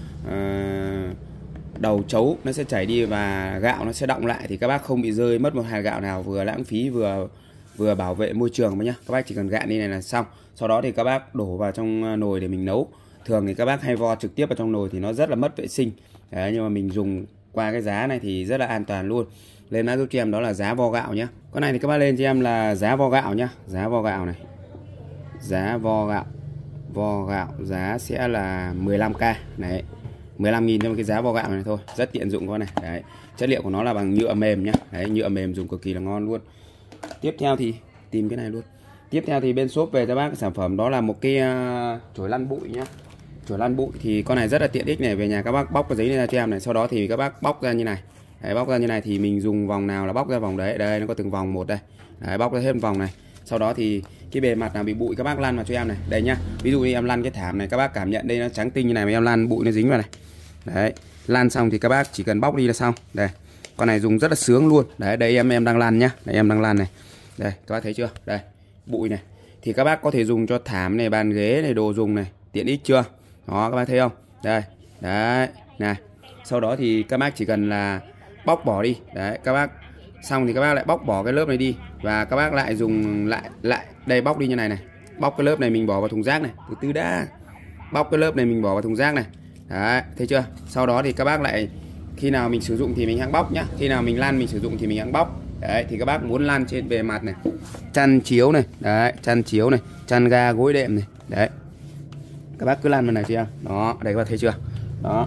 đầu chấu nó sẽ chảy đi và gạo nó sẽ đọng lại, thì các bác không bị rơi mất một hạt gạo nào, vừa lãng phí vừa bảo vệ môi trường nhá. Các bác chỉ cần gạn đi này là xong. Sau đó thì các bác đổ vào trong nồi để mình nấu. Thường thì các bác hay vo trực tiếp vào trong nồi thì nó rất là mất vệ sinh. Đấy, nhưng mà mình dùng qua cái giá này thì rất là an toàn luôn. Lên mã giúp cho em đó là giá vo gạo nhá. Con này thì các bác lên cho em là giá vo gạo nhá, giá vo gạo này. Giá vo gạo giá sẽ là 15k này. 15.000 cho một cái giá vo gạo này thôi, rất tiện dụng con này. Đấy, chất liệu của nó là bằng nhựa mềm nhá. Đấy, nhựa mềm dùng cực kỳ là ngon luôn. Tiếp theo thì tìm cái này luôn. Tiếp theo thì bên shop về cho bác cái sản phẩm đó là một cái chổi lăn bụi nhá. Chổi lăn bụi thì con này rất là tiện ích này, về nhà các bác bóc cái giấy này ra cho em này, sau đó thì các bác bóc ra như này. Đấy, bóc ra như này thì mình dùng vòng nào là bóc ra vòng đấy. Đây nó có từng vòng một đây. Đấy, bóc ra hết vòng này. Sau đó thì cái bề mặt nào bị bụi các bác lăn vào cho em này. Đây nhá. Ví dụ như em lăn cái thảm này, các bác cảm nhận đây nó trắng tinh như này mà em lăn bụi nó dính vào này. Đấy, lăn xong thì các bác chỉ cần bóc đi là xong. Đây. Con này dùng rất là sướng luôn. Đấy, đây em đang lăn nhá. Đây em đang lăn này. Đây, các bác thấy chưa? Đây, bụi này. Thì các bác có thể dùng cho thảm này, bàn ghế này, đồ dùng này, tiện ích chưa? Đó, các bác thấy không? Đây. Đấy, này. Sau đó thì các bác chỉ cần là bóc bỏ đi. Đấy, các bác xong thì các bác lại bóc bỏ cái lớp này đi và các bác lại dùng lại đây, bóc đi như này này. Bóc cái lớp này mình bỏ vào thùng rác này. Từ từ đã. Bóc cái lớp này mình bỏ vào thùng rác này. Đấy, thấy chưa? Sau đó thì các bác lại khi nào mình sử dụng thì mình hãng bóc nhá. Khi nào mình lăn mình sử dụng thì mình hãng bóc. Đấy, thì các bác muốn lăn trên bề mặt này, chăn chiếu này, đấy, chăn chiếu này, chăn ga gối đệm này. Đấy. Các bác cứ lăn vào này chưa? Đó, đây các bác thấy chưa? Đó.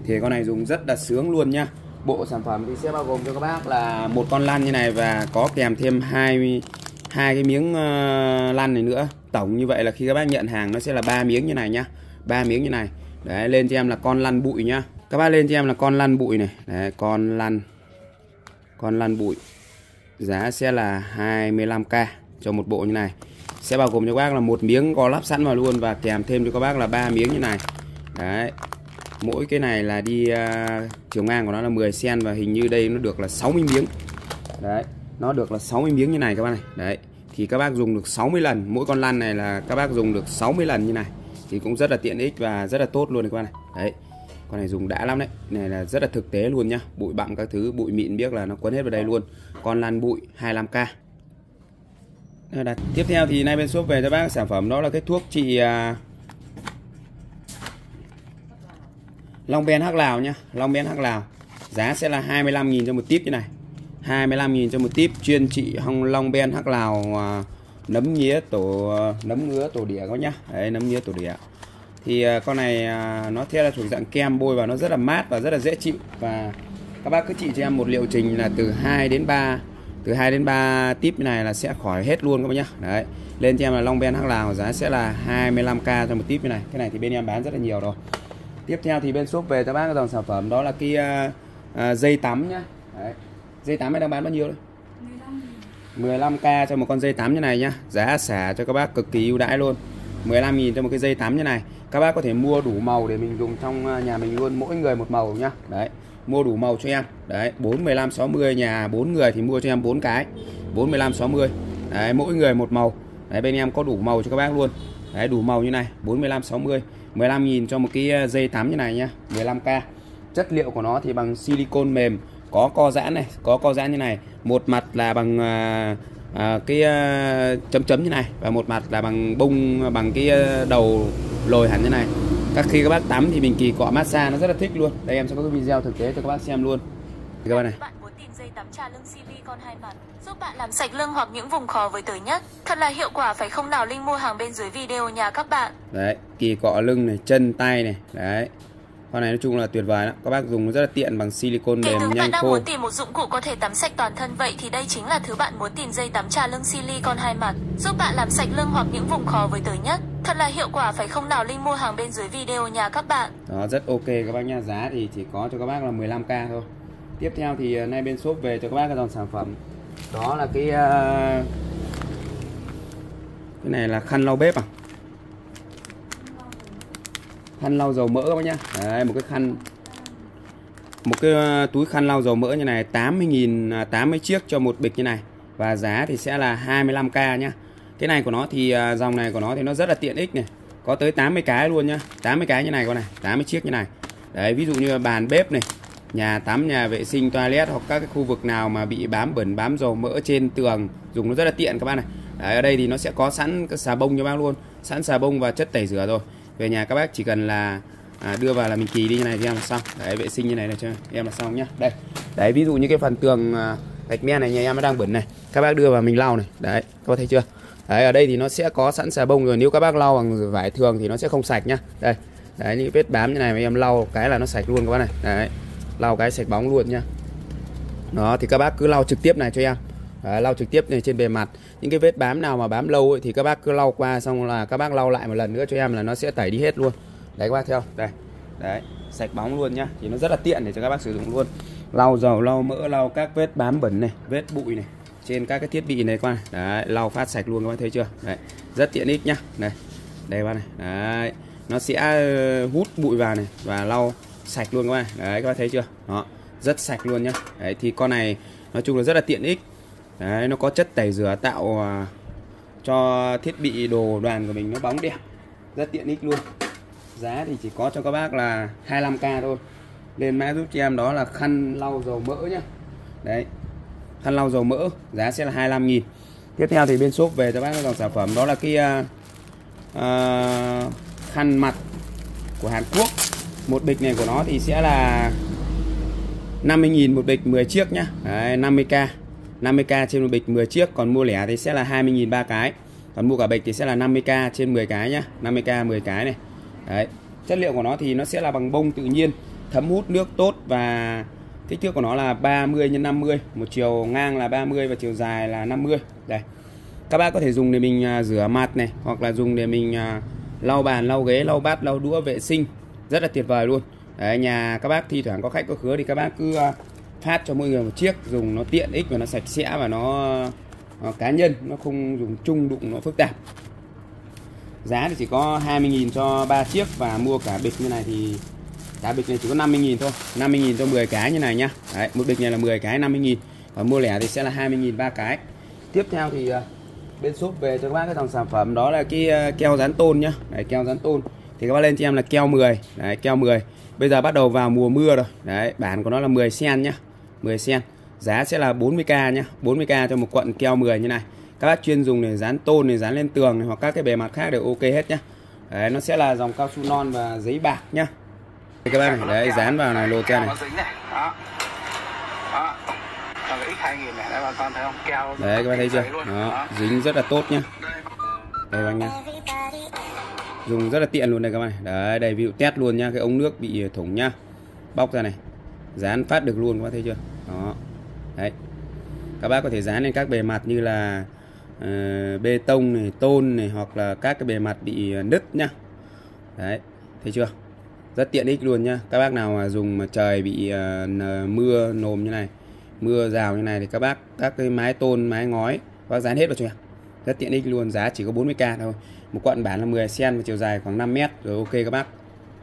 thì con này dùng rất là sướng luôn nhá. Bộ sản phẩm thì sẽ bao gồm cho các bác là một con lăn như này và có kèm thêm hai cái miếng lăn này nữa. Tổng như vậy là khi các bác nhận hàng nó sẽ là 3 miếng như này nhá, 3 miếng như này. Đấy, lên cho em là con lăn bụi nhá. Các bác lên cho em là con lăn bụi này. Đấy, con lăn bụi. Giá sẽ là 25k cho một bộ như này. Sẽ bao gồm cho các bác là một miếng có lắp sẵn vào luôn và kèm thêm cho các bác là 3 miếng như này. Đấy. Mỗi cái này là đi chiều ngang của nó là 10 cm và hình như đây nó được là 60 miếng. Đấy, nó được là 60 miếng như này các bác này. Đấy, thì các bác dùng được 60 lần. Mỗi con lăn này là các bác dùng được 60 lần như này. Thì cũng rất là tiện ích và rất là tốt luôn các bác này. Đấy. Con này dùng đã lắm đấy. Này là rất là thực tế luôn nhá. Bụi bặm các thứ, bụi mịn biết là nó quấn hết vào đây luôn. Con lăn bụi 25k. Tiếp theo thì nay bên shop về cho bác sản phẩm đó là cái thuốc trị Long Ben Hắc Lào nhá. Long Ben Hắc Lào. Giá sẽ là 25.000 cho một típ như này. 25.000 cho một típ, chuyên trị Long Ben Hắc Lào, nấm ngứa tổ đĩa các nhá. Đấy, nấm ngứa tổ đĩa. Thì con này nó theo là thuộc dạng kem, bôi vào nó rất là mát và rất là dễ chịu. Và các bác cứ trị cho em một liệu trình là từ 2 đến 3 típ như này là sẽ khỏi hết luôn các bác nhá. Đấy, lên cho em là Long Ben Hắc Lào, giá sẽ là 25k cho một típ như này. Cái này thì bên em bán rất là nhiều rồi. Tiếp theo thì bên shop về cho bác cái dòng sản phẩm đó là cái dây tắm nhá. Đấy, dây tắm này đang bán bao nhiêu đấy? 15k cho một con dây tắm như này nhá. Giá xả cho các bác cực kỳ ưu đãi luôn. 15.000 cho một cái dây tắm như này. Các bác có thể mua đủ màu để mình dùng trong nhà mình luôn, mỗi người một màu nhá. Đấy, mua đủ màu cho em. Đấy, 4, 15, 60, nhà 4 người thì mua cho em 4 cái. 4, 15, 60. Đấy, mỗi người một màu. Đấy, bên em có đủ màu cho các bác luôn. Đấy, đủ màu như này, 4, 15, 60. 15.000 cho một cái dây tắm như này nhá, 15k. Chất liệu của nó thì bằng silicon mềm, có co giãn này, có co giãn như này. Một mặt là bằng cái chấm chấm như này và một mặt là bằng bung, bằng cái đầu lồi hẳn như này. Khi các bác tắm thì mình kỳ cọ massage nó rất là thích luôn. Đây em sẽ có cái video thực tế cho các bác xem luôn. Thì các bạn này. Bạn muốn tìm dây tắm trà lưng silicon hai mặt giúp bạn làm sạch lưng hoặc những vùng khó với tới nhất. Thật là hiệu quả phải không nào? Link mua hàng bên dưới video nhà các bạn. Đấy, kỳ cọ lưng này, chân tay này. Đấy. Con này nói chung là tuyệt vời đó. Các bác dùng nó rất là tiện, bằng silicon mềm, nhanh khô. Bạn đang muốn tìm một dụng cụ có thể tắm sạch toàn thân, vậy thì đây chính là thứ bạn muốn tìm. Dây tắm trà lưng silicon hai mặt giúp bạn làm sạch lưng hoặc những vùng khó với tới nhất. Thật là hiệu quả phải không nào? Link mua hàng bên dưới video nhà các bạn. Đó, rất ok các bác nha. Giá thì chỉ có cho các bác là 15k thôi. Tiếp theo thì nay bên shop về cho các bác cái dòng sản phẩm đó là cái này là khăn lau bếp à, khăn lau dầu mỡ các bác nhá. Đấy, một cái túi khăn lau dầu mỡ như này, 80.000, 80 chiếc cho một bịch như này và giá thì sẽ là 25k nhá. Cái này của nó thì dòng này của nó thì nó rất là tiện ích này, có tới 80 cái luôn nhá, 80 cái như này con này, 80 chiếc như này. Đấy, ví dụ như bàn bếp này, nhà tắm, nhà vệ sinh, toilet hoặc các cái khu vực nào mà bị bám bẩn, bám dầu mỡ trên tường, dùng nó rất là tiện các bạn này. Đấy, ở đây thì nó sẽ có sẵn cái xà bông cho bác luôn, sẵn xà bông và chất tẩy rửa rồi. Về nhà các bác chỉ cần là đưa vào là mình kỳ đi như này thì em là xong. Đấy, vệ sinh như này là cho em là xong nhá. Đây. Đấy, ví dụ như cái phần tường gạch men này nhà em nó đang bẩn này, các bác đưa vào mình lau này. Đấy, các bác thấy chưa? Đấy, ở đây thì nó sẽ có sẵn xà bông rồi, nếu các bác lau bằng vải thường thì nó sẽ không sạch nhá. Đây. Đấy, những vết bám như này mà em lau cái là nó sạch luôn các bác này. Đấy. Lau cái sạch bóng luôn nhá. Đó, thì các bác cứ lau trực tiếp này cho em. Đấy, lau trực tiếp này trên bề mặt. Những cái vết bám nào mà bám lâu ấy, thì các bác cứ lau qua, xong là các bác lau lại một lần nữa cho em là nó sẽ tẩy đi hết luôn. Đấy các bác theo. Đây. Đấy, sạch bóng luôn nhá. Thì nó rất là tiện để cho các bác sử dụng luôn. Lau dầu, lau mỡ, lau các vết bám bẩn này, vết bụi này trên các cái thiết bị này các bác. Đấy, lau phát sạch luôn các bác thấy chưa? Đấy, rất tiện ích nhá. Đây. Đây các bác này. Đấy, nó sẽ hút bụi vào này và lau sạch luôn các bác. Đấy, các bác thấy chưa? Đó, rất sạch luôn nhá. Đấy, thì con này nói chung là rất là tiện ích. Đấy, nó có chất tẩy rửa tạo cho thiết bị đồ đoàn của mình nó bóng đẹp, rất tiện ích luôn. Giá thì chỉ có cho các bác là 25k thôi. Lên mã giúp cho em đó là khăn lau dầu mỡ nhá. Đấy, khăn lau dầu mỡ, giá sẽ là 25.000. Tiếp theo thì bên shop về cho bác cái dòng sản phẩm đó là cái khăn mặt của Hàn Quốc. Một bịch này của nó thì sẽ là 50.000 một bịch 10 chiếc nhá. Đấy, 50k. 50k trên một bịch 10 chiếc, còn mua lẻ thì sẽ là 20.000 3 cái. Còn mua cả bịch thì sẽ là 50k trên 10 cái nhá. 50k 10 cái này. Đấy. Chất liệu của nó thì nó sẽ là bằng bông tự nhiên. thấm hút nước tốt và kích thước của nó là 30 x 50, một chiều ngang là 30 và chiều dài là 50. Đây. Các bác có thể dùng để mình rửa mặt này, hoặc là dùng để mình lau bàn, lau ghế, lau bát, lau đũa, vệ sinh. Rất là tuyệt vời luôn. Đấy, nhà các bác thi thoảng có khách có khứa thì các bác cứ phát cho mỗi người một chiếc, dùng nó tiện ích và nó sạch sẽ và nó cá nhân, nó không dùng chung đụng nó phức tạp. Giá thì chỉ có 20.000 cho 3 chiếc, và mua cả bịch như này thì cả bịch này chỉ có 50.000 thôi, 50.000 cho 10 cái như này nhá. Đấy, một bịch này là 10 cái 50.000, và mua lẻ thì sẽ là 20.000 3 cái. Tiếp theo thì bên shop về cho các bác cái dòng sản phẩm đó là cái keo dán tôn nhá. Đấy, keo dán tôn thì các bác lên cho em là keo 10. Đấy, keo 10. Bây giờ bắt đầu vào mùa mưa rồi. Đấy, bản của nó là 10 cent nhá. 10 cent. Giá sẽ là 40k nhá. 40k cho một cuộn keo 10 như này. Các bác chuyên dùng để dán tôn này, dán lên tường này, hoặc các cái bề mặt khác đều ok hết nhá. Đấy, nó sẽ là dòng cao su non và giấy bạc nhá. Đây các bác này, đấy, dán vào này, lột ra này. Đó. Đó. Còn cái X2000 này, đây bà con thấy không? Keo. Đấy các bác thấy chưa? Đó, dính rất là tốt nhá. Đây bác nhá. Dùng rất là tiện luôn đây các bạn. Đấy, đây ví dụ test luôn nhá, cái ống nước bị thủng nhá. Bóc ra này. Dán phát được luôn, các bác thấy chưa? Đó. Đấy. Các bác có thể dán lên các bề mặt như là bê tông này, tôn này, hoặc là các cái bề mặt bị nứt nhá. Đấy, thấy chưa? Rất tiện ích luôn nhá. Các bác nào mà dùng mà trời bị mưa nồm như này, mưa rào như này thì các cái mái tôn, mái ngói các bác dán hết vào cho em. Rất tiện ích luôn, giá chỉ có 40k thôi. Một cuộn bản là 10 cm và chiều dài khoảng 5 m rồi, ok các bác.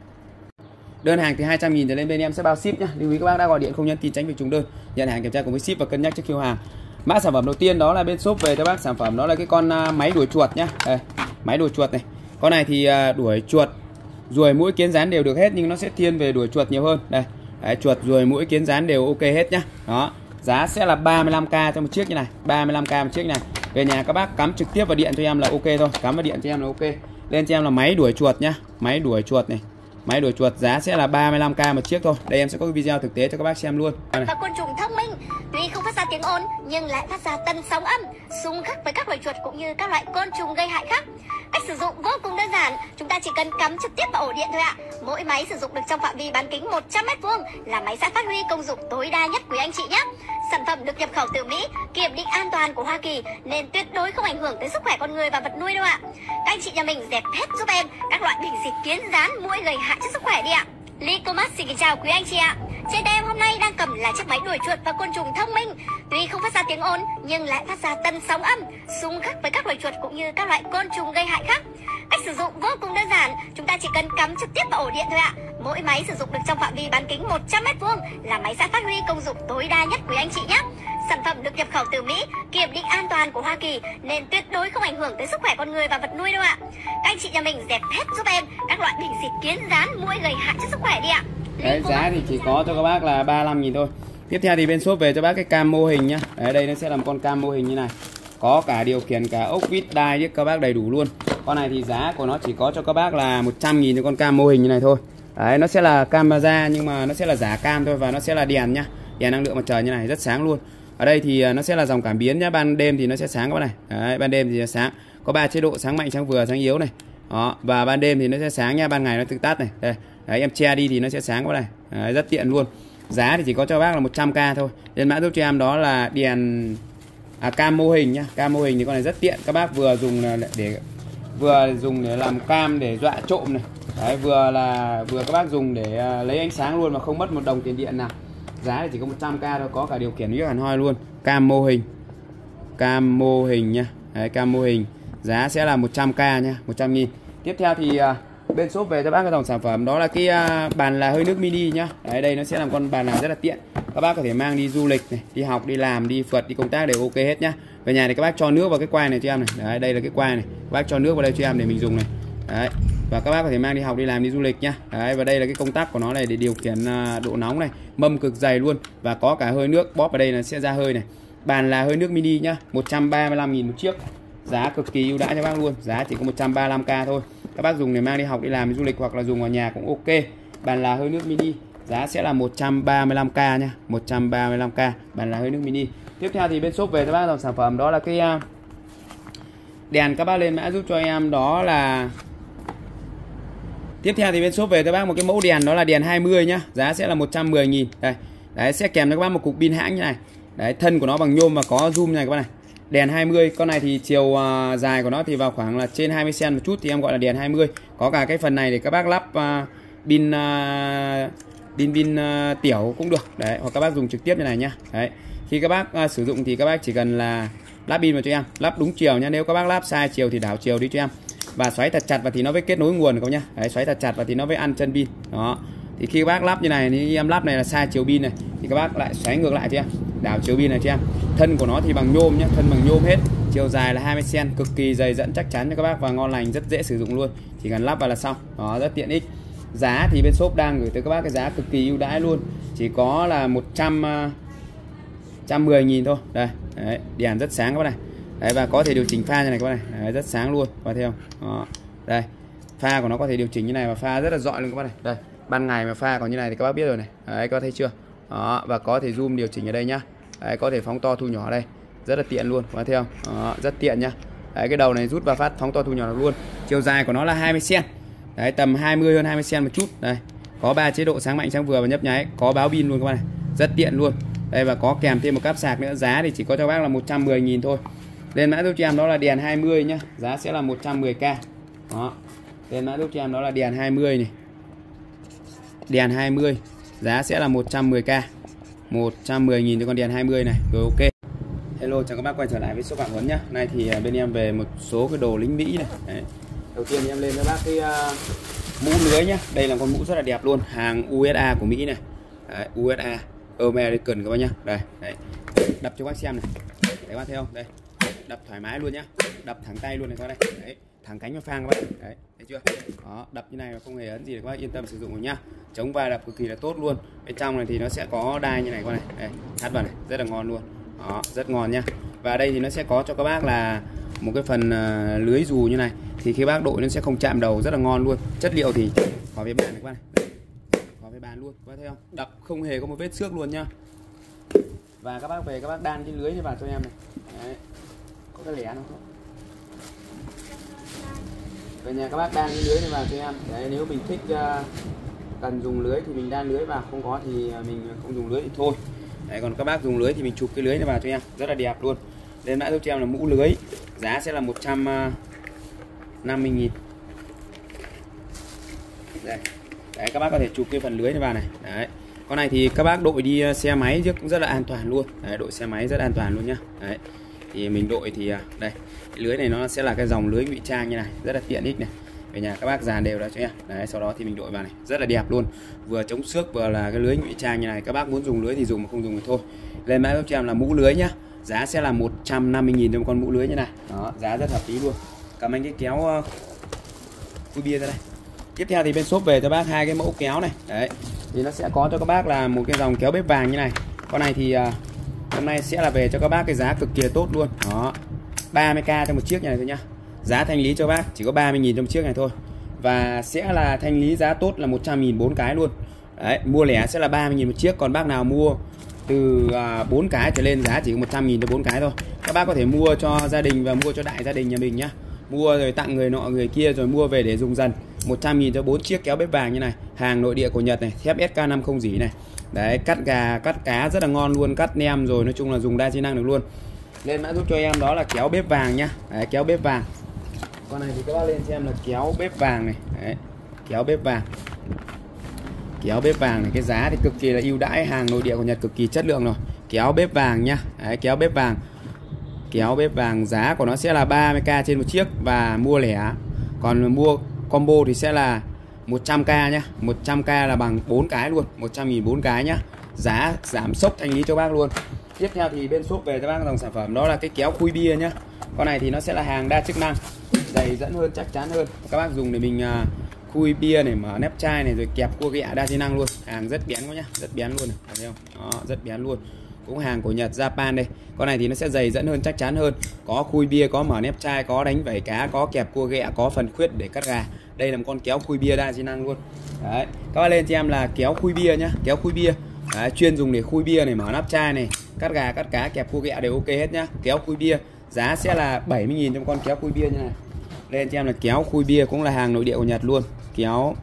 Đơn hàng từ 200.000 trở lên bên em sẽ bao ship nhá. Lưu ý các bác đã gọi điện không nhắn tin tránh việc trùng đơn. Nhận hàng kiểm tra cùng với ship và cân nhắc trước khi hàng. Mã sản phẩm đầu tiên đó là bên shop về cho bác sản phẩm đó là cái con máy đuổi chuột nhá. Đây, máy đuổi chuột này. Con này thì đuổi chuột, ruồi muỗi kiến dán đều được hết, nhưng nó sẽ thiên về đuổi chuột nhiều hơn. Đây. Đấy, chuột, ruồi, muỗi, kiến dán đều ok hết nhá. Đó. Giá sẽ là 35k cho một chiếc như này, 35k một chiếc như này. Về nhà các bác cắm trực tiếp vào điện cho em là ok thôi, cắm vào điện cho em là ok. Lên cho em là máy đuổi chuột nhá, máy đuổi chuột này. Máy đuổi chuột giá sẽ là 35k một chiếc thôi. Đây em sẽ có cái video thực tế cho các bác xem luôn. Và côn trùng thông minh, tuy không phát ra tiếng ồn nhưng lại phát ra tần sóng âm, xung khắc với các loài chuột cũng như các loại côn trùng gây hại khác. Cách sử dụng vô cùng đơn giản, chúng ta chỉ cần cắm trực tiếp vào ổ điện thôi ạ. Mỗi máy sử dụng được trong phạm vi bán kính 100m2 là máy sẽ phát huy công dụng tối đa nhất quý anh chị nhé. Sản phẩm được nhập khẩu từ Mỹ, kiểm định an toàn của Hoa Kỳ nên tuyệt đối không ảnh hưởng tới sức khỏe con người và vật nuôi đâu ạ. Các anh chị nhà mình dẹp hết giúp em các loại bệnh dịch kiến dán, muỗi gây hại cho sức khỏe đi ạ. Lycomax xin kính chào quý anh chị ạ. Trên tay em hôm nay đang cầm là chiếc máy đuổi chuột và côn trùng thông minh. Tuy không phát ra tiếng ồn nhưng lại phát ra tần sóng âm, xung khắc với các loài chuột cũng như các loại côn trùng gây hại khác. Cách sử dụng vô cùng đơn giản, chúng ta chỉ cần cắm trực tiếp vào ổ điện thôi ạ. Mỗi máy sử dụng được trong phạm vi bán kính 100m2 là máy sẽ phát huy công dụng tối đa nhất quý anh chị nhé. Sản phẩm được nhập khẩu từ Mỹ, kiểm định an toàn của Hoa Kỳ nên tuyệt đối không ảnh hưởng tới sức khỏe con người và vật nuôi đâu ạ. Các anh chị nhà mình dẹp hết giúp em các loại bệnh dịch kiến dán, muỗi gây hại cho sức khỏe đi ạ. Đấy, giá thì chỉ có cho các bác là 35.000 thôi. Tiếp theo thì bên shop về cho bác cái cam mô hình nhá. Đấy, đây nó sẽ là một con cam mô hình như này. Có cả điều khiển cả ốc vít đai với các bác đầy đủ luôn. Con này thì giá của nó chỉ có cho các bác là 100.000 cho con cam mô hình như này thôi. Đấy, nó sẽ là camera nhưng mà nó sẽ là giả cam thôi, và nó sẽ là đèn nhá. Đèn năng lượng mặt trời như này rất sáng luôn. Ở đây thì nó sẽ là dòng cảm biến nhá, ban đêm thì nó sẽ sáng các bác này. Đấy, ban đêm thì sáng. Có 3 chế độ, sáng mạnh, sáng vừa, sáng yếu này. Đó, và ban đêm thì nó sẽ sáng nha, ban ngày nó tự tắt này. Đây. Đấy, em che đi thì nó sẽ sáng các bác này. Đấy, rất tiện luôn. Giá thì chỉ có cho bác là 100k thôi. Lên mã giúp cho em đó là đèn cam mô hình nhá. Cam mô hình thì con này rất tiện, các bác vừa dùng để làm cam để dọa trộm này. Đấy, vừa các bác dùng để lấy ánh sáng luôn mà không mất một đồng tiền điện nào. Giá thì chỉ có 100k thôi, có cả điều khiển rất hẳn hoi luôn. Cam mô hình nha. Đấy, cam mô hình giá sẽ là 100k nha, 100.000. Tiếp theo thì bên shop về cho bác cái dòng sản phẩm đó là cái bàn là hơi nước mini nhá. Đấy, đây nó sẽ làm con bàn làm rất là tiện. Các bác có thể mang đi du lịch này, đi học, đi làm, đi phượt, đi công tác đều ok hết nhá. Về nhà thì các bác cho nước vào cái quai này cho em này. Đấy, đây là cái quai này. Các bác cho nước vào đây cho em để mình dùng này. Đấy. Và các bác có thể mang đi học, đi làm, đi du lịch nhá. Đấy, và đây là cái công tắc của nó này để điều khiển độ nóng này, mâm cực dày luôn, và có cả hơi nước, bóp vào đây là sẽ ra hơi này. Bàn là hơi nước mini nhá, 135.000 một chiếc. Giá cực kỳ ưu đãi cho bác luôn, giá chỉ có 135k thôi. Các bác dùng để mang đi học, đi làm, đi du lịch hoặc là dùng ở nhà cũng ok. Bàn là hơi nước mini, giá sẽ là 135k nha, 135k, bàn là hơi nước mini. Tiếp theo thì bên shop về cho bác dòng sản phẩm đó là cái đèn. Các bác lên mã giúp cho em đó là Tiếp theo thì bên shop về cho bác một cái mẫu đèn, đó là đèn 20 nhá, giá sẽ là 110.000. Đây. Đấy, sẽ kèm cho các bác một cục pin hãng như này. Đấy, thân của nó bằng nhôm và có zoom này các bác này. Đèn 20, con này thì chiều dài của nó thì vào khoảng là trên 20 cm một chút thì em gọi là đèn 20. Có cả cái phần này để các bác lắp pin tiểu cũng được. Đấy, hoặc các bác dùng trực tiếp như này nhá. Đấy. Khi các bác sử dụng thì các bác chỉ cần là lắp pin vào cho em, lắp đúng chiều nhá. Nếu các bác lắp sai chiều thì đảo chiều đi cho em. Và xoáy thật chặt vào thì nó mới kết nối nguồn các nhá. Đấy, xoáy thật chặt vào thì nó mới ăn chân pin. Đó. Thì khi các bác lắp như này thì em lắp này là sai chiều pin này thì các bác lại xoáy ngược lại cho em, đảo chiều pin này cho em. Thân của nó thì bằng nhôm nhá, thân bằng nhôm hết. Chiều dài là 20 cm, cực kỳ dày dẫn chắc chắn cho các bác và ngon lành, rất dễ sử dụng luôn. Chỉ cần lắp vào là xong. Đó, rất tiện ích. Giá thì bên shop đang gửi tới các bác cái giá cực kỳ ưu đãi luôn. Chỉ có là 110.000 thôi. Đây, đấy, đèn rất sáng các bác này. Đấy, và có thể điều chỉnh pha như này các bác này. Đấy, rất sáng luôn. Và thấy không? Đó. Đây. Pha của nó có thể điều chỉnh như này và pha rất là rọi luôn các bác này. Đây, ban ngày mà pha còn như này thì các bác biết rồi này. Đấy, các bác thấy chưa? Đó, và có thể zoom điều chỉnh ở đây nhá. Đấy, có thể phóng to thu nhỏ ở đây. Rất là tiện luôn, các bác thấy không? Đó, rất tiện nhá. Đấy, cái đầu này rút vào phát phóng to thu nhỏ được luôn. Chiều dài của nó là 20 cm. Đấy, tầm 20 hơn 20 cm một chút. Đây, có 3 chế độ sáng mạnh, sáng vừa và nhấp nháy, có báo pin luôn các bác này. Rất tiện luôn. Đây, và có kèm thêm một cáp sạc nữa. Giá thì chỉ có cho bác là 110.000 thôi. Lên mã giúp cho em đó là đèn 20 nhá, giá sẽ là 110k. Đó. Lên mã giúp cho em đó là đèn 20 này. Đèn 20 giá sẽ là 110k. 110.000 cho con đèn 20 này. Rồi, ok. Hello, chào các bác quay trở lại với shop Phạm Huấn nhá. Nay thì bên em về một số cái đồ lính Mỹ này. Đấy. Đầu tiên thì em lên với bác cái mũ lưới nhá. Đây là con mũ rất là đẹp luôn, hàng USA của Mỹ này. Đấy, USA American các bác nhá. Đây, đấy. Đập cho bác xem này. Đấy, các bác thấy không? Đây. Đập thoải mái luôn nhá. Đập thẳng tay luôn này các bác đây. Đấy, thẳng cánh và phang các bác. Đấy, thấy chưa? Đó, đập như này mà không hề ấn gì để các bác yên tâm sử dụng rồi nhá. Chống va đập cực kỳ là tốt luôn. Bên trong này thì nó sẽ có đai như này các bác này. Đây, thắt vào này, rất là ngon luôn. Đó, rất ngon nhá. Và đây thì nó sẽ có cho các bác là một cái phần lưới dù như này, thì khi bác đội nó sẽ không chạm đầu, rất là ngon luôn. Chất liệu thì có với bàn này các bác này. Có với bàn luôn, các bác thấy không? Đập không hề có một vết xước luôn nhá. Và các bác về các bác đan cái lưới này vào cho em này. Đấy. Có cái lẻ không? Về nhà các bác đan cái lưới này vào cho em. Đấy, nếu mình thích cần dùng lưới thì mình đan lưới vào, không có thì mình không dùng lưới thì thôi. Đấy, còn các bác dùng lưới thì mình chụp cái lưới này vào cho em, rất là đẹp luôn. Lên mã giúp cho em là mũ lưới, giá sẽ là 150.000. Đây. Đấy, các bác có thể chụp cái phần lưới này vào này. Đấy. Con này thì các bác đội đi xe máy cũng rất là an toàn luôn. Đấy, đội xe máy rất an toàn luôn nhá. Đấy. Thì mình đội thì đây, cái lưới này nó sẽ là cái dòng lưới ngụy trang như này, rất là tiện ích này. Về nhà các bác dàn đều ra cho em. Đấy, sau đó thì mình đội vào này, rất là đẹp luôn. Vừa chống xước vừa là cái lưới ngụy trang như này. Các bác muốn dùng lưới thì dùng, mà không dùng thì thôi. Lên mã giúp cho em là mũ lưới nhá. Giá sẽ là 150.000 cho một con mũ lưới như này. Đó, giá rất hợp lý luôn. Cầm anh cái kéo khui bia ra đây. Tiếp theo thì bên shop về cho bác hai cái mẫu kéo này. Đấy. Thì nó sẽ có cho các bác là một cái dòng kéo bếp vàng như này. Con này thì hôm nay sẽ là về cho các bác cái giá cực kỳ tốt luôn. Đó. 30k cho một chiếc này thôi nhá. Giá thanh lý cho bác chỉ có 30.000 cho một chiếc này thôi. Và sẽ là thanh lý giá tốt là 100.000 4 cái luôn. Đấy, mua lẻ sẽ là 30.000 một chiếc, còn bác nào mua từ 4 cái trở lên giá chỉ có 100.000 cho 4 cái thôi. Các bác có thể mua cho gia đình và mua cho đại gia đình nhà mình nhá. Mua rồi tặng người nọ người kia rồi mua về để dùng dần. 100.000 cho 4 chiếc kéo bếp vàng như này, hàng nội địa của Nhật này, thép SK5 không rỉ này. Đấy, cắt gà, cắt cá rất là ngon luôn, cắt nem rồi, nói chung là dùng đa chức năng được luôn. Lên mã giúp cho em đó là kéo bếp vàng nhá. Đấy, kéo bếp vàng. Con này thì các bác lên xem là kéo bếp vàng này. Đấy, kéo bếp vàng. Kéo bếp vàng này, cái giá thì cực kỳ là ưu đãi, hàng nội địa của Nhật cực kỳ chất lượng rồi. Kéo bếp vàng nhá. Đấy, kéo bếp vàng. Kéo bếp vàng giá của nó sẽ là 30k trên một chiếc và mua lẻ. Còn mua combo thì sẽ là 100k nhá. 100k là bằng 4 cái luôn, 100.000 4 cái nhá. Giá giảm sốc thanh lý cho bác luôn. Tiếp theo thì bên shop về cho bác dòng sản phẩm đó là cái kéo khui bia nhá. Con này thì nó sẽ là hàng đa chức năng, dày dẫn hơn, chắc chắn hơn. Các bác dùng để mình khui bia này, mở nắp chai này, rồi kẹp cua ghẹ đa chức năng luôn. Hàng rất bén quá nhá, rất bén luôn này, thấy không? Đó, rất bén luôn. Cũng hàng của Nhật, Japan đây. Con này thì nó sẽ dày dẫn hơn, chắc chắn hơn. Có khui bia, có mở nắp chai, có đánh vảy cá, có kẹp cua ghẹ, có phần khuyết để cắt gà. Đây là một con kéo khui bia đa chức năng luôn. Đấy, các bác lên cho em là kéo khui bia nhá, kéo khui bia. Đấy, chuyên dùng để khui bia này, mở nắp chai này, cắt gà, cắt cá, kẹp cua ghẹ đều ok hết nhá. Kéo khui bia giá sẽ là 70.000 trong con kéo khui bia như này. Lên cho em là kéo khui bia, cũng là hàng nội địa của Nhật luôn. Kéo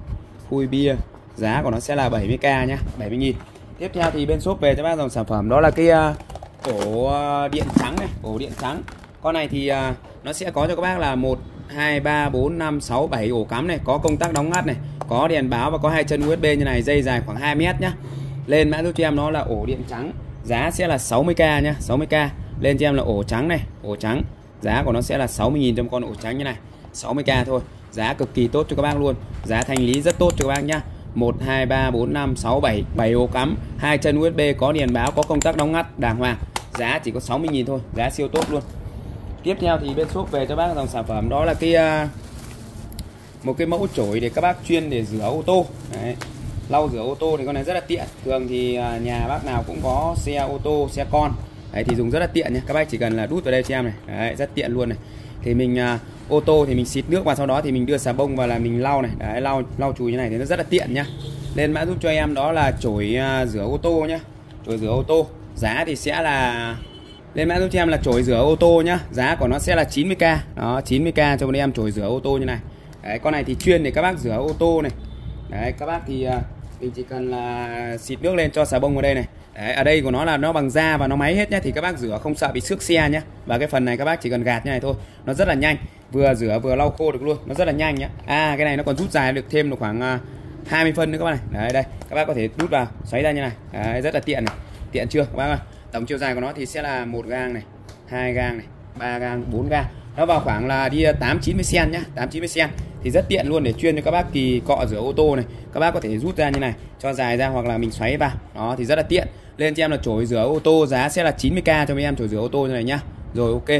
khui bia. Giá của nó sẽ là 70k nhá, 70.000. Tiếp theo thì bên shop về cho bác dòng sản phẩm đó là cái ổ điện trắng này, ổ điện trắng. Con này thì nó sẽ có cho các bác là 1 2 3 4 5 6 7 ổ cắm này, có công tắc đóng ngắt này, có đèn báo và có 2 chân USB như này, dây dài khoảng 2 mét nhá. Lên mã giúp cho em nó là ổ điện trắng, giá sẽ là 60k nhá, 60k. Lên cho em là ổ trắng này, ổ trắng. Giá của nó sẽ là 60.000 cho một con ổ trắng như này, 60k thôi. Giá cực kỳ tốt cho các bác luôn. Giá thanh lý rất tốt cho các bác nhá. 1 2 3 4 5 6 7 7 ổ cắm, 2 chân USB, có đèn báo, có công tắc đóng ngắt đàng hoàng. Giá chỉ có 60.000 thôi, giá siêu tốt luôn. Tiếp theo thì bên shop về cho bác dòng sản phẩm đó là cái một cái mẫu chổi để các bác chuyên để rửa ô tô. Đấy. Lau rửa ô tô thì con này rất là tiện. Thường thì nhà bác nào cũng có xe ô tô, xe con. Đấy thì dùng rất là tiện nhé. Các bác chỉ cần là đút vào đây cho em này. Đấy, rất tiện luôn này. Thì mình ô tô thì mình xịt nước vào, sau đó thì mình đưa xà bông vào là mình lau này. Đấy, lau chùi như này thì nó rất là tiện nhá. Lên mã giúp cho em đó là chổi rửa ô tô nhá. Chổi rửa ô tô. Giá thì sẽ là lên mã giúp cho em là chổi rửa ô tô nhá. Giá của nó sẽ là 90k. Đó, 90k cho một em chổi rửa ô tô như này. Đấy, con này thì chuyên để các bác rửa ô tô này. Đấy, các bác thì mình chỉ cần là xịt nước lên, cho xà bông vào đây này. Đấy, ở đây của nó là nó bằng da và nó máy hết nhá, thì các bác rửa không sợ bị xước xe nhá. Và cái phần này các bác chỉ cần gạt như này thôi, nó rất là nhanh, vừa rửa vừa lau khô được luôn, nó rất là nhanh nhá. Cái này nó còn rút dài được thêm được khoảng 20 phân nữa các bác này. Đấy, đây các bác có thể đút vào xoáy ra như này. Đấy, rất là tiện này, tiện chưa các bác ơi. Tổng chiều dài của nó thì sẽ là 1 gang này, 2 gang này, 3 gang, 4 gang. Nó vào khoảng là đi 8-90 cm nhá, 8-90 cm thì rất tiện luôn để chuyên cho các bác kỳ cọ rửa ô tô này. Các bác có thể rút ra như này, cho dài ra hoặc là mình xoáy vào. Đó thì rất là tiện. Lên cho em là chổi rửa ô tô, giá sẽ là 90k cho mấy em chổi rửa ô tô như này nhá. Rồi, ok.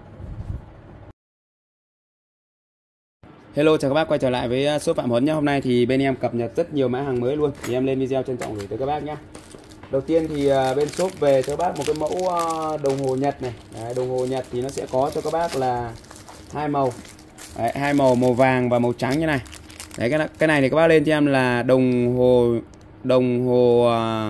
Hello, chào các bác quay trở lại với shop Phạm Huấn nhá. Hôm nay thì bên em cập nhật rất nhiều mã hàng mới luôn, thì em lên video trân trọng gửi tới các bác nhá. Đầu tiên thì bên shop về cho các bác một cái mẫu đồng hồ Nhật này. Đấy, đồng hồ Nhật thì nó sẽ có cho các bác là 2 màu. Đấy, 2 màu, màu vàng và màu trắng như này. Đấy, cái này thì các bác lên cho em là đồng hồ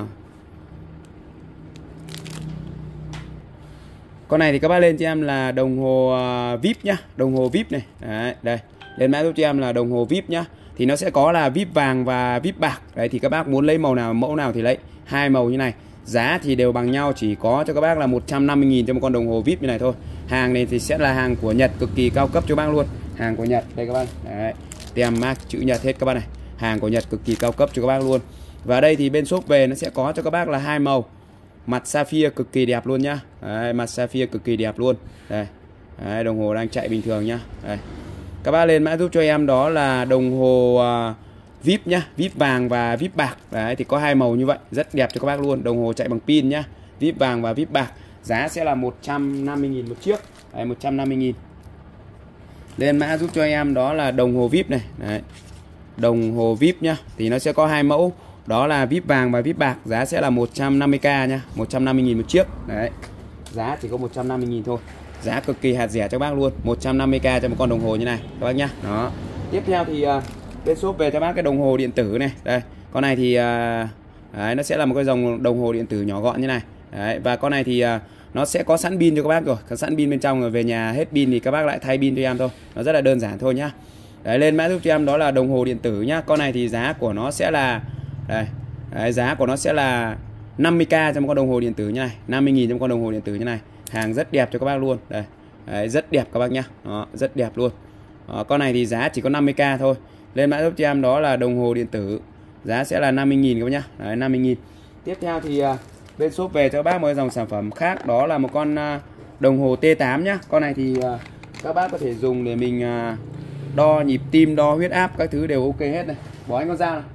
con này thì các bác lên cho em là đồng hồ VIP nhá, đồng hồ VIP này. Đấy, đây. Lên mã giúp cho em là đồng hồ VIP nhá. Thì nó sẽ có là VIP vàng và VIP bạc. Đấy thì các bác muốn lấy màu nào, mẫu nào thì lấy. 2 màu như này. Giá thì đều bằng nhau, chỉ có cho các bác là 150.000 cho một con đồng hồ VIP như này thôi. Hàng này thì sẽ là hàng của Nhật, cực kỳ cao cấp cho bác luôn. Hàng của Nhật đây các bác. Đấy. Tem mác chữ Nhật hết các bác này. Hàng của Nhật cực kỳ cao cấp cho các bác luôn. Và đây thì bên shop về nó sẽ có cho các bác là 2 màu. Mặt sapphire cực kỳ đẹp luôn nhá. Đấy, mặt sapphire cực kỳ đẹp luôn. Đây. Đấy, đồng hồ đang chạy bình thường nhá. Đây. Các bác lên mã giúp cho em đó là đồng hồ VIP nhá, VIP vàng và VIP bạc. Đấy thì có 2 màu như vậy, rất đẹp cho các bác luôn. Đồng hồ chạy bằng pin nhá, VIP vàng và VIP bạc. Giá sẽ là 150.000 một chiếc. Đấy, 150.000. Lên mã giúp cho em đó là đồng hồ VIP này. Đấy. Đồng hồ VIP nhá, thì nó sẽ có 2 mẫu, đó là VIP vàng và VIP bạc. Giá sẽ là 150k nhá, 150.000 một chiếc. Đấy. Giá chỉ có 150.000 thôi. Giá cực kỳ hạt rẻ cho bác luôn, 150k cho một con đồng hồ như này các bác nhá. Đó. Tiếp theo thì bên shop về cho bác cái đồng hồ điện tử này. Đây, con này thì đấy, nó sẽ là một cái dòng đồng hồ điện tử nhỏ gọn như này. Đấy, và con này thì nó sẽ có sẵn pin cho các bác rồi, có sẵn pin bên trong rồi, về nhà hết pin thì các bác lại thay pin cho em thôi. Nó rất là đơn giản thôi nhá. Đấy, lên mã giúp cho em đó là đồng hồ điện tử nhá. Con này thì giá của nó sẽ là đây. Đấy, giá của nó sẽ là 50k cho một con đồng hồ điện tử như này, 50.000 cho một con đồng hồ điện tử như này. Hàng rất đẹp cho các bác luôn. Đây. Đấy, rất đẹp các bác nhá. Đó, rất đẹp luôn. Đó, con này thì giá chỉ có 50k thôi. Lên mã giúp cho em đó là đồng hồ điện tử. Giá sẽ là 50.000 các bác nhá. Đấy, 50.000. Tiếp theo thì bên shop về cho các bác một dòng sản phẩm khác, đó là một con đồng hồ T8 nhá. Con này thì các bác có thể dùng để mình đo nhịp tim, đo huyết áp, các thứ đều ok hết này. Bỏ anh con dao này.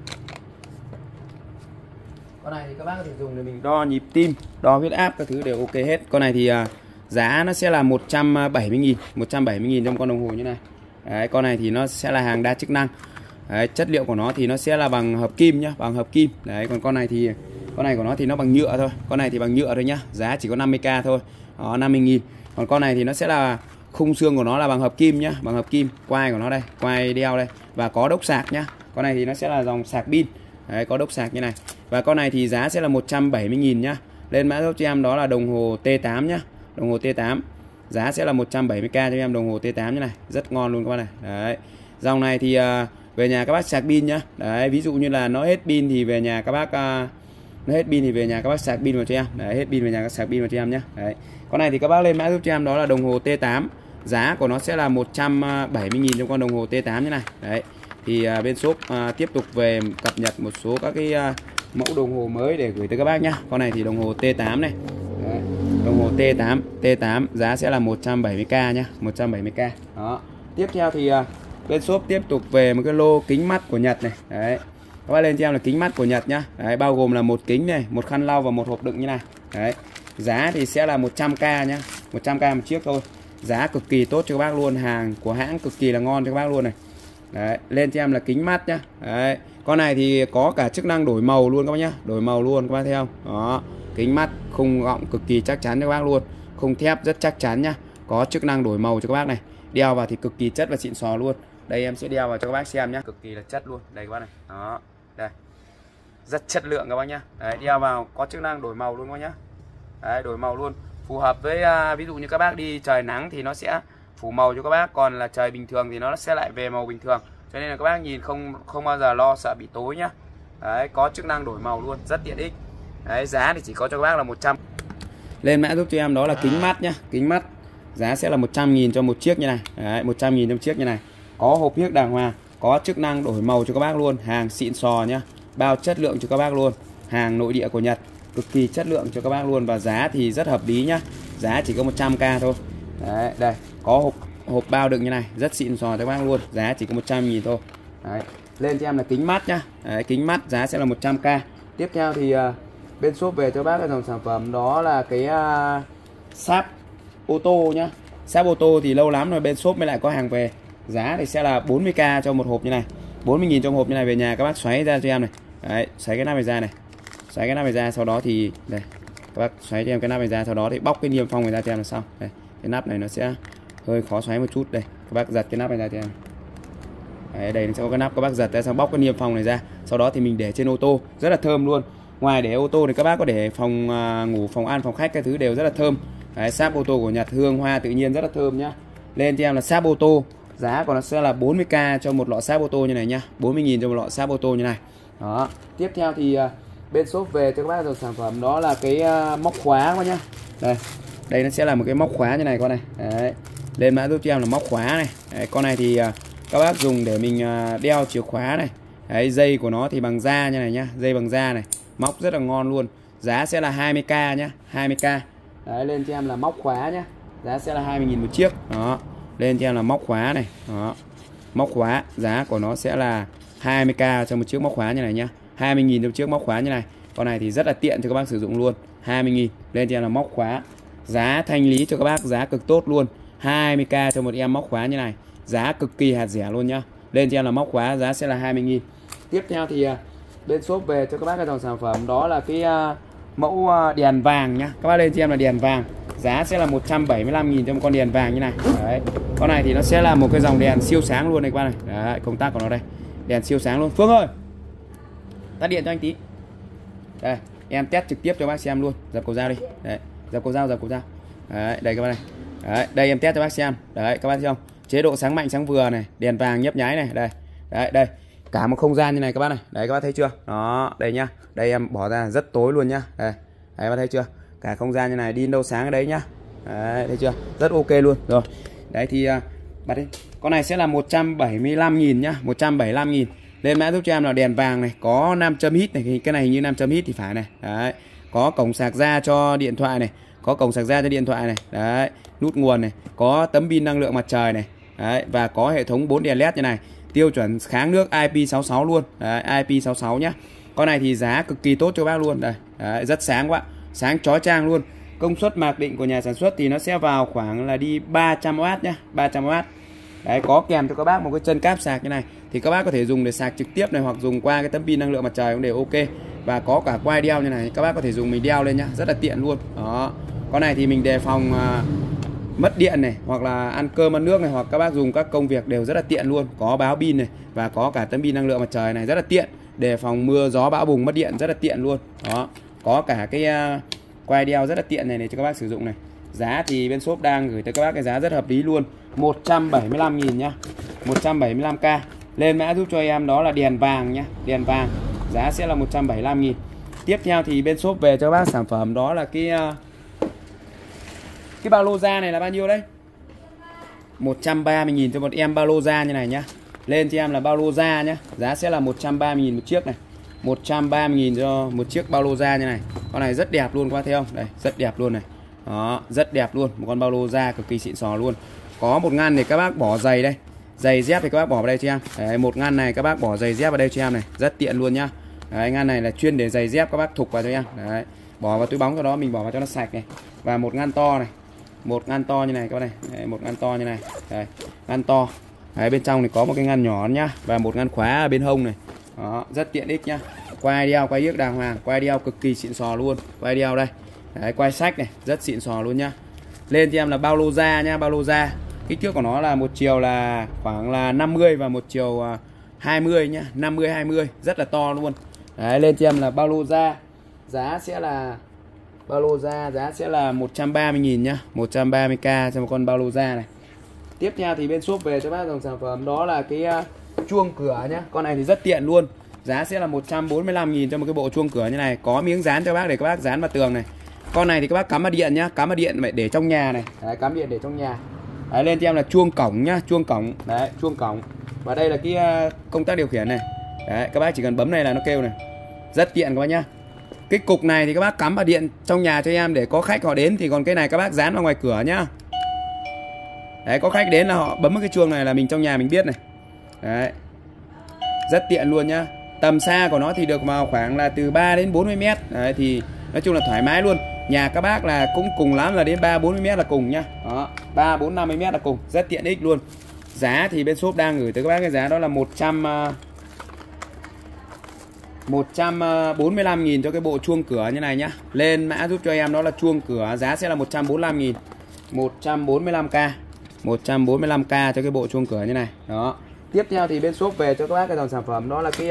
Con này thì các bác có thể dùng để mình đo nhịp tim, đo huyết áp, các thứ đều ok hết. Con này thì giá nó sẽ là 170.000, 170.000 trong con đồng hồ như này. Đấy, con này thì nó sẽ là hàng đa chức năng. Đấy, chất liệu của nó thì nó sẽ là bằng hợp kim nhá, bằng hợp kim. Đấy, còn con này thì con này của nó thì nó bằng nhựa thôi. Con này thì bằng nhựa thôi nhá. Giá chỉ có 50k thôi. Đó, 50.000. Còn con này thì nó sẽ là khung xương của nó là bằng hợp kim nhá, bằng hợp kim. Quai của nó đây, quai đeo đây, và có đốc sạc nhá. Con này thì nó sẽ là dòng sạc pin. Đấy, có đốc sạc như này. Và con này thì giá sẽ là 170.000 nhá. Lên mã giúp cho em đó là đồng hồ T8 nhá. Đồng hồ T8. Giá sẽ là 170k cho em đồng hồ T8 như này. Rất ngon luôn các bạn này. Đấy. Dòng này thì về nhà các bác sạc pin nhá. Đấy, ví dụ như là nó hết pin thì về nhà các bác sạc pin vào cho em. Đấy, hết pin về nhà các sạc pin vào cho em nhá. Đấy. Con này thì các bác lên mã giúp cho em đó là đồng hồ T8. Giá của nó sẽ là 170.000 trong con đồng hồ T8 như này. Đấy. Thì bên shop tiếp tục về cập nhật một số các cái mẫu đồng hồ mới để gửi tới các bác nhá. Con này thì đồng hồ T8 này. Đấy. Đồng hồ T8 giá sẽ là 170k nhá, 170k. Đó. Tiếp theo thì bên shop tiếp tục về một cái lô kính mắt của Nhật này. Đấy. Các bác lên cho em là kính mắt của Nhật nhá. Đấy, bao gồm là một kính này, một khăn lau và một hộp đựng như này. Đấy. Giá thì sẽ là 100k nhá, 100k một chiếc thôi. Giá cực kỳ tốt cho các bác luôn, hàng của hãng cực kỳ là ngon cho các bác luôn này. Đấy, lên cho em là kính mắt nhá. Đấy. Con này thì có cả chức năng đổi màu luôn các bác nhá, đổi màu luôn các bác thấy không? Đó, kính mắt khung gọng cực kỳ chắc chắn cho các bác luôn, khung thép rất chắc chắn nhá, có chức năng đổi màu cho các bác này. Đeo vào thì cực kỳ chất và xịn sò luôn. Đây em sẽ đeo vào cho các bác xem nhá, cực kỳ là chất luôn. Đây các bác này. Đó. Đây. Rất chất lượng các bác nhá. Đấy, đeo vào có chức năng đổi màu luôn các bác nhá. Đấy, đổi màu luôn, phù hợp với ví dụ như các bác đi trời nắng thì nó sẽ phủ màu cho các bác, còn là trời bình thường thì nó sẽ lại về màu bình thường, cho nên là các bác nhìn không bao giờ lo sợ bị tối nhá. Đấy, có chức năng đổi màu luôn, rất tiện ích. Đấy, giá thì chỉ có cho các bác là 100. Lên mã giúp cho em đó là kính mắt nhá, kính mắt giá sẽ là 100.000 cho một chiếc như này. Đấy, 100.000 cho một chiếc như này, có hộp yếc đàng hoàng, có chức năng đổi màu cho các bác luôn, hàng xịn sò nhá, bao chất lượng cho các bác luôn, hàng nội địa của Nhật, cực kỳ chất lượng cho các bác luôn, và giá thì rất hợp lý nhá, giá chỉ có 100k thôi. Đấy, đây có hộp bao đựng như này, rất xịn sò cho các bác luôn, giá chỉ có 100.000 thôi. Đấy, lên cho em là kính mắt nhá. Đấy, kính mắt giá sẽ là 100k. Tiếp theo thì bên shop về cho bác cái dòng sản phẩm đó là cái sáp ô tô nhá. Sáp ô tô thì lâu lắm rồi bên shop mới lại có hàng về, giá thì sẽ là 40k cho một hộp như này, 40.000 cho một hộp như này. Về nhà các bác xoáy ra cho em này. Đấy, xoáy cái nắp này ra này, xoáy cái nắp này ra, sau đó thì đây các bác xoáy cho em cái nắp này ra, sau đó thì bóc cái niêm phong này ra cho em là xong. Đây, cái nắp này nó sẽ hơi khó xoáy một chút, đây các bác giật cái nắp này ra cho em. Đấy, đây nó sẽ có cái nắp, các bác giật ra xong bóc cái niêm phong này ra, sau đó thì mình để trên ô tô, rất là thơm luôn. Ngoài để ô tô thì các bác có để phòng ngủ, phòng ăn, phòng khách cái thứ đều rất là thơm. Đấy, sáp ô tô của Nhật, hương hoa tự nhiên rất là thơm nhá. Lên cho em là sáp ô tô, giá của nó sẽ là 40k cho một lọ sáp ô tô như này nhá, 40.000 cho một lọ sáp ô tô như này. Đó. Tiếp theo thì bên shop về cho các bác dòng sản phẩm đó là cái móc khóa các nhá. Đây nó sẽ là một cái móc khóa như này con này. Đấy. Lên mã giúp cho em là móc khóa này. Đấy, con này thì các bác dùng để mình đeo chìa khóa này. Đấy, dây của nó thì bằng da như này nhá, dây bằng da này, móc rất là ngon luôn. Giá sẽ là 20k nhá, 20k. Đấy, lên cho em là móc khóa nhá, giá sẽ là 20.000 một chiếc. Đó, lên cho em là móc khóa này. Đó, móc khóa giá của nó sẽ là 20k cho một chiếc móc khóa như này nhá, 20.000 cho một chiếc móc khóa như này. Con này thì rất là tiện cho các bác sử dụng luôn, 20.000. Lên cho em là móc khóa, giá thanh lý cho các bác, giá cực tốt luôn, 20k cho một em móc khóa như này, giá cực kỳ hạt rẻ luôn nhá. Lên cho em là móc khóa, giá sẽ là 20.000. Tiếp theo thì bên shop về cho các bác cái dòng sản phẩm đó là cái mẫu đèn vàng nhá. Các bác lên cho em là đèn vàng, giá sẽ là 175.000 cho một con đèn vàng như này. Đấy, con này thì nó sẽ là một cái dòng đèn siêu sáng luôn này các bác này. Đấy, công tắc của nó đây, đèn siêu sáng luôn. Phương ơi, tắt điện cho anh tí. Đây, em test trực tiếp cho bác xem luôn. Dập cầu dao đi. Đấy, dập cầu dao. Đấy, đây các bác này. Đấy, đây em test cho bác xem. Đấy, các bác thấy không? Chế độ sáng mạnh sáng vừa này, đèn vàng nhấp nháy này, đây. Đấy, đây. Cả một không gian như này các bác này. Đấy, các bác thấy chưa? Đó, đây nhá. Đây em bỏ ra rất tối luôn nhá. Đây. Đấy, các bác thấy chưa? Cả không gian như này, đi đâu sáng ở đấy nhá. Đấy, thấy chưa? Rất ok luôn. Rồi. Đấy thì bật đi. Con này sẽ là 175.000 nhá, 175.000. Lên mã giúp cho em là đèn vàng này, có 5 châm hít này, cái này hình như 5 châm hít thì phải này. Đấy. Có cổng sạc ra cho điện thoại này, có cổng sạc ra cho điện thoại này. Đấy, nút nguồn này, có tấm pin năng lượng mặt trời này. Đấy, và có hệ thống 4 đèn LED như này, tiêu chuẩn kháng nước IP66 luôn. Đấy, IP66 nhá. Con này thì giá cực kỳ tốt cho bác luôn. Đây. Đấy, rất sáng quá, sáng chói chang luôn. Công suất mặc định của nhà sản xuất thì nó sẽ vào khoảng là đi 300W nhá, 300W. Đấy, có kèm cho các bác một cái chân cáp sạc như này, thì các bác có thể dùng để sạc trực tiếp này, hoặc dùng qua cái tấm pin năng lượng mặt trời cũng đều ok. Và có cả quai đeo như này, các bác có thể dùng mình đeo lên nhá, rất là tiện luôn. Đó. Con này thì mình đề phòng mất điện này, hoặc là ăn cơm ăn nước này, hoặc các bác dùng các công việc đều rất là tiện luôn. Có báo pin này, và có cả tấm pin năng lượng mặt trời này, rất là tiện, đề phòng mưa gió bão bùng mất điện, rất là tiện luôn. Đó, có cả cái quai đeo rất là tiện này để cho các bác sử dụng này. Giá thì bên shop đang gửi tới các bác cái giá rất hợp lý luôn, 175.000 nhá, 175k. Lên mã giúp cho em đó là đèn vàng nhá, đèn vàng. Giá sẽ là 175.000. Tiếp theo thì bên shop về cho bác sản phẩm đó là cái ba lô da này là bao nhiêu đấy? 130.000 cho một em ba lô da như này nhá. Lên cho em là bao lô da nhá. Giá sẽ là 130.000 một chiếc này. 130.000 cho một chiếc bao lô da như này. Con này rất đẹp luôn, các bác thấy không? Đây, rất đẹp luôn này. Đó, rất đẹp luôn. Một con bao lô da cực kỳ xịn sò luôn. Có một ngăn thì các bác bỏ giày đây. Giày dép thì các bác bỏ vào đây cho em. Đấy, một ngăn này các bác bỏ giày dép vào đây cho em này. Rất tiện luôn nhá. Đấy, ngăn này là chuyên để giày dép các bác thục vào cho em. Đấy, bỏ vào túi bóng cho đó, mình bỏ vào cho nó sạch này. Và một ngăn to này. Một ngăn to như này các bác này. Đấy, một ngăn to như này. Đây, ngăn to. Đấy, bên trong thì có một cái ngăn nhỏ nhá. Và một ngăn khóa ở bên hông này. Đó, rất tiện ích nhá. Quai đeo, quai yếc đàng hoàng. Quai đeo cực kỳ xịn sò luôn. Quai đeo đây. Đấy, quai sách này, rất xịn sò luôn nhá. Lên cho em là bao lô da nhá, bao lô da. Kích thước của nó là một chiều là khoảng là 50 và một chiều 20 nhá, 50 20, rất là to luôn. Đấy, lên cho em là bao lô da. Giá sẽ là bao lô da, giá sẽ là 130.000 nhá, 130k cho một con bao lô da này. Tiếp theo thì bên shop về cho bác dòng sản phẩm đó là cái chuông cửa nhá. Con này thì rất tiện luôn. Giá sẽ là 145.000 cho một cái bộ chuông cửa như này, có miếng dán cho bác để các bác dán vào tường này. Con này thì các bác cắm vào điện nhá, cắm vào điện để trong nhà này. Đấy, cắm điện để trong nhà. Đấy, lên cho em là chuông cổng nhá, chuông cổng. Đấy, chuông cổng. Và đây là cái công tắc điều khiển này. Đấy, các bác chỉ cần bấm này là nó kêu này. Rất tiện các bác nhá. Cái cục này thì các bác cắm vào điện trong nhà cho em để có khách họ đến, thì còn cái này các bác dán vào ngoài cửa nhá. Đấy, có khách đến là họ bấm cái chuông này là mình trong nhà mình biết này. Đấy. Rất tiện luôn nhá. Tầm xa của nó thì được vào khoảng là từ 3 đến 40 mét. Đấy, thì nói chung là thoải mái luôn. Nhà các bác là cũng cùng lắm là đến 3-40 mét là cùng nhá. Đó, 3-4-50 mét là cùng. Rất tiện ích luôn. Giá thì bên shop đang gửi tới các bác cái giá đó là 145.000 cho cái bộ chuông cửa như này nhá. Lên mã giúp cho em đó là chuông cửa, giá sẽ là 145.000. 145k. 145k cho cái bộ chuông cửa như này. Đó. Tiếp theo thì bên shop về cho các bác cái dòng sản phẩm đó là cái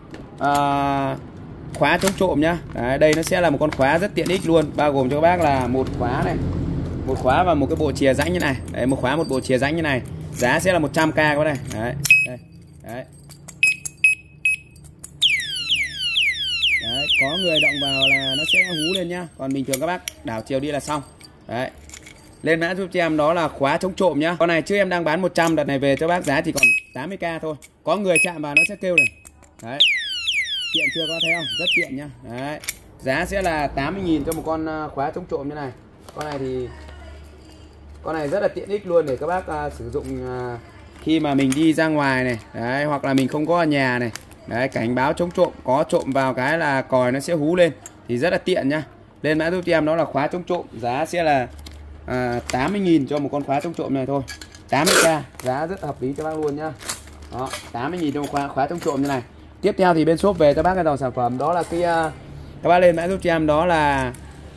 khóa chống trộm nhá. Đấy, đây nó sẽ là một con khóa rất tiện ích luôn, bao gồm cho các bác là một khóa này, một khóa và một cái bộ chìa rãnh như này. Đấy, một khóa một bộ chìa rãnh như này. Giá sẽ là 100k các bác này. Đấy. Đây. Đấy. Đấy, có người động vào là nó sẽ hú lên nhá. Còn bình thường các bác đảo chiều đi là xong. Đấy. Lên mã giúp cho em đó là khóa chống trộm nhá. Con này chứ em đang bán 100, đợt này về cho bác giá chỉ còn 80k thôi. Có người chạm vào nó sẽ kêu này. Đấy. Tiện chưa, có thấy không? Rất tiện nhá. Đấy. Giá sẽ là 80.000 cho một con khóa chống trộm như này. Con này rất là tiện ích luôn để các bác sử dụng khi mà mình đi ra ngoài này. Đấy, hoặc là mình không có ở nhà này. Đấy, cảnh báo chống trộm, có trộm vào cái là còi nó sẽ hú lên, thì rất là tiện nhá. Lên mã giúp cho em đó là khóa chống trộm, giá sẽ là 80.000 cho một con khóa chống trộm này thôi. 80k, giá rất hợp lý cho bác luôn nhá. Đó, 80.000 cho một khóa chống trộm như này. Tiếp theo thì bên shop về cho bác cái dòng sản phẩm đó là cái các bác lên mã giúp cho em đó là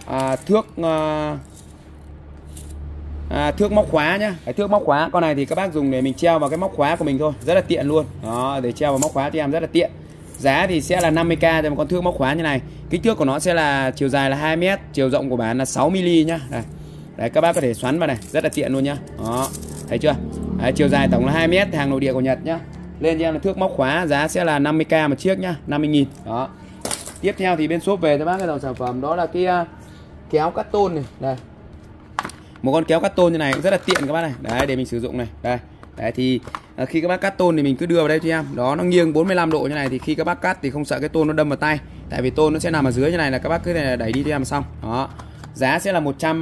thước móc khóa nhá. Cái thước móc khóa, con này thì các bác dùng để mình treo vào cái móc khóa của mình thôi, rất là tiện luôn. Đó, để treo vào móc khóa cho em rất là tiện. Giá thì sẽ là 50k cho một con thước móc khóa như này. Kích thước của nó sẽ là chiều dài là 2 m, chiều rộng của bản là 6 mm nhá. Đây. Đấy, các bác có thể xoắn vào này, rất là tiện luôn nhá. Đó, thấy chưa? Đấy, chiều dài tổng là 2 m, hàng nội địa của Nhật nhá. Lên cho em là thước móc khóa, giá sẽ là 50k một chiếc nhá, 50.000. Đó. Tiếp theo thì bên shop về cho bác cái dòng sản phẩm đó là cái kéo cắt tôn này. Đây. Một con kéo cắt tôn như này cũng rất là tiện các bác này. Đấy, để mình sử dụng này. Đây. Đấy, thì khi các bác cắt tôn thì mình cứ đưa vào đây cho em. Đó, nó nghiêng 45 độ như này thì khi các bác cắt thì không sợ cái tôn nó đâm vào tay. Tại vì tôn nó sẽ nằm ở dưới như này là các bác cứ đẩy đi cho em xong. Đó. Giá sẽ là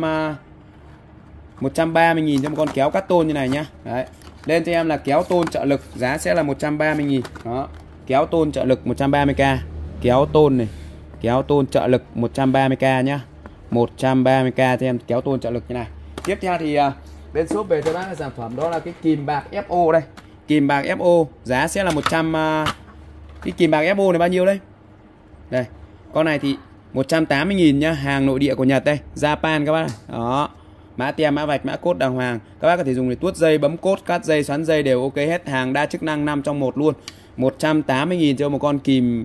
130.000 cho một con kéo cắt tôn như này nhá. Đấy. Lên cho em là kéo tôn trợ lực, giá sẽ là 130.000. Đó. Kéo tôn trợ lực 130k. Kéo tôn này, kéo tôn trợ lực 130k nhá. 130k cho em kéo tôn trợ lực như này. Tiếp theo thì bên shop về cho bác cái sản phẩm đó là cái kìm bạc FO đây. Kìm bạc FO, giá sẽ là 100. Cái kìm bạc FO này bao nhiêu đây? Đây, con này thì 180.000 nhá, hàng nội địa của Nhật đây, Japan các bác này. Đó. Mã tem, mã vạch, mã cốt đàng hoàng. Các bác có thể dùng để tuốt dây, bấm cốt, cắt dây, xoắn dây đều ok hết, hàng đa chức năng 5 trong 1 luôn. 180.000 cho một con kìm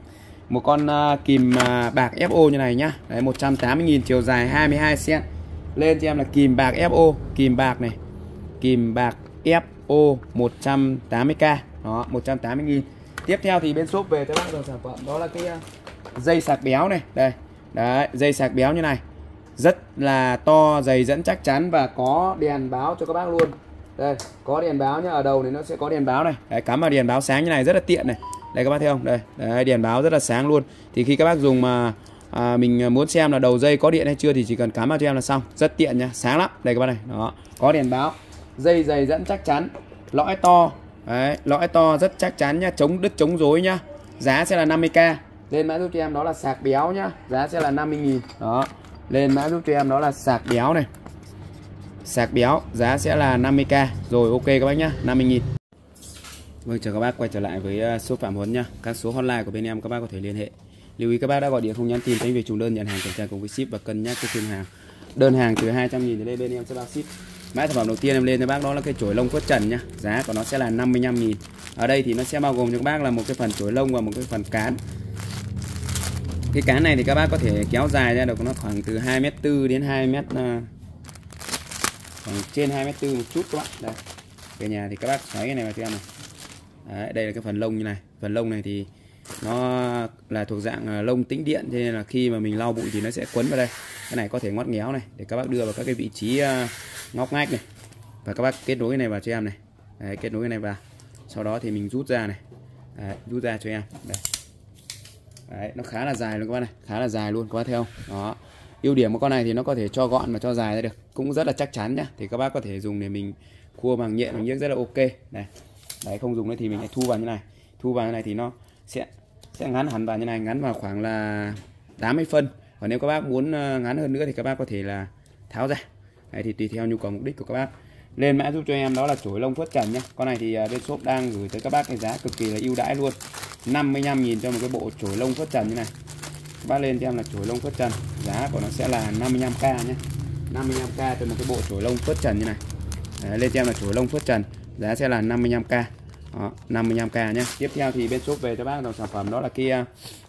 bạc FO như này nhá. Đấy, 180.000, chiều dài 22 cm. Lên cho em là kìm bạc FO, kìm bạc này. Kìm bạc FO 180k. Đó, 180.000. Tiếp theo thì bên shop về cho bác dòng sản phẩm đó là cái dây sạc béo này. Đây. Đấy, dây sạc béo như này. Rất là to, dày dẫn chắc chắn và có đèn báo cho các bác luôn. Đây, có đèn báo nhá, ở đầu này nó sẽ có đèn báo này. Đấy, cắm vào đèn báo sáng như này rất là tiện này. Đây các bác thấy không? Đây, đấy, đèn báo rất là sáng luôn. Thì khi các bác dùng mà mình muốn xem là đầu dây có điện hay chưa thì chỉ cần cắm vào cho em là xong. Rất tiện nhá, sáng lắm. Đây các bác này, đó, có đèn báo. Dây dày dẫn chắc chắn, lõi to. Đấy, lõi to rất chắc chắn nhá, chống đứt chống rối nhá. Giá sẽ là 50k. Lên mã giúp cho em đó là sạc béo nhá, giá sẽ là 50.000. Đó. Lên mã giúp cho em đó là sạc béo này. Sạc béo giá sẽ là 50k. Rồi ok các bác nhá, 50.000. Vâng, chào các bác, quay trở lại với shop Phạm Huấn nhá. Các số hotline của bên em các bác có thể liên hệ. Lưu ý các bác đã gọi điện không nhắn tin tránh việc trùng đơn, nhận hàng kiểm tra cùng với ship và cân nhắc cái thương hàng. Đơn hàng từ 200.000 thì lên bên em sẽ bao ship. Mã sản phẩm đầu tiên em lên cho bác đó là cái chổi lông phớt trần nhá. Giá của nó sẽ là 55.000. Ở đây thì nó sẽ bao gồm cho các bác là một cái phần chổi lông và một cái phần cán. Cái cán này thì các bác có thể kéo dài ra được nó khoảng từ 2m4 đến 2m, khoảng trên 2m4 một chút các bạn. Đây. Về nhà thì các bác xoáy cái này vào cho em này. Đấy, đây là cái phần lông như này. Phần lông này thì nó là thuộc dạng lông tĩnh điện, cho nên là khi mà mình lau bụi thì nó sẽ quấn vào đây. Cái này có thể ngoắt ngéo này để các bác đưa vào các cái vị trí ngóc ngách này. Và các bác kết nối cái này vào cho em này. Đấy, kết nối cái này vào. Sau đó thì mình rút ra này. Đấy, rút ra cho em. Đây. Đấy, nó khá là dài luôn các bác này, khá là dài luôn các bác thấy không? Đó. Ưu điểm của con này thì nó có thể cho gọn và cho dài ra được, cũng rất là chắc chắn nhá. Thì các bác có thể dùng để mình khua bằng nhện bằng nhiếc rất là ok. Này. Đấy, không dùng nữa thì mình lại thu vào như này. Thu vào như này thì nó sẽ ngắn hẳn vào như này, ngắn vào khoảng là 80 phân. Còn nếu các bác muốn ngắn hơn nữa thì các bác có thể là tháo ra. Đấy, thì tùy theo nhu cầu mục đích của các bác. Lên mã giúp cho em đó là chổi lông phớt trần nhá. Con này thì bên shop đang gửi tới các bác cái giá cực kỳ là ưu đãi luôn. 55.000 cho một cái bộ chổi lông phớt trần như này. Các bác lên cho em là chổi lông phớt trần, giá của nó sẽ là 55k nhé. 55k cho một cái bộ chổi lông phớt trần như này. Đấy, lên cho em là chổi lông phớt trần, giá sẽ là 55k. Đó, 55k nhé. Tiếp theo thì bên shop về cho bác dòng sản phẩm đó là kia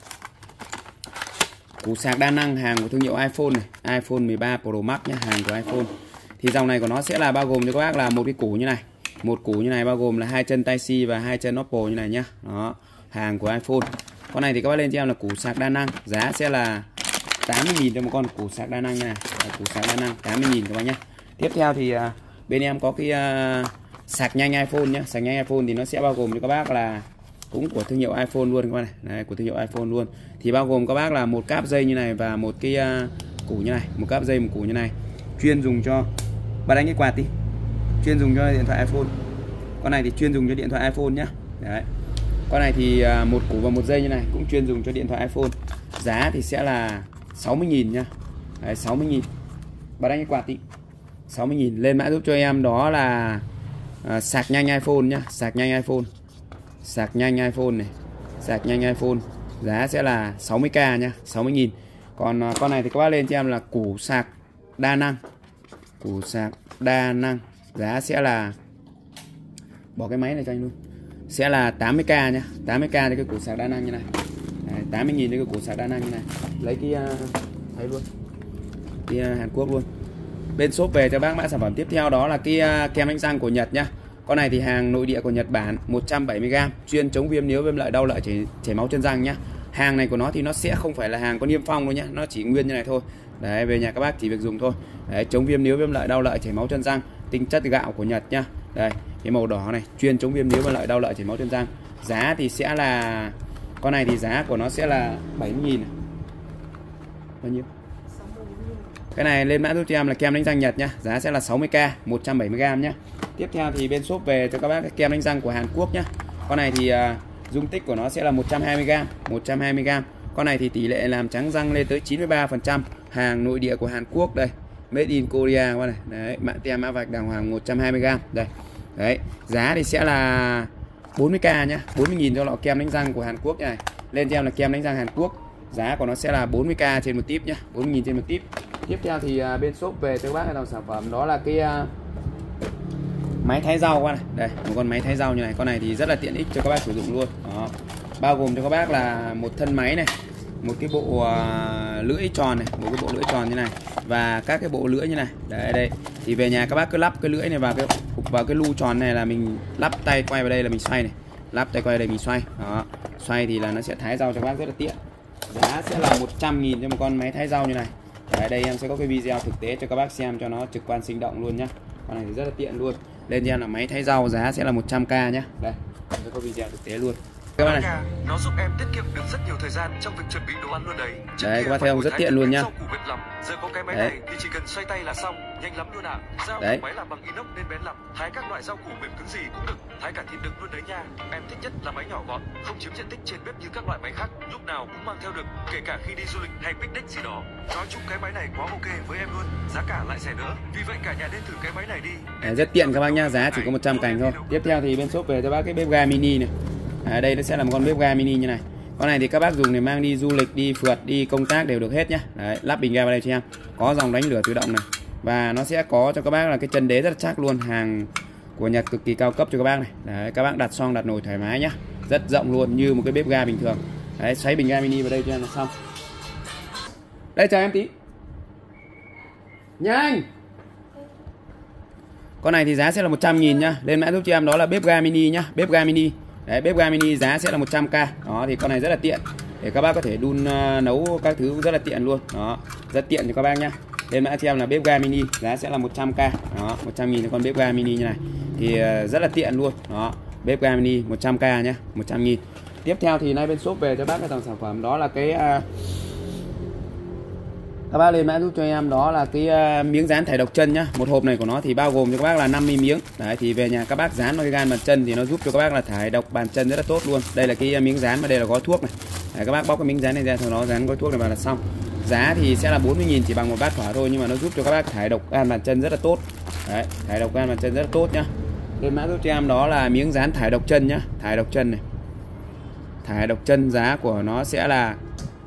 củ sạc đa năng, hàng của thương hiệu iPhone này, iPhone 13 Pro Max nhé, hàng của iPhone. Thì dòng này của nó sẽ là bao gồm cho các bác là một cái củ như này. Một củ như này bao gồm là 2 chân Type-C và 2 chân Oppo như này nhá. Đó, hàng của iPhone. Con này thì các bác lên cho em là củ sạc đa năng, giá sẽ là 80.000 cho một con củ sạc đa năng như này. Củ sạc đa năng 80.000 các bác nhé. Tiếp theo thì bên em có cái sạc nhanh iPhone nhé. Sạc nhanh iPhone thì nó sẽ bao gồm cho các bác là cũng của thương hiệu iPhone luôn các bác này. Đấy, của thương hiệu iPhone luôn. Thì bao gồm các bác là một cáp dây như này và một cái củ như này, một cáp dây một củ như này, chuyên dùng cho bác đánh cái quạt đi, chuyên dùng cho điện thoại iPhone. Con này thì chuyên dùng cho điện thoại iPhone nhá. Đấy. Con này thì một củ và một dây như này cũng chuyên dùng cho điện thoại iPhone. Giá thì sẽ là 60.000 nhá. Đấy, 60.000. Bác đánh cái quạt đi. 60.000. Lên mã giúp cho em đó là sạc nhanh iPhone nhá, sạc nhanh iPhone. Sạc nhanh iPhone này. Sạc nhanh iPhone. Giá sẽ là 60k nhá, 60.000. Còn con này thì các bác lên cho em là củ sạc đa năng. Củ sạc đa năng, giá sẽ là, bỏ cái máy này cho anh luôn, sẽ là 80k nhá, 80k cho cái củ sạc đa năng như này. Đấy, 80.000 cho cái củ sạc đa năng như này. Lấy cái thấy luôn, cái Hàn Quốc luôn. Bên shop về cho bác mã sản phẩm tiếp theo đó là cái kem đánh răng của Nhật nhá. Con này thì hàng nội địa của Nhật Bản, 170g, chuyên chống viêm níu, viêm lợi, đau lợi, chảy máu chân răng nhá. Hàng này của nó thì nó sẽ không phải là hàng có niêm phong đâu nhá, nó chỉ nguyên như này thôi. Đấy, về nhà các bác chỉ việc dùng thôi. Đấy, chống viêm níu, viêm lợi, đau lợi, chảy máu chân răng, tinh chất gạo của Nhật nhá. Đây, cái màu đỏ này, chuyên chống viêm níu, viêm lợi, đau lợi, chảy máu chân răng. Giá thì sẽ là, con này thì giá của nó sẽ là 70.000. Bao nhiêu? Cái này lên mã giúp cho em là kem đánh răng Nhật nhá, giá sẽ là 60k, 170g nhá. Tiếp theo thì bên shop về cho các bác cái kem đánh răng của Hàn Quốc nhá. Con này thì dung tích của nó sẽ là 120g, 120g. Con này thì tỷ lệ làm trắng răng lên tới 93%, hàng nội địa của Hàn Quốc đây. Made in Korea các bạn này. Đấy, mã tem mã vạch đàng hoàng 120g đây. Đấy, giá thì sẽ là 40k nhá, 40.000 cho lọ kem đánh răng của Hàn Quốc này. Lên cho em là kem đánh răng Hàn Quốc. Giá của nó sẽ là 40k trên một tip nhá, 40.000 trên một tip. Tiếp theo thì bên shop về cho các bác dòng sản phẩm đó là cái máy thái rau các bạn này. Đây, một con máy thái rau như này. Con này thì rất là tiện ích cho các bác sử dụng luôn. Đó. Bao gồm cho các bác là một thân máy này, một cái bộ lưỡi tròn này, một cái bộ lưỡi tròn như này và các cái bộ lưỡi như này. Đấy, đây. Thì về nhà các bác cứ lắp cái lưỡi này vào cái lu tròn này là mình lắp tay quay vào đây là mình xoay này. lắp tay quay đây mình xoay. Đó, xoay thì là nó sẽ thái rau cho các bác rất là tiện. Giá sẽ là 100.000 cho một con máy thái rau như này. Đấy, đây em sẽ có cái video thực tế cho các bác xem cho nó trực quan sinh động luôn nhá. Con này thì rất là tiện luôn. Lên cho em là máy thái rau, giá sẽ là 100k nhá. Đây, em sẽ có video thực tế luôn. Các bác này. Nó giúp em tiết kiệm được rất nhiều thời gian trong việc chuẩn bị đồ ăn luôn đấy. Đấy, các bác thấy không, rất tiện luôn nhá. Giờ có cái máy này thì chỉ cần xoay tay là xong, nhanh lắm luôn ạ. Dao của máy làm bằng inox nên bén lắm. Thái các loại rau củ mềm cứng gì cũng được, thái cả thịt đựng luôn đấy nha. Em thích nhất là máy nhỏ gọn, không chiếm diện tích trên bếp như các loại máy khác, lúc nào cũng mang theo được, kể cả khi đi du lịch hay picnic gì đó. Nói chung cái máy này quá ok với em luôn, giá cả lại rẻ nữa. Vì vậy cả nhà nên thử cái máy này đi. Đấy, rất tiện các bác nha, giá chỉ có 100 cành thôi. Tiếp theo thì bên shop về cho bác cái bếp ga mini này. Đây nó sẽ là một con bếp ga mini như này. Con này thì các bác dùng để mang đi du lịch, đi phượt, đi công tác đều được hết nhá. Đấy, lắp bình ga vào đây cho em. Có dòng đánh lửa tự động này. Và nó sẽ có cho các bác là cái chân đế rất là chắc luôn, hàng của Nhật cực kỳ cao cấp cho các bác này. Đấy, các bác đặt xoong đặt nồi thoải mái nhá. Rất rộng luôn, như một cái bếp ga bình thường. Đấy, xoáy bình ga mini vào đây cho em là xong. Đây, chờ em tí. Nhanh. Con này thì giá sẽ là 100.000 nhá. Lên mã giúp cho em đó là bếp ga mini nhá, bếp ga mini. Đấy, bếp ga mini giá sẽ là 100k. Đó, thì con này rất là tiện để các bác có thể đun nấu các thứ cũng rất là tiện luôn. Đó, rất tiện cho các bác nhá. Lên mã cho em là bếp ga mini, giá sẽ là 100k. Đó, 100.000 cho con bếp ga mini như này. Thì rất là tiện luôn. Đó, bếp ga mini 100k nhá, 100.000. Tiếp theo thì nay bên shop về cho bác cái dòng sản phẩm đó là cái các bác lên mã giúp cho em đó là cái miếng dán thải độc chân nhá. Một hộp này của nó thì bao gồm cho các bác là 50 miếng. Đấy, thì về nhà các bác dán vào cái gan bàn chân thì nó giúp cho các bác là thải độc bàn chân rất là tốt luôn. Đây là cái miếng dán và đây là gói thuốc này. Đấy, các bác bóc cái miếng dán này ra, sau đó dán gói thuốc này vào là xong. Giá thì sẽ là 40.000 chỉ bằng một bát phở thôi, nhưng mà nó giúp cho các bác thải độc gan bàn chân rất là tốt. Đấy, thải độc gan bàn chân rất là tốt nhá. Lên mã giúp cho em đó là miếng dán thải độc chân nhá, thải độc chân này. Thải độc chân giá của nó sẽ là,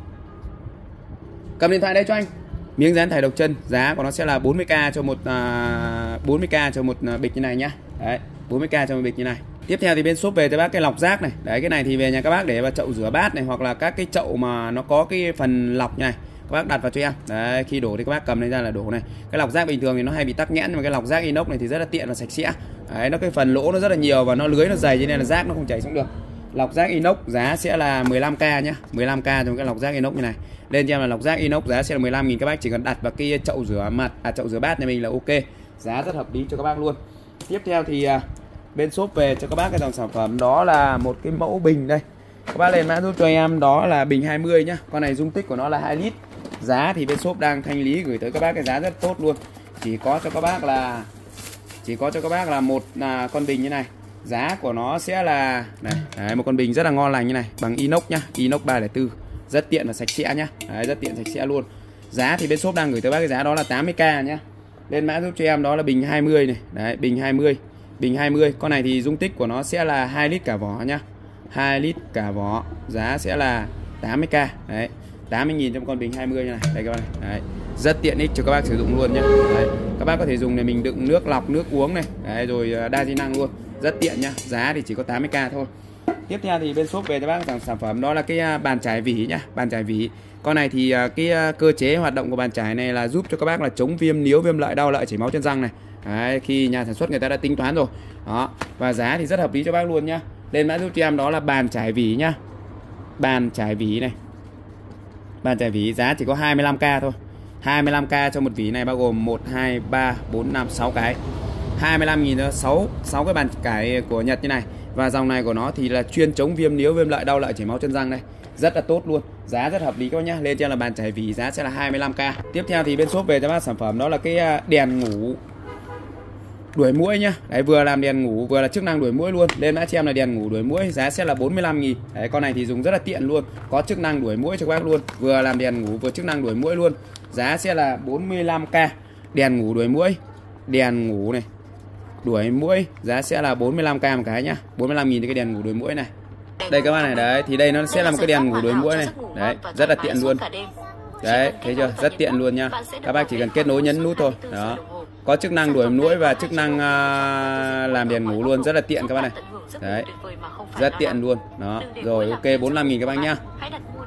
cầm điện thoại đây cho anh. Miếng dán thải độc chân giá của nó sẽ là 40k cho một 40k cho một bịch như này nhá. Đấy, 40k cho một bịch như này. Tiếp theo thì bên shop về cho bác cái lọc rác này. Đấy, cái này thì về nhà các bác để vào chậu rửa bát này, hoặc là các cái chậu mà nó có cái phần lọc như này, các bác đặt vào cho em. Đấy, khi đổ thì các bác cầm lên ra là đổ này. Cái lọc rác bình thường thì nó hay bị tắc nghẽn, nhưng mà cái lọc rác inox này thì rất là tiện và sạch sẽ. Đấy, nó cái phần lỗ nó rất là nhiều và nó lưới nó dày cho nên là rác nó không chảy xuống được. Lọc rác inox giá sẽ là 15k nhá, 15k trong cái lọc rác inox như này. Lên cho em là lọc rác inox giá sẽ là 15.000, các bác chỉ cần đặt vào cái chậu rửa mặt, chậu rửa bát nhà mình là ok. Giá rất hợp lý cho các bác luôn. Tiếp theo thì bên shop về cho các bác cái dòng sản phẩm đó là một cái mẫu bình đây. Các bác lên mã giúp cho em đó là bình 20 nhá. Con này dung tích của nó là 2 lít. Giá thì bên shop đang thanh lý gửi tới các bác cái giá rất tốt luôn. Chỉ có cho các bác là một con bình như này. Giá của nó sẽ là này, đấy, một con bình rất là ngon lành như này, bằng inox nhá, inox 304. Rất tiện và sạch sẽ nhá. Đấy, rất tiện sạch sẽ luôn. Giá thì bên shop đang gửi tới bác cái giá đó là 80k nhá. Lên mã giúp cho em đó là bình 20 này. Đấy, bình 20. Bình 20. Con này thì dung tích của nó sẽ là 2 lít cả vỏ nhá. 2 lít cả vỏ. Giá sẽ là 80k. Đấy, 80.000 trong con bình 20 như này. Đây các bạn này. Đấy, rất tiện ích cho các bác sử dụng luôn nhá. Đấy, các bác có thể dùng để mình đựng nước lọc, nước uống này. Đấy, rồi đa di năng luôn. Rất tiện nhá. Giá thì chỉ có 80k thôi. Tiếp theo thì bên shop về cho bác sản phẩm đó là cái bàn chải vỉ nhá, bàn chải vỉ. Con này thì cái cơ chế hoạt động của bàn chải này là giúp cho các bác là chống viêm níu, viêm lợi, đau lợi, chảy máu chân răng này. Đấy, khi nhà sản xuất người ta đã tính toán rồi. Đó, và giá thì rất hợp lý cho bác luôn nhá. Lên mã giúp cho em đó là bàn chải vỉ nhá. Bàn chải vỉ này. Bàn chải vỉ giá chỉ có 25k thôi. 25k cho một vỉ này bao gồm 1 2 3 4 5 6 cái. 25.000 cho 6 cái bàn chải của Nhật như này. Và dòng này của nó thì là chuyên chống viêm níu, viêm lợi, đau lợi, chảy máu chân răng đây. Rất là tốt luôn. Giá rất hợp lý các bác nhá. Lên cho là bàn chải vỉ giá sẽ là 25k. Tiếp theo thì bên shop về cho bác sản phẩm đó là cái đèn ngủ đuổi muỗi nhá. Đấy, vừa làm đèn ngủ vừa là chức năng đuổi muỗi luôn. Lên mã cho em là đèn ngủ đuổi muỗi giá sẽ là 45.000. Đấy, con này thì dùng rất là tiện luôn. Có chức năng đuổi muỗi cho các bác luôn. Vừa làm đèn ngủ vừa chức năng đuổi muỗi luôn. Giá sẽ là 45k. Đèn ngủ đuổi muỗi. Đèn ngủ này đuổi muỗi giá sẽ là 45k một cái nhá. 45.000 cái đèn ngủ đuổi muỗi này. Đây các bạn này, đấy thì đây nó sẽ là một cái đèn ngủ đuổi muỗi này. Đấy, rất là tiện luôn. Đấy, thấy chưa? Rất tiện luôn nha. Các bác chỉ cần kết nối nhấn nút thôi. Đó. Có chức năng đuổi muỗi và chức năng làm đèn ngủ luôn, rất là tiện các bạn này. Đấy. Rất tiện luôn. Đó. Rồi ok, 45.000 các bác nhá.